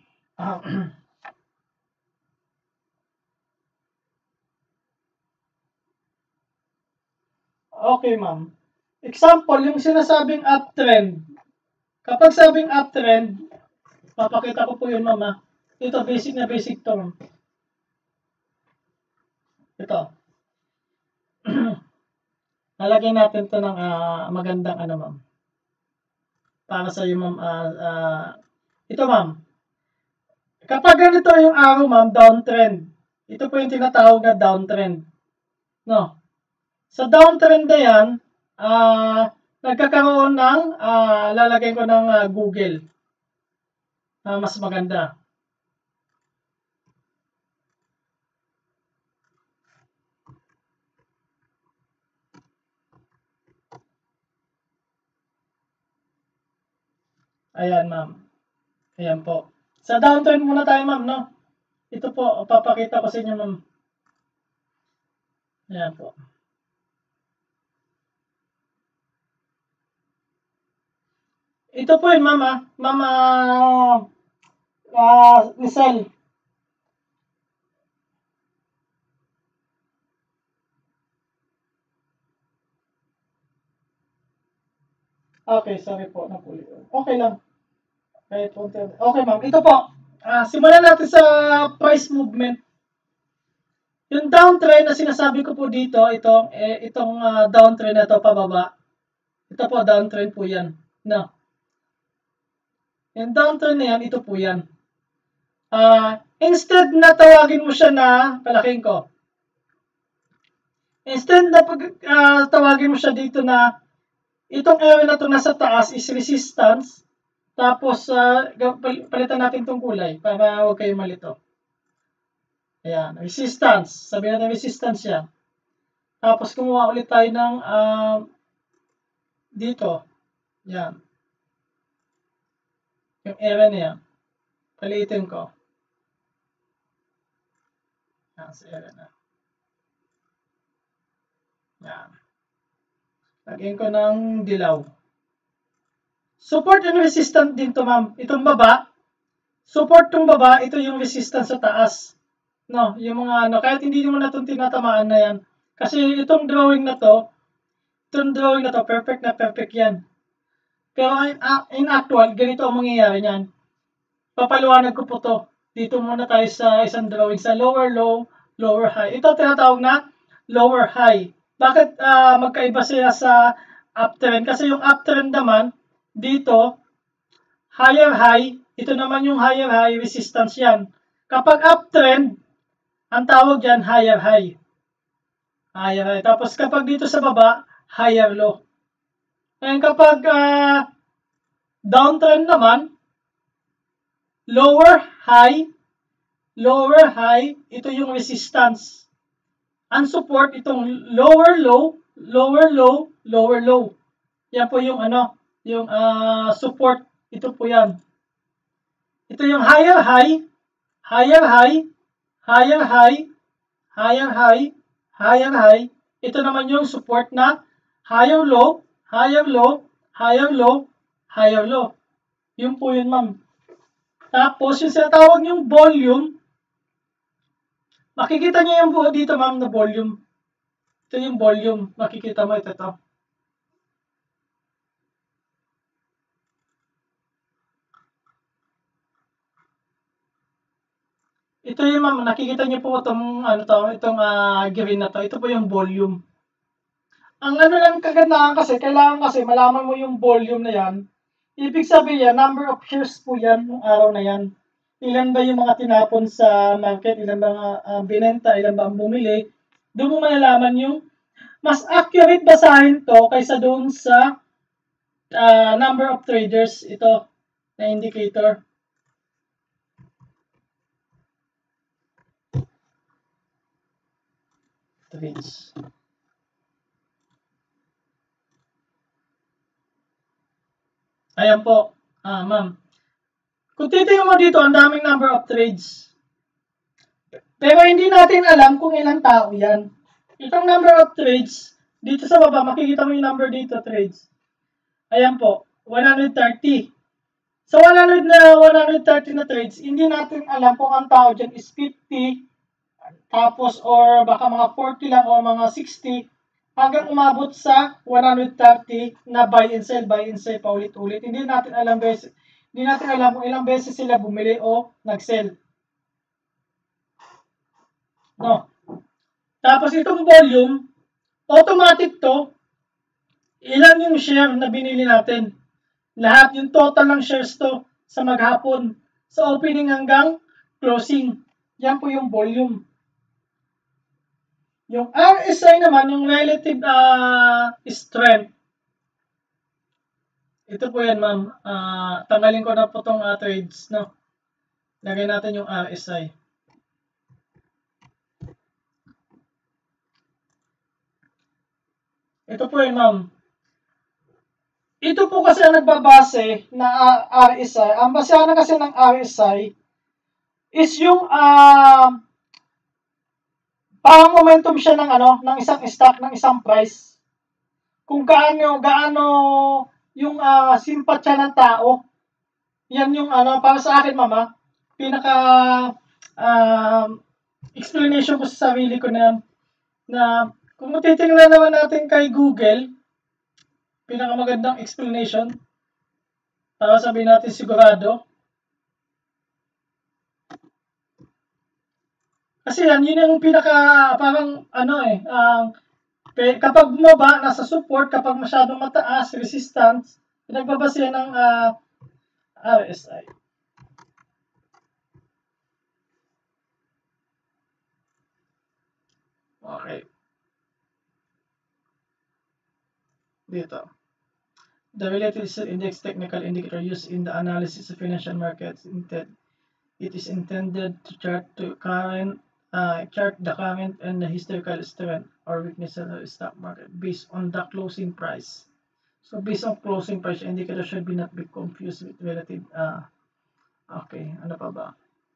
Okay, ma'am. Example, yung sinasabing uptrend. Kapag sabing uptrend, papakita ko po yun, ma'am. Ito, basic to, ma'am. Ito. Lalagyan natin to ng magandang ano, ma'am. Para sa iyo, ma'am. Ito, ma'am. Kapag ganito yung araw, ma'am, downtrend. Ito po yung tinatawag na downtrend. No? Sa downtrend na yan, nagkakaroon ng, lalagay ko ng Google. Mas maganda. Ayan, ma'am. Ayan po. Sa downtrend muna tayo, ma'am, no? Ito po, papakita ko sa inyo, ma'am. Ayan po. Ito po yun, ma'am, Ma'am, Lisel. Okay, sorry po. Napuli. Okay lang. Okay, ma'am. Ito po. Simulan natin sa price movement. Yung downtrend na sinasabi ko po dito, itong downtrend na to pababa. Ito po, downtrend po yan. No. Yung downtrend na yan, ito po yan. Instead na tawagin mo siya na, palaking ko. Instead na tawagin mo siya dito na, itong area na to nasa taas is resistance. Tapos, palitan natin itong kulay para huwag kayong malito. Ayan, resistance. Sabihin natin resistance yan. Tapos, kumuha ulit tayo ng dito. Yan. Yung area na yan. Palitin ko. Yan, sa area na. Yan. Lagyan ko ng dilaw. Support and resistance din to, ma'am. Itong baba, support tong baba, ito yung resistance sa taas. No, yung mga ano, kahit hindi mo na itong tinatamaan na yan. Kasi itong drawing na to, perfect yan. Pero in actual, ganito ang mangyayari niyan. Papaliwanag ko po to. Dito muna tayo sa isang drawing sa lower low, lower high. Ito tinatawag na lower high. Bakit magkaiba sila sa uptrend? Kasi yung uptrend naman, dito, higher high, ito naman yung higher high, resistance yan. Kapag uptrend, ang tawag dyan, higher high. Higher high. Tapos kapag dito sa baba, higher low. Ngayon kapag downtrend naman, lower high, lower high, ito yung resistance. Ang support, itong lower low, lower low, lower low. Yan po yung yung support. Ito po yan. Ito yung higher high, higher high, higher high, higher high, higher high. Ito naman yung support na higher low, higher low, higher low, higher low. Yun po yun, ma'am. Tapos, yung sinatawag yung volume, makikita niyo yung buo dito, ma'am, na volume. Ito yung volume. Makikita mo ito. Ito yung, ma'am, nakikita niyo po itong, itong green na to. Ito po yung volume. Ang lang kagandahan kasi, kailangan kasi malaman mo yung volume na yan. Ibig sabihin, number of shares po yan ng araw na yan. Ilan ba yung mga tinapon sa market, ilan ba binenta, ilan ba ang bumili. Doon mo malalaman yung mas accurate basahin to kaysa doon sa number of traders, ito na indicator. Trades. Ayan po, ma'am. Kung titingnan mo dito, ang daming number of trades. Pero hindi natin alam kung ilang tao yan. Itong number of trades, dito sa baba, makikita mo yung number dito, trades. Ayan po, 130. So, 130 na trades, hindi natin alam kung ang tao dyan is 50, tapos or baka mga 40 lang o mga 60, hanggang umabot sa 130 na buy and sell paulit-ulit. Hindi natin alam kung ilang beses sila bumili o nag-sell. No. Tapos itong volume, automatic to, ilan yung share na binili natin. Lahat yung total ng shares to sa maghapon. Sa opening hanggang closing. Yan po yung volume. Yung RSI naman, yung relative strength. Ito po yan, ma'am. Tanggalin ko na po itong trades, no? Lagay natin yung RSI. Ito po yan, ma'am. Ito po kasi ang nagbabase na RSI. Ang basehan kasi ng RSI is yung parang momentum siya ng isang stock, ng isang price. Kung gaano yung simpatya ng tao. Yan yung para sa akin, mama, pinaka explanation ko sa sarili ko na kung titingnan naman natin kay Google, pinakamagandang explanation, para sabihin natin sigurado. Kasi yun yung pinaka, parang kapag bumaba, nasa support, kapag masyadong mataas, resistance, pinagbabase ng RSI. Okay. Dito. The relative index technical indicator used in the analysis of financial markets. It is intended to chart the current and the historical strength or weakness of the stock market based on the closing price. So based on closing price, indicator should not be confused with relative. Okay, ano pa ba?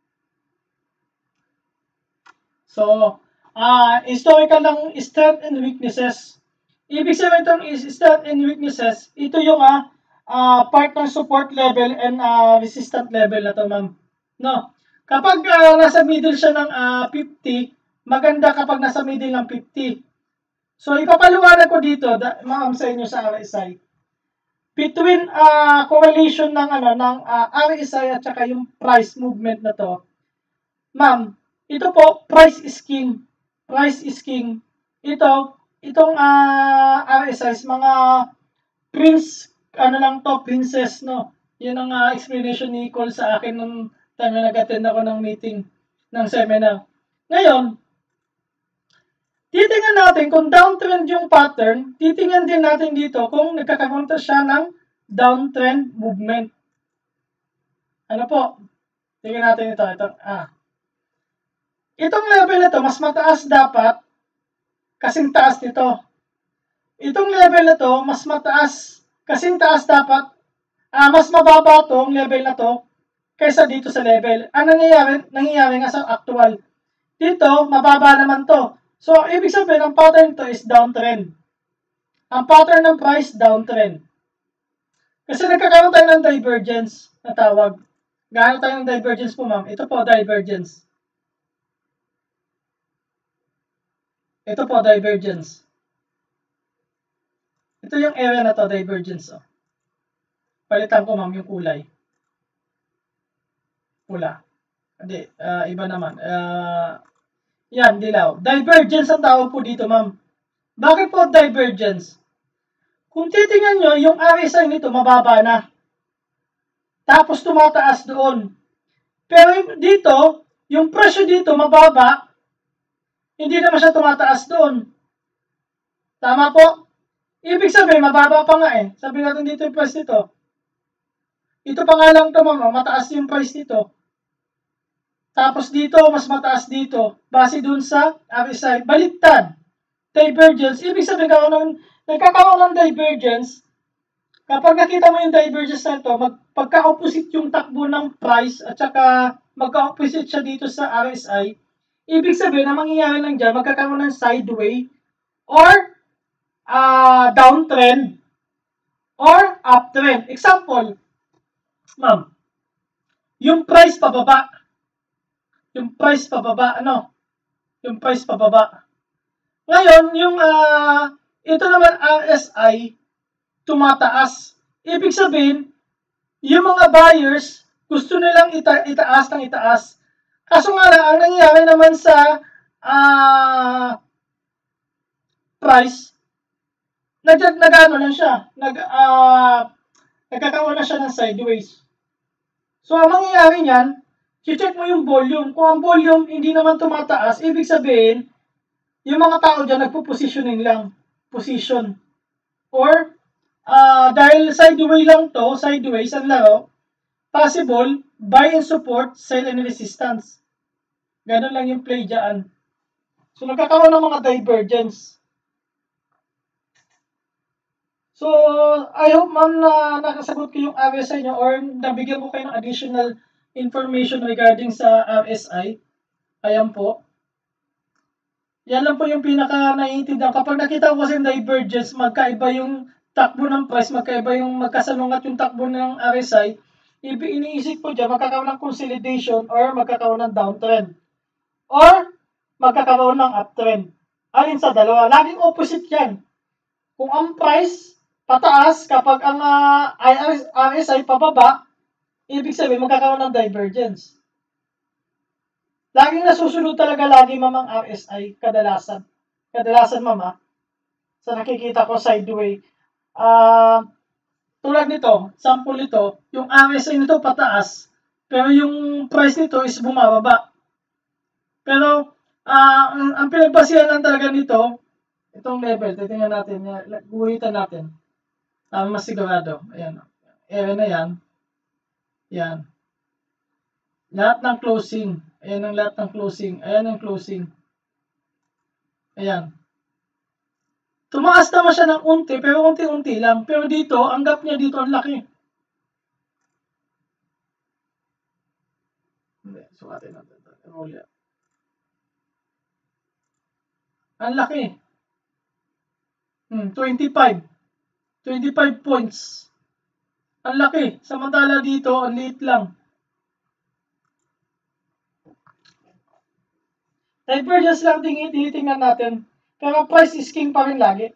So, historical ng strength and weaknesses. Ibig sabihin itong strength and weaknesses, ito yung part ng support level and resistance level na to, ma'am. No. Kapag nasa middle siya ng 50, maganda kapag nasa middle ng 50. So, ipapaliwanag ko dito, ma'am, sa inyo sa RSI. Between correlation ng RSI at saka yung price movement na to, ma'am, ito po, price is king. Price is king. Itong RSI, mga prince, princess, no? Yan ang explanation ni Cole sa akin nung time na nag-attend ako ng meeting, ng seminar. Ngayon, titingnan natin kung downtrend yung pattern, titingnan din natin dito kung nagkakaroon siya ng downtrend movement. Ano po? Tingnan natin ito. Itong level na to, mas mataas dapat kasing taas nito. Itong level na to, mas mataas kasing taas dapat, mas mababa tong level na to kaysa dito sa level. Ang nangyayari nga sa actual. Dito, mababa naman to. So, ibig sabihin, ang pattern to is downtrend. Ang pattern ng price, downtrend. Kasi nagkakaroon tayo ng divergence na tawag. Gaano tayo ng divergence po, ma'am? Ito po, divergence. Ito po, divergence. Ito yung area na to, divergence. Oh. Palitan ko, ma'am, yung kulay. Pula. Hindi, iba naman. Yan, dilaw. Divergence ang tawag po dito, ma'am. Bakit po divergence? Kung titingnan nyo, yung RSI nito, mababa na. Tapos tumataas doon. Pero dito, yung presyo dito, mababa. Hindi naman siya tumataas doon. Tama po? Ibig sabihin, mababa pa nga eh. Sabi natin dito yung price nito. Ito pa nga lang ito, ma'am. Mataas yung price nito. Tapos dito, mas mataas dito. Base dun sa RSI. Baliktad. Divergence. Ibig sabihin, nagkakaroon ng divergence. Kapag nakita mo yung divergence na ito, pagka-opposite yung takbo ng price at saka magka-opposite siya dito sa RSI, ibig sabihin, ang mangyayari lang dyan, magkakaroon ng sideway or downtrend or uptrend. Example, ma'am, yung price pababa. Yung price pababa, ano? Yung price pababa. Ngayon, yung ito naman RSI, tumataas. Ibig sabihin, yung mga buyers, gusto nilang itaas ng itaas. Kaso nga lang, ang nangyayari naman sa price, nagano lang siya, nagkakaroon na siya ng sideways. So, ang mangyayari niyan, check mo yung volume. Kung ang volume hindi naman tumataas, ibig sabihin, yung mga tao dyan nagpo-positioning lang. Position. Or, dahil sideways lang to, sideways ang laro, possible, buy and support, sell and resistance. Ganun lang yung play dyan. So, nagkakaroon ng mga divergence. So, I hope, ma'am, na nakasagot ko yung RSI nyo or nabigyan ko kayo ng additional information regarding sa RSI. Ayan po. Yan lang po yung pinaka naiintindihan. Kapag nakita ko kasi divergence, magkaiba yung takbo ng price, magkaiba yung magkasalungat yung takbo ng RSI, iniisip ko dyan, magkakaroon ng consolidation or magkakaroon ng downtrend. Or magkakaroon ng uptrend. Alin sa dalawa? Laging opposite yan. Kung ang price pataas, kapag ang RSI pababa, ibig sabihin magkakaroon ng divergence. Laging nasusunod talaga lagi, ma'am, ang RSI, kadalasan. Kadalasan, ma'am, sa nakikita ko sideway. Tulad nito, sample nito, yung RSI nito pataas, pero yung price nito is bumababa. Pero, ang pinagbasihan lang talaga nito, itong level, titingnan natin, guhitan natin. Mas sigurado. Ayan. Area na yan. Yan. Lahat ng closing. Ayan ang lahat ng closing. Ayan ang closing. Ayan. Tumaas naman siya ng unti, pero unti-unti lang. Pero dito, ang gap niya dito, ang laki. Hindi, sukatin natin. Ang laki. 25. 25 points. Ang laki. Samantala dito, ang liit lang. Divergence lang tinitingnan natin. Pero price is king pa rin lagi.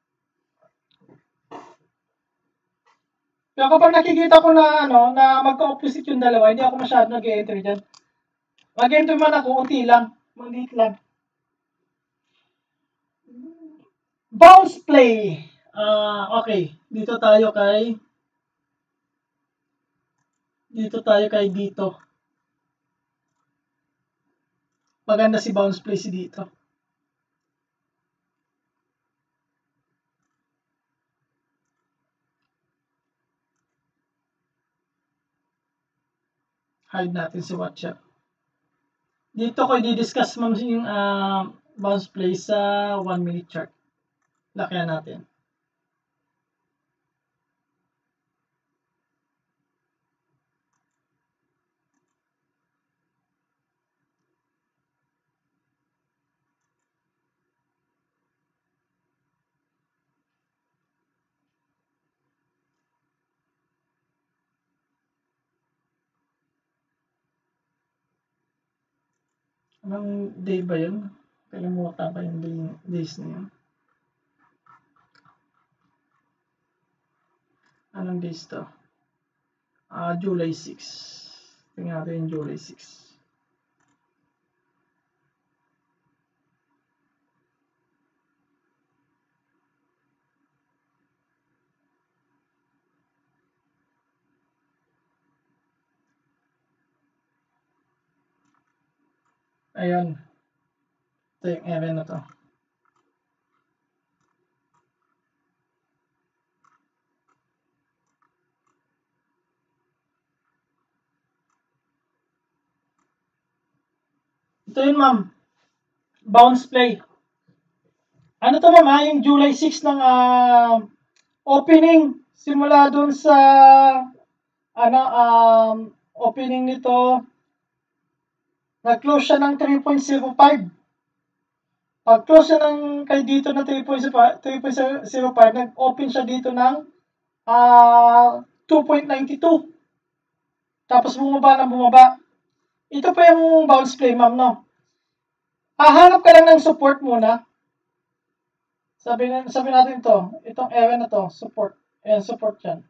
Pero kapag nakikita ko na na magka-opposite yung dalawa, hindi ako masyado nag-e-entry dyan. Mag-entry man ako, unti lang. Maliit lang. Bounce play. Okay. Dito tayo kay dito. Maganda si bounce play si dito. Hide natin si Watcher. Dito ko i-discuss ma'am yung bounce play sa 1 minute chart. Lakyan natin. Anong day ba yun? Kalimutan ko yung days na yun. Anong days to? July 6. Tingnan natin yung July 6. Ayan. Ito yung area na to. Ito yun ma'am. Bounce play. Ano to ma'am yung July 6 ng opening. Simula dun sa opening nito. Nag-close siya ng 3.05. Pag-close siya ng kay dito na 3.05, nag-open siya dito ng 2.92. Tapos bumaba ng bumaba. Ito pa yung bounce play, ma'am, no? Hahanap ka lang ng support muna. Sabi natin to, itong area na to, support. Ayan, support yan.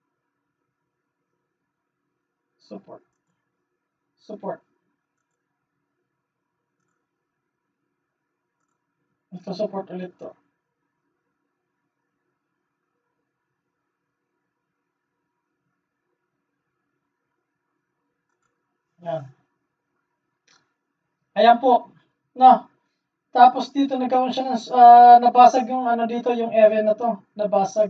Support. Support. Ito, support ulit to. Ayan. Ayan po. Na. Tapos dito nagkaroon siya ng nabasag yung dito, yung area na to. Nabasag.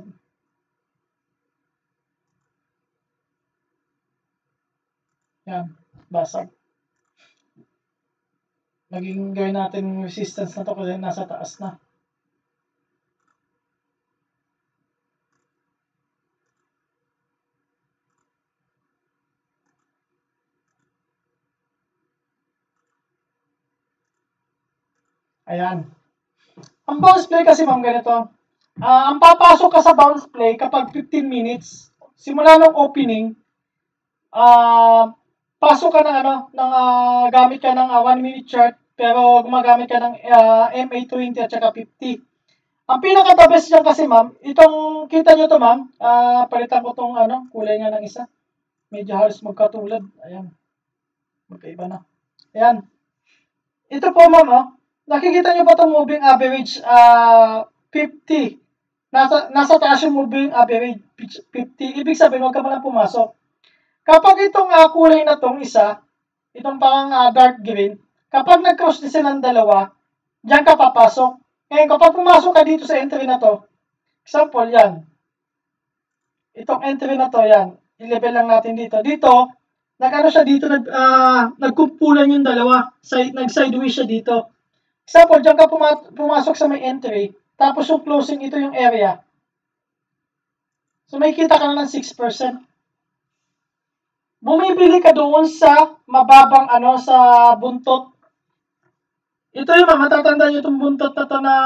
Yan. Basag. Naging gawin natin resistance na to kasi nasa taas na. Ayan. Ang bounce play kasi ma'am ganito. Ang papasok ka sa bounce play kapag 15 minutes, simula ng opening, pasok ka ng gamit ka ng 1 minute chart, pero gumagamit ka ng MA20 at saka 50. Ang pinaka-the best dyan kasi ma'am, itong, kita nyo to ma'am, palitan ko tong kulay nga ng isa. Medyo halos magkatulad. Ayan. Magkaiba na. Ayan. Ito po ma'am, nakikita nyo ba itong moving average 50? Nasa taas yung moving average 50. Ibig sabihin, huwag ka malang pumasok. Kapag itong kulay na tong isa, itong parang dark green, kapag nag-cross din silang dalawa, diyan ka papasok. Ngayon, kapag pumasok ka dito sa entry na to, example yan, itong entry na to, yan, i-level lang natin dito. Dito, nag-ano siya dito, nagkumpulan yung dalawa, nag-sideways siya dito. Example, diyan ka pumasok sa may entry, tapos yung closing, ito yung area. So, may kita ka na ng 6%. Bumibili ka doon sa mababang sa buntot. Ito yung matatanda nyo itong buntot na to na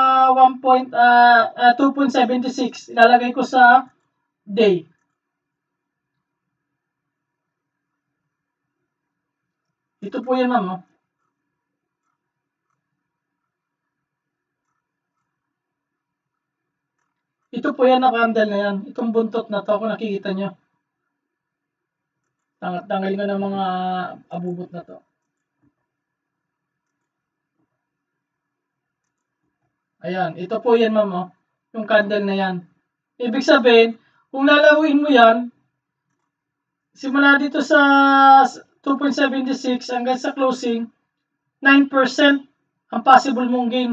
2.76. Ilalagay ko sa day. Ito po yan ma'am. Ito po yan na candle na yan. Itong buntot na to kung nakikita nyo. Tanggalin ko ng mga abubot na to. Ayan, ito po yan ma'am, yung candle na yan. Ibig sabihin, kung lalaruin mo yan, simula dito sa 2.76 hanggang sa closing, 9% ang possible mong gain.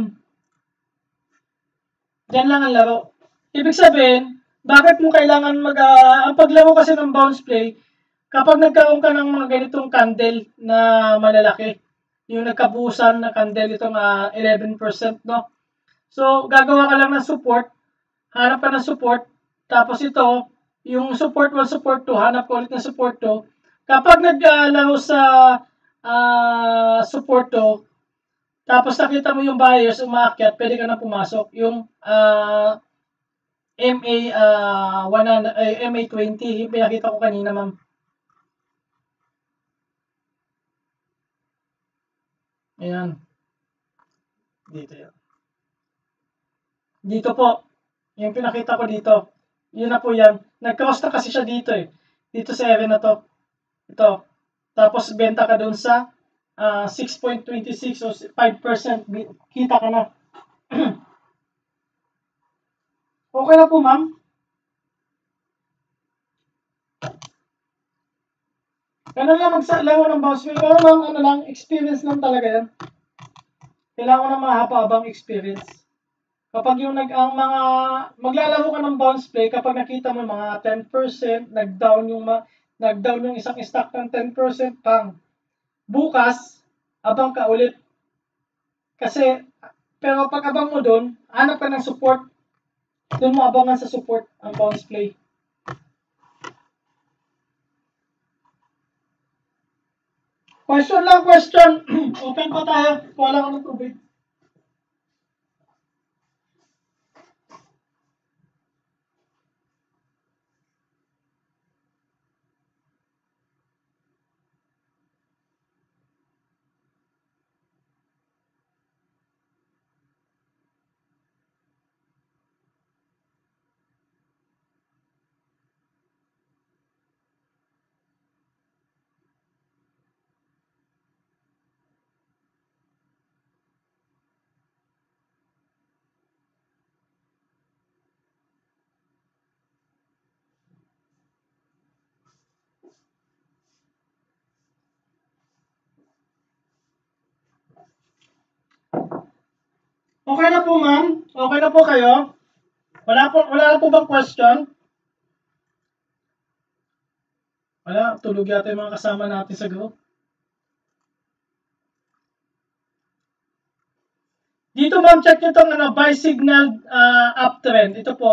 Diyan lang ang laro. Ibig sabihin, bakit mo kailangan ang paglaro kasi ng bounce play, kapag nagkaroon ka ng mga ganitong candle na malalaki, yung nagkabuusan na candle itong 11%, no? So, gagawa ka lang ng support, hanap ka ng support, tapos ito, yung support 1, support 2, hanap ka ulit ng support 2. Kapag naglaro sa support 2, tapos nakita mo yung buyers umaakyat, pwede ka na pumasok. Yung MA 100, MA 20, yung pinakita ko kanina, ma'am. Ayan. Dito yan. Dito po, yung pinakita ko dito. Yun na po yan. Nag-cross na kasi siya dito eh. Dito sa area na to. Ito. Tapos benta ka dun sa 6.26 o 5%. Kita ka na. Okay na po, ma'am. Ganun lang magsalaro ng bounce wheel. Pero lang, ano lang, experience lang talaga yan. Kailangan ng mahaba-habang experience. Kapag yung ang mga maglalaro ka ng bounce play, kapag nakita mo mga 10%, nag-down yung isang stock ng 10%, pang bukas, abang ka ulit. Kasi, pero pag abang mo doon, hanap ka ng support. Doon mo abangan sa support ang bounce play. Question lang, question. Open pa tayo. Wala ko ng tubig. Okay na po, ma'am. Okay na po kayo. Wala na po bang question? Wala, tulog yata yung mga kasama natin sa group. Dito, ma'am, check nyo itong buy signal uptrend. Ito po.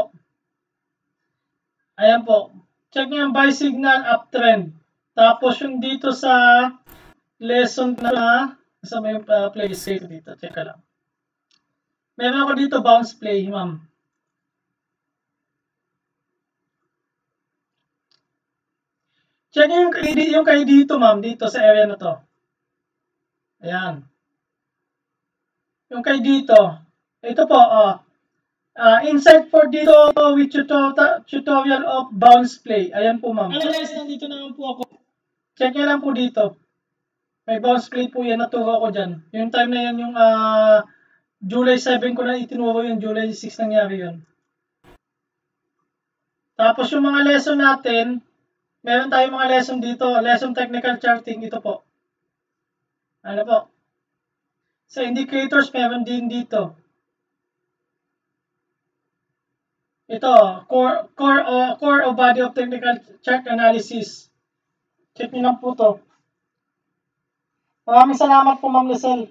Ayan po. Check nyo yung buy signal uptrend. Tapos yung dito sa lesson na sa may playlist dito. Check ka lang. Meron ako dito bounce play, ma'am. Check nyo yung kayo dito, ma'am. Dito sa area na to. Ayan. Yung kayo dito. Ito po, insight for dito with tutorial of bounce play. Ayan po, ma'am. Hello guys, nandito naman po ako. Check nyo lang po dito. May bounce play po yan, naturo ko dyan. Yung time na yan, yung July 7 ko na itinuro yun, July 6 nangyari yun. Tapos yung mga lesson natin, meron tayong mga lesson dito, lesson technical charting, ito po. Ano po? Sa indicators, meron din dito. Ito, core o body of technical chart analysis. Check nyo lang po to. Maraming salamat po, Ma'am Lizelle.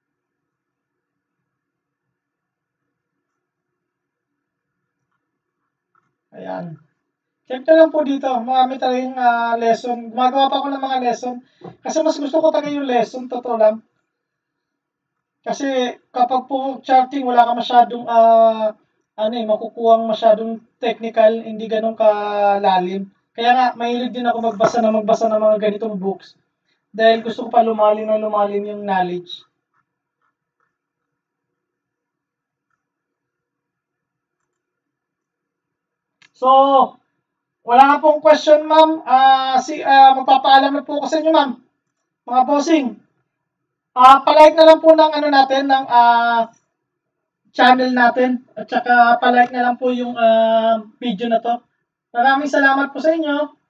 Ayan. Check nyo lang po dito. Marami tayong lesson. Gumagawa pa ako ng mga lesson. Kasi mas gusto ko talaga yung lesson. Totoo lang. Kasi kapag po charting, wala ka masyadong makukuhang masyadong technical, hindi ganun kalalim. Kaya nga, mahilig din ako magbasa ng mga ganitong books. Dahil gusto ko pa lumalim yung knowledge. So, wala na pong question, ma'am. Magpapaalam na po ako sa inyo, ma'am. Mga bossing. Palike na lang po ng natin, ng channel natin. At saka palike na lang po yung video na to. Maraming salamat po sa inyo.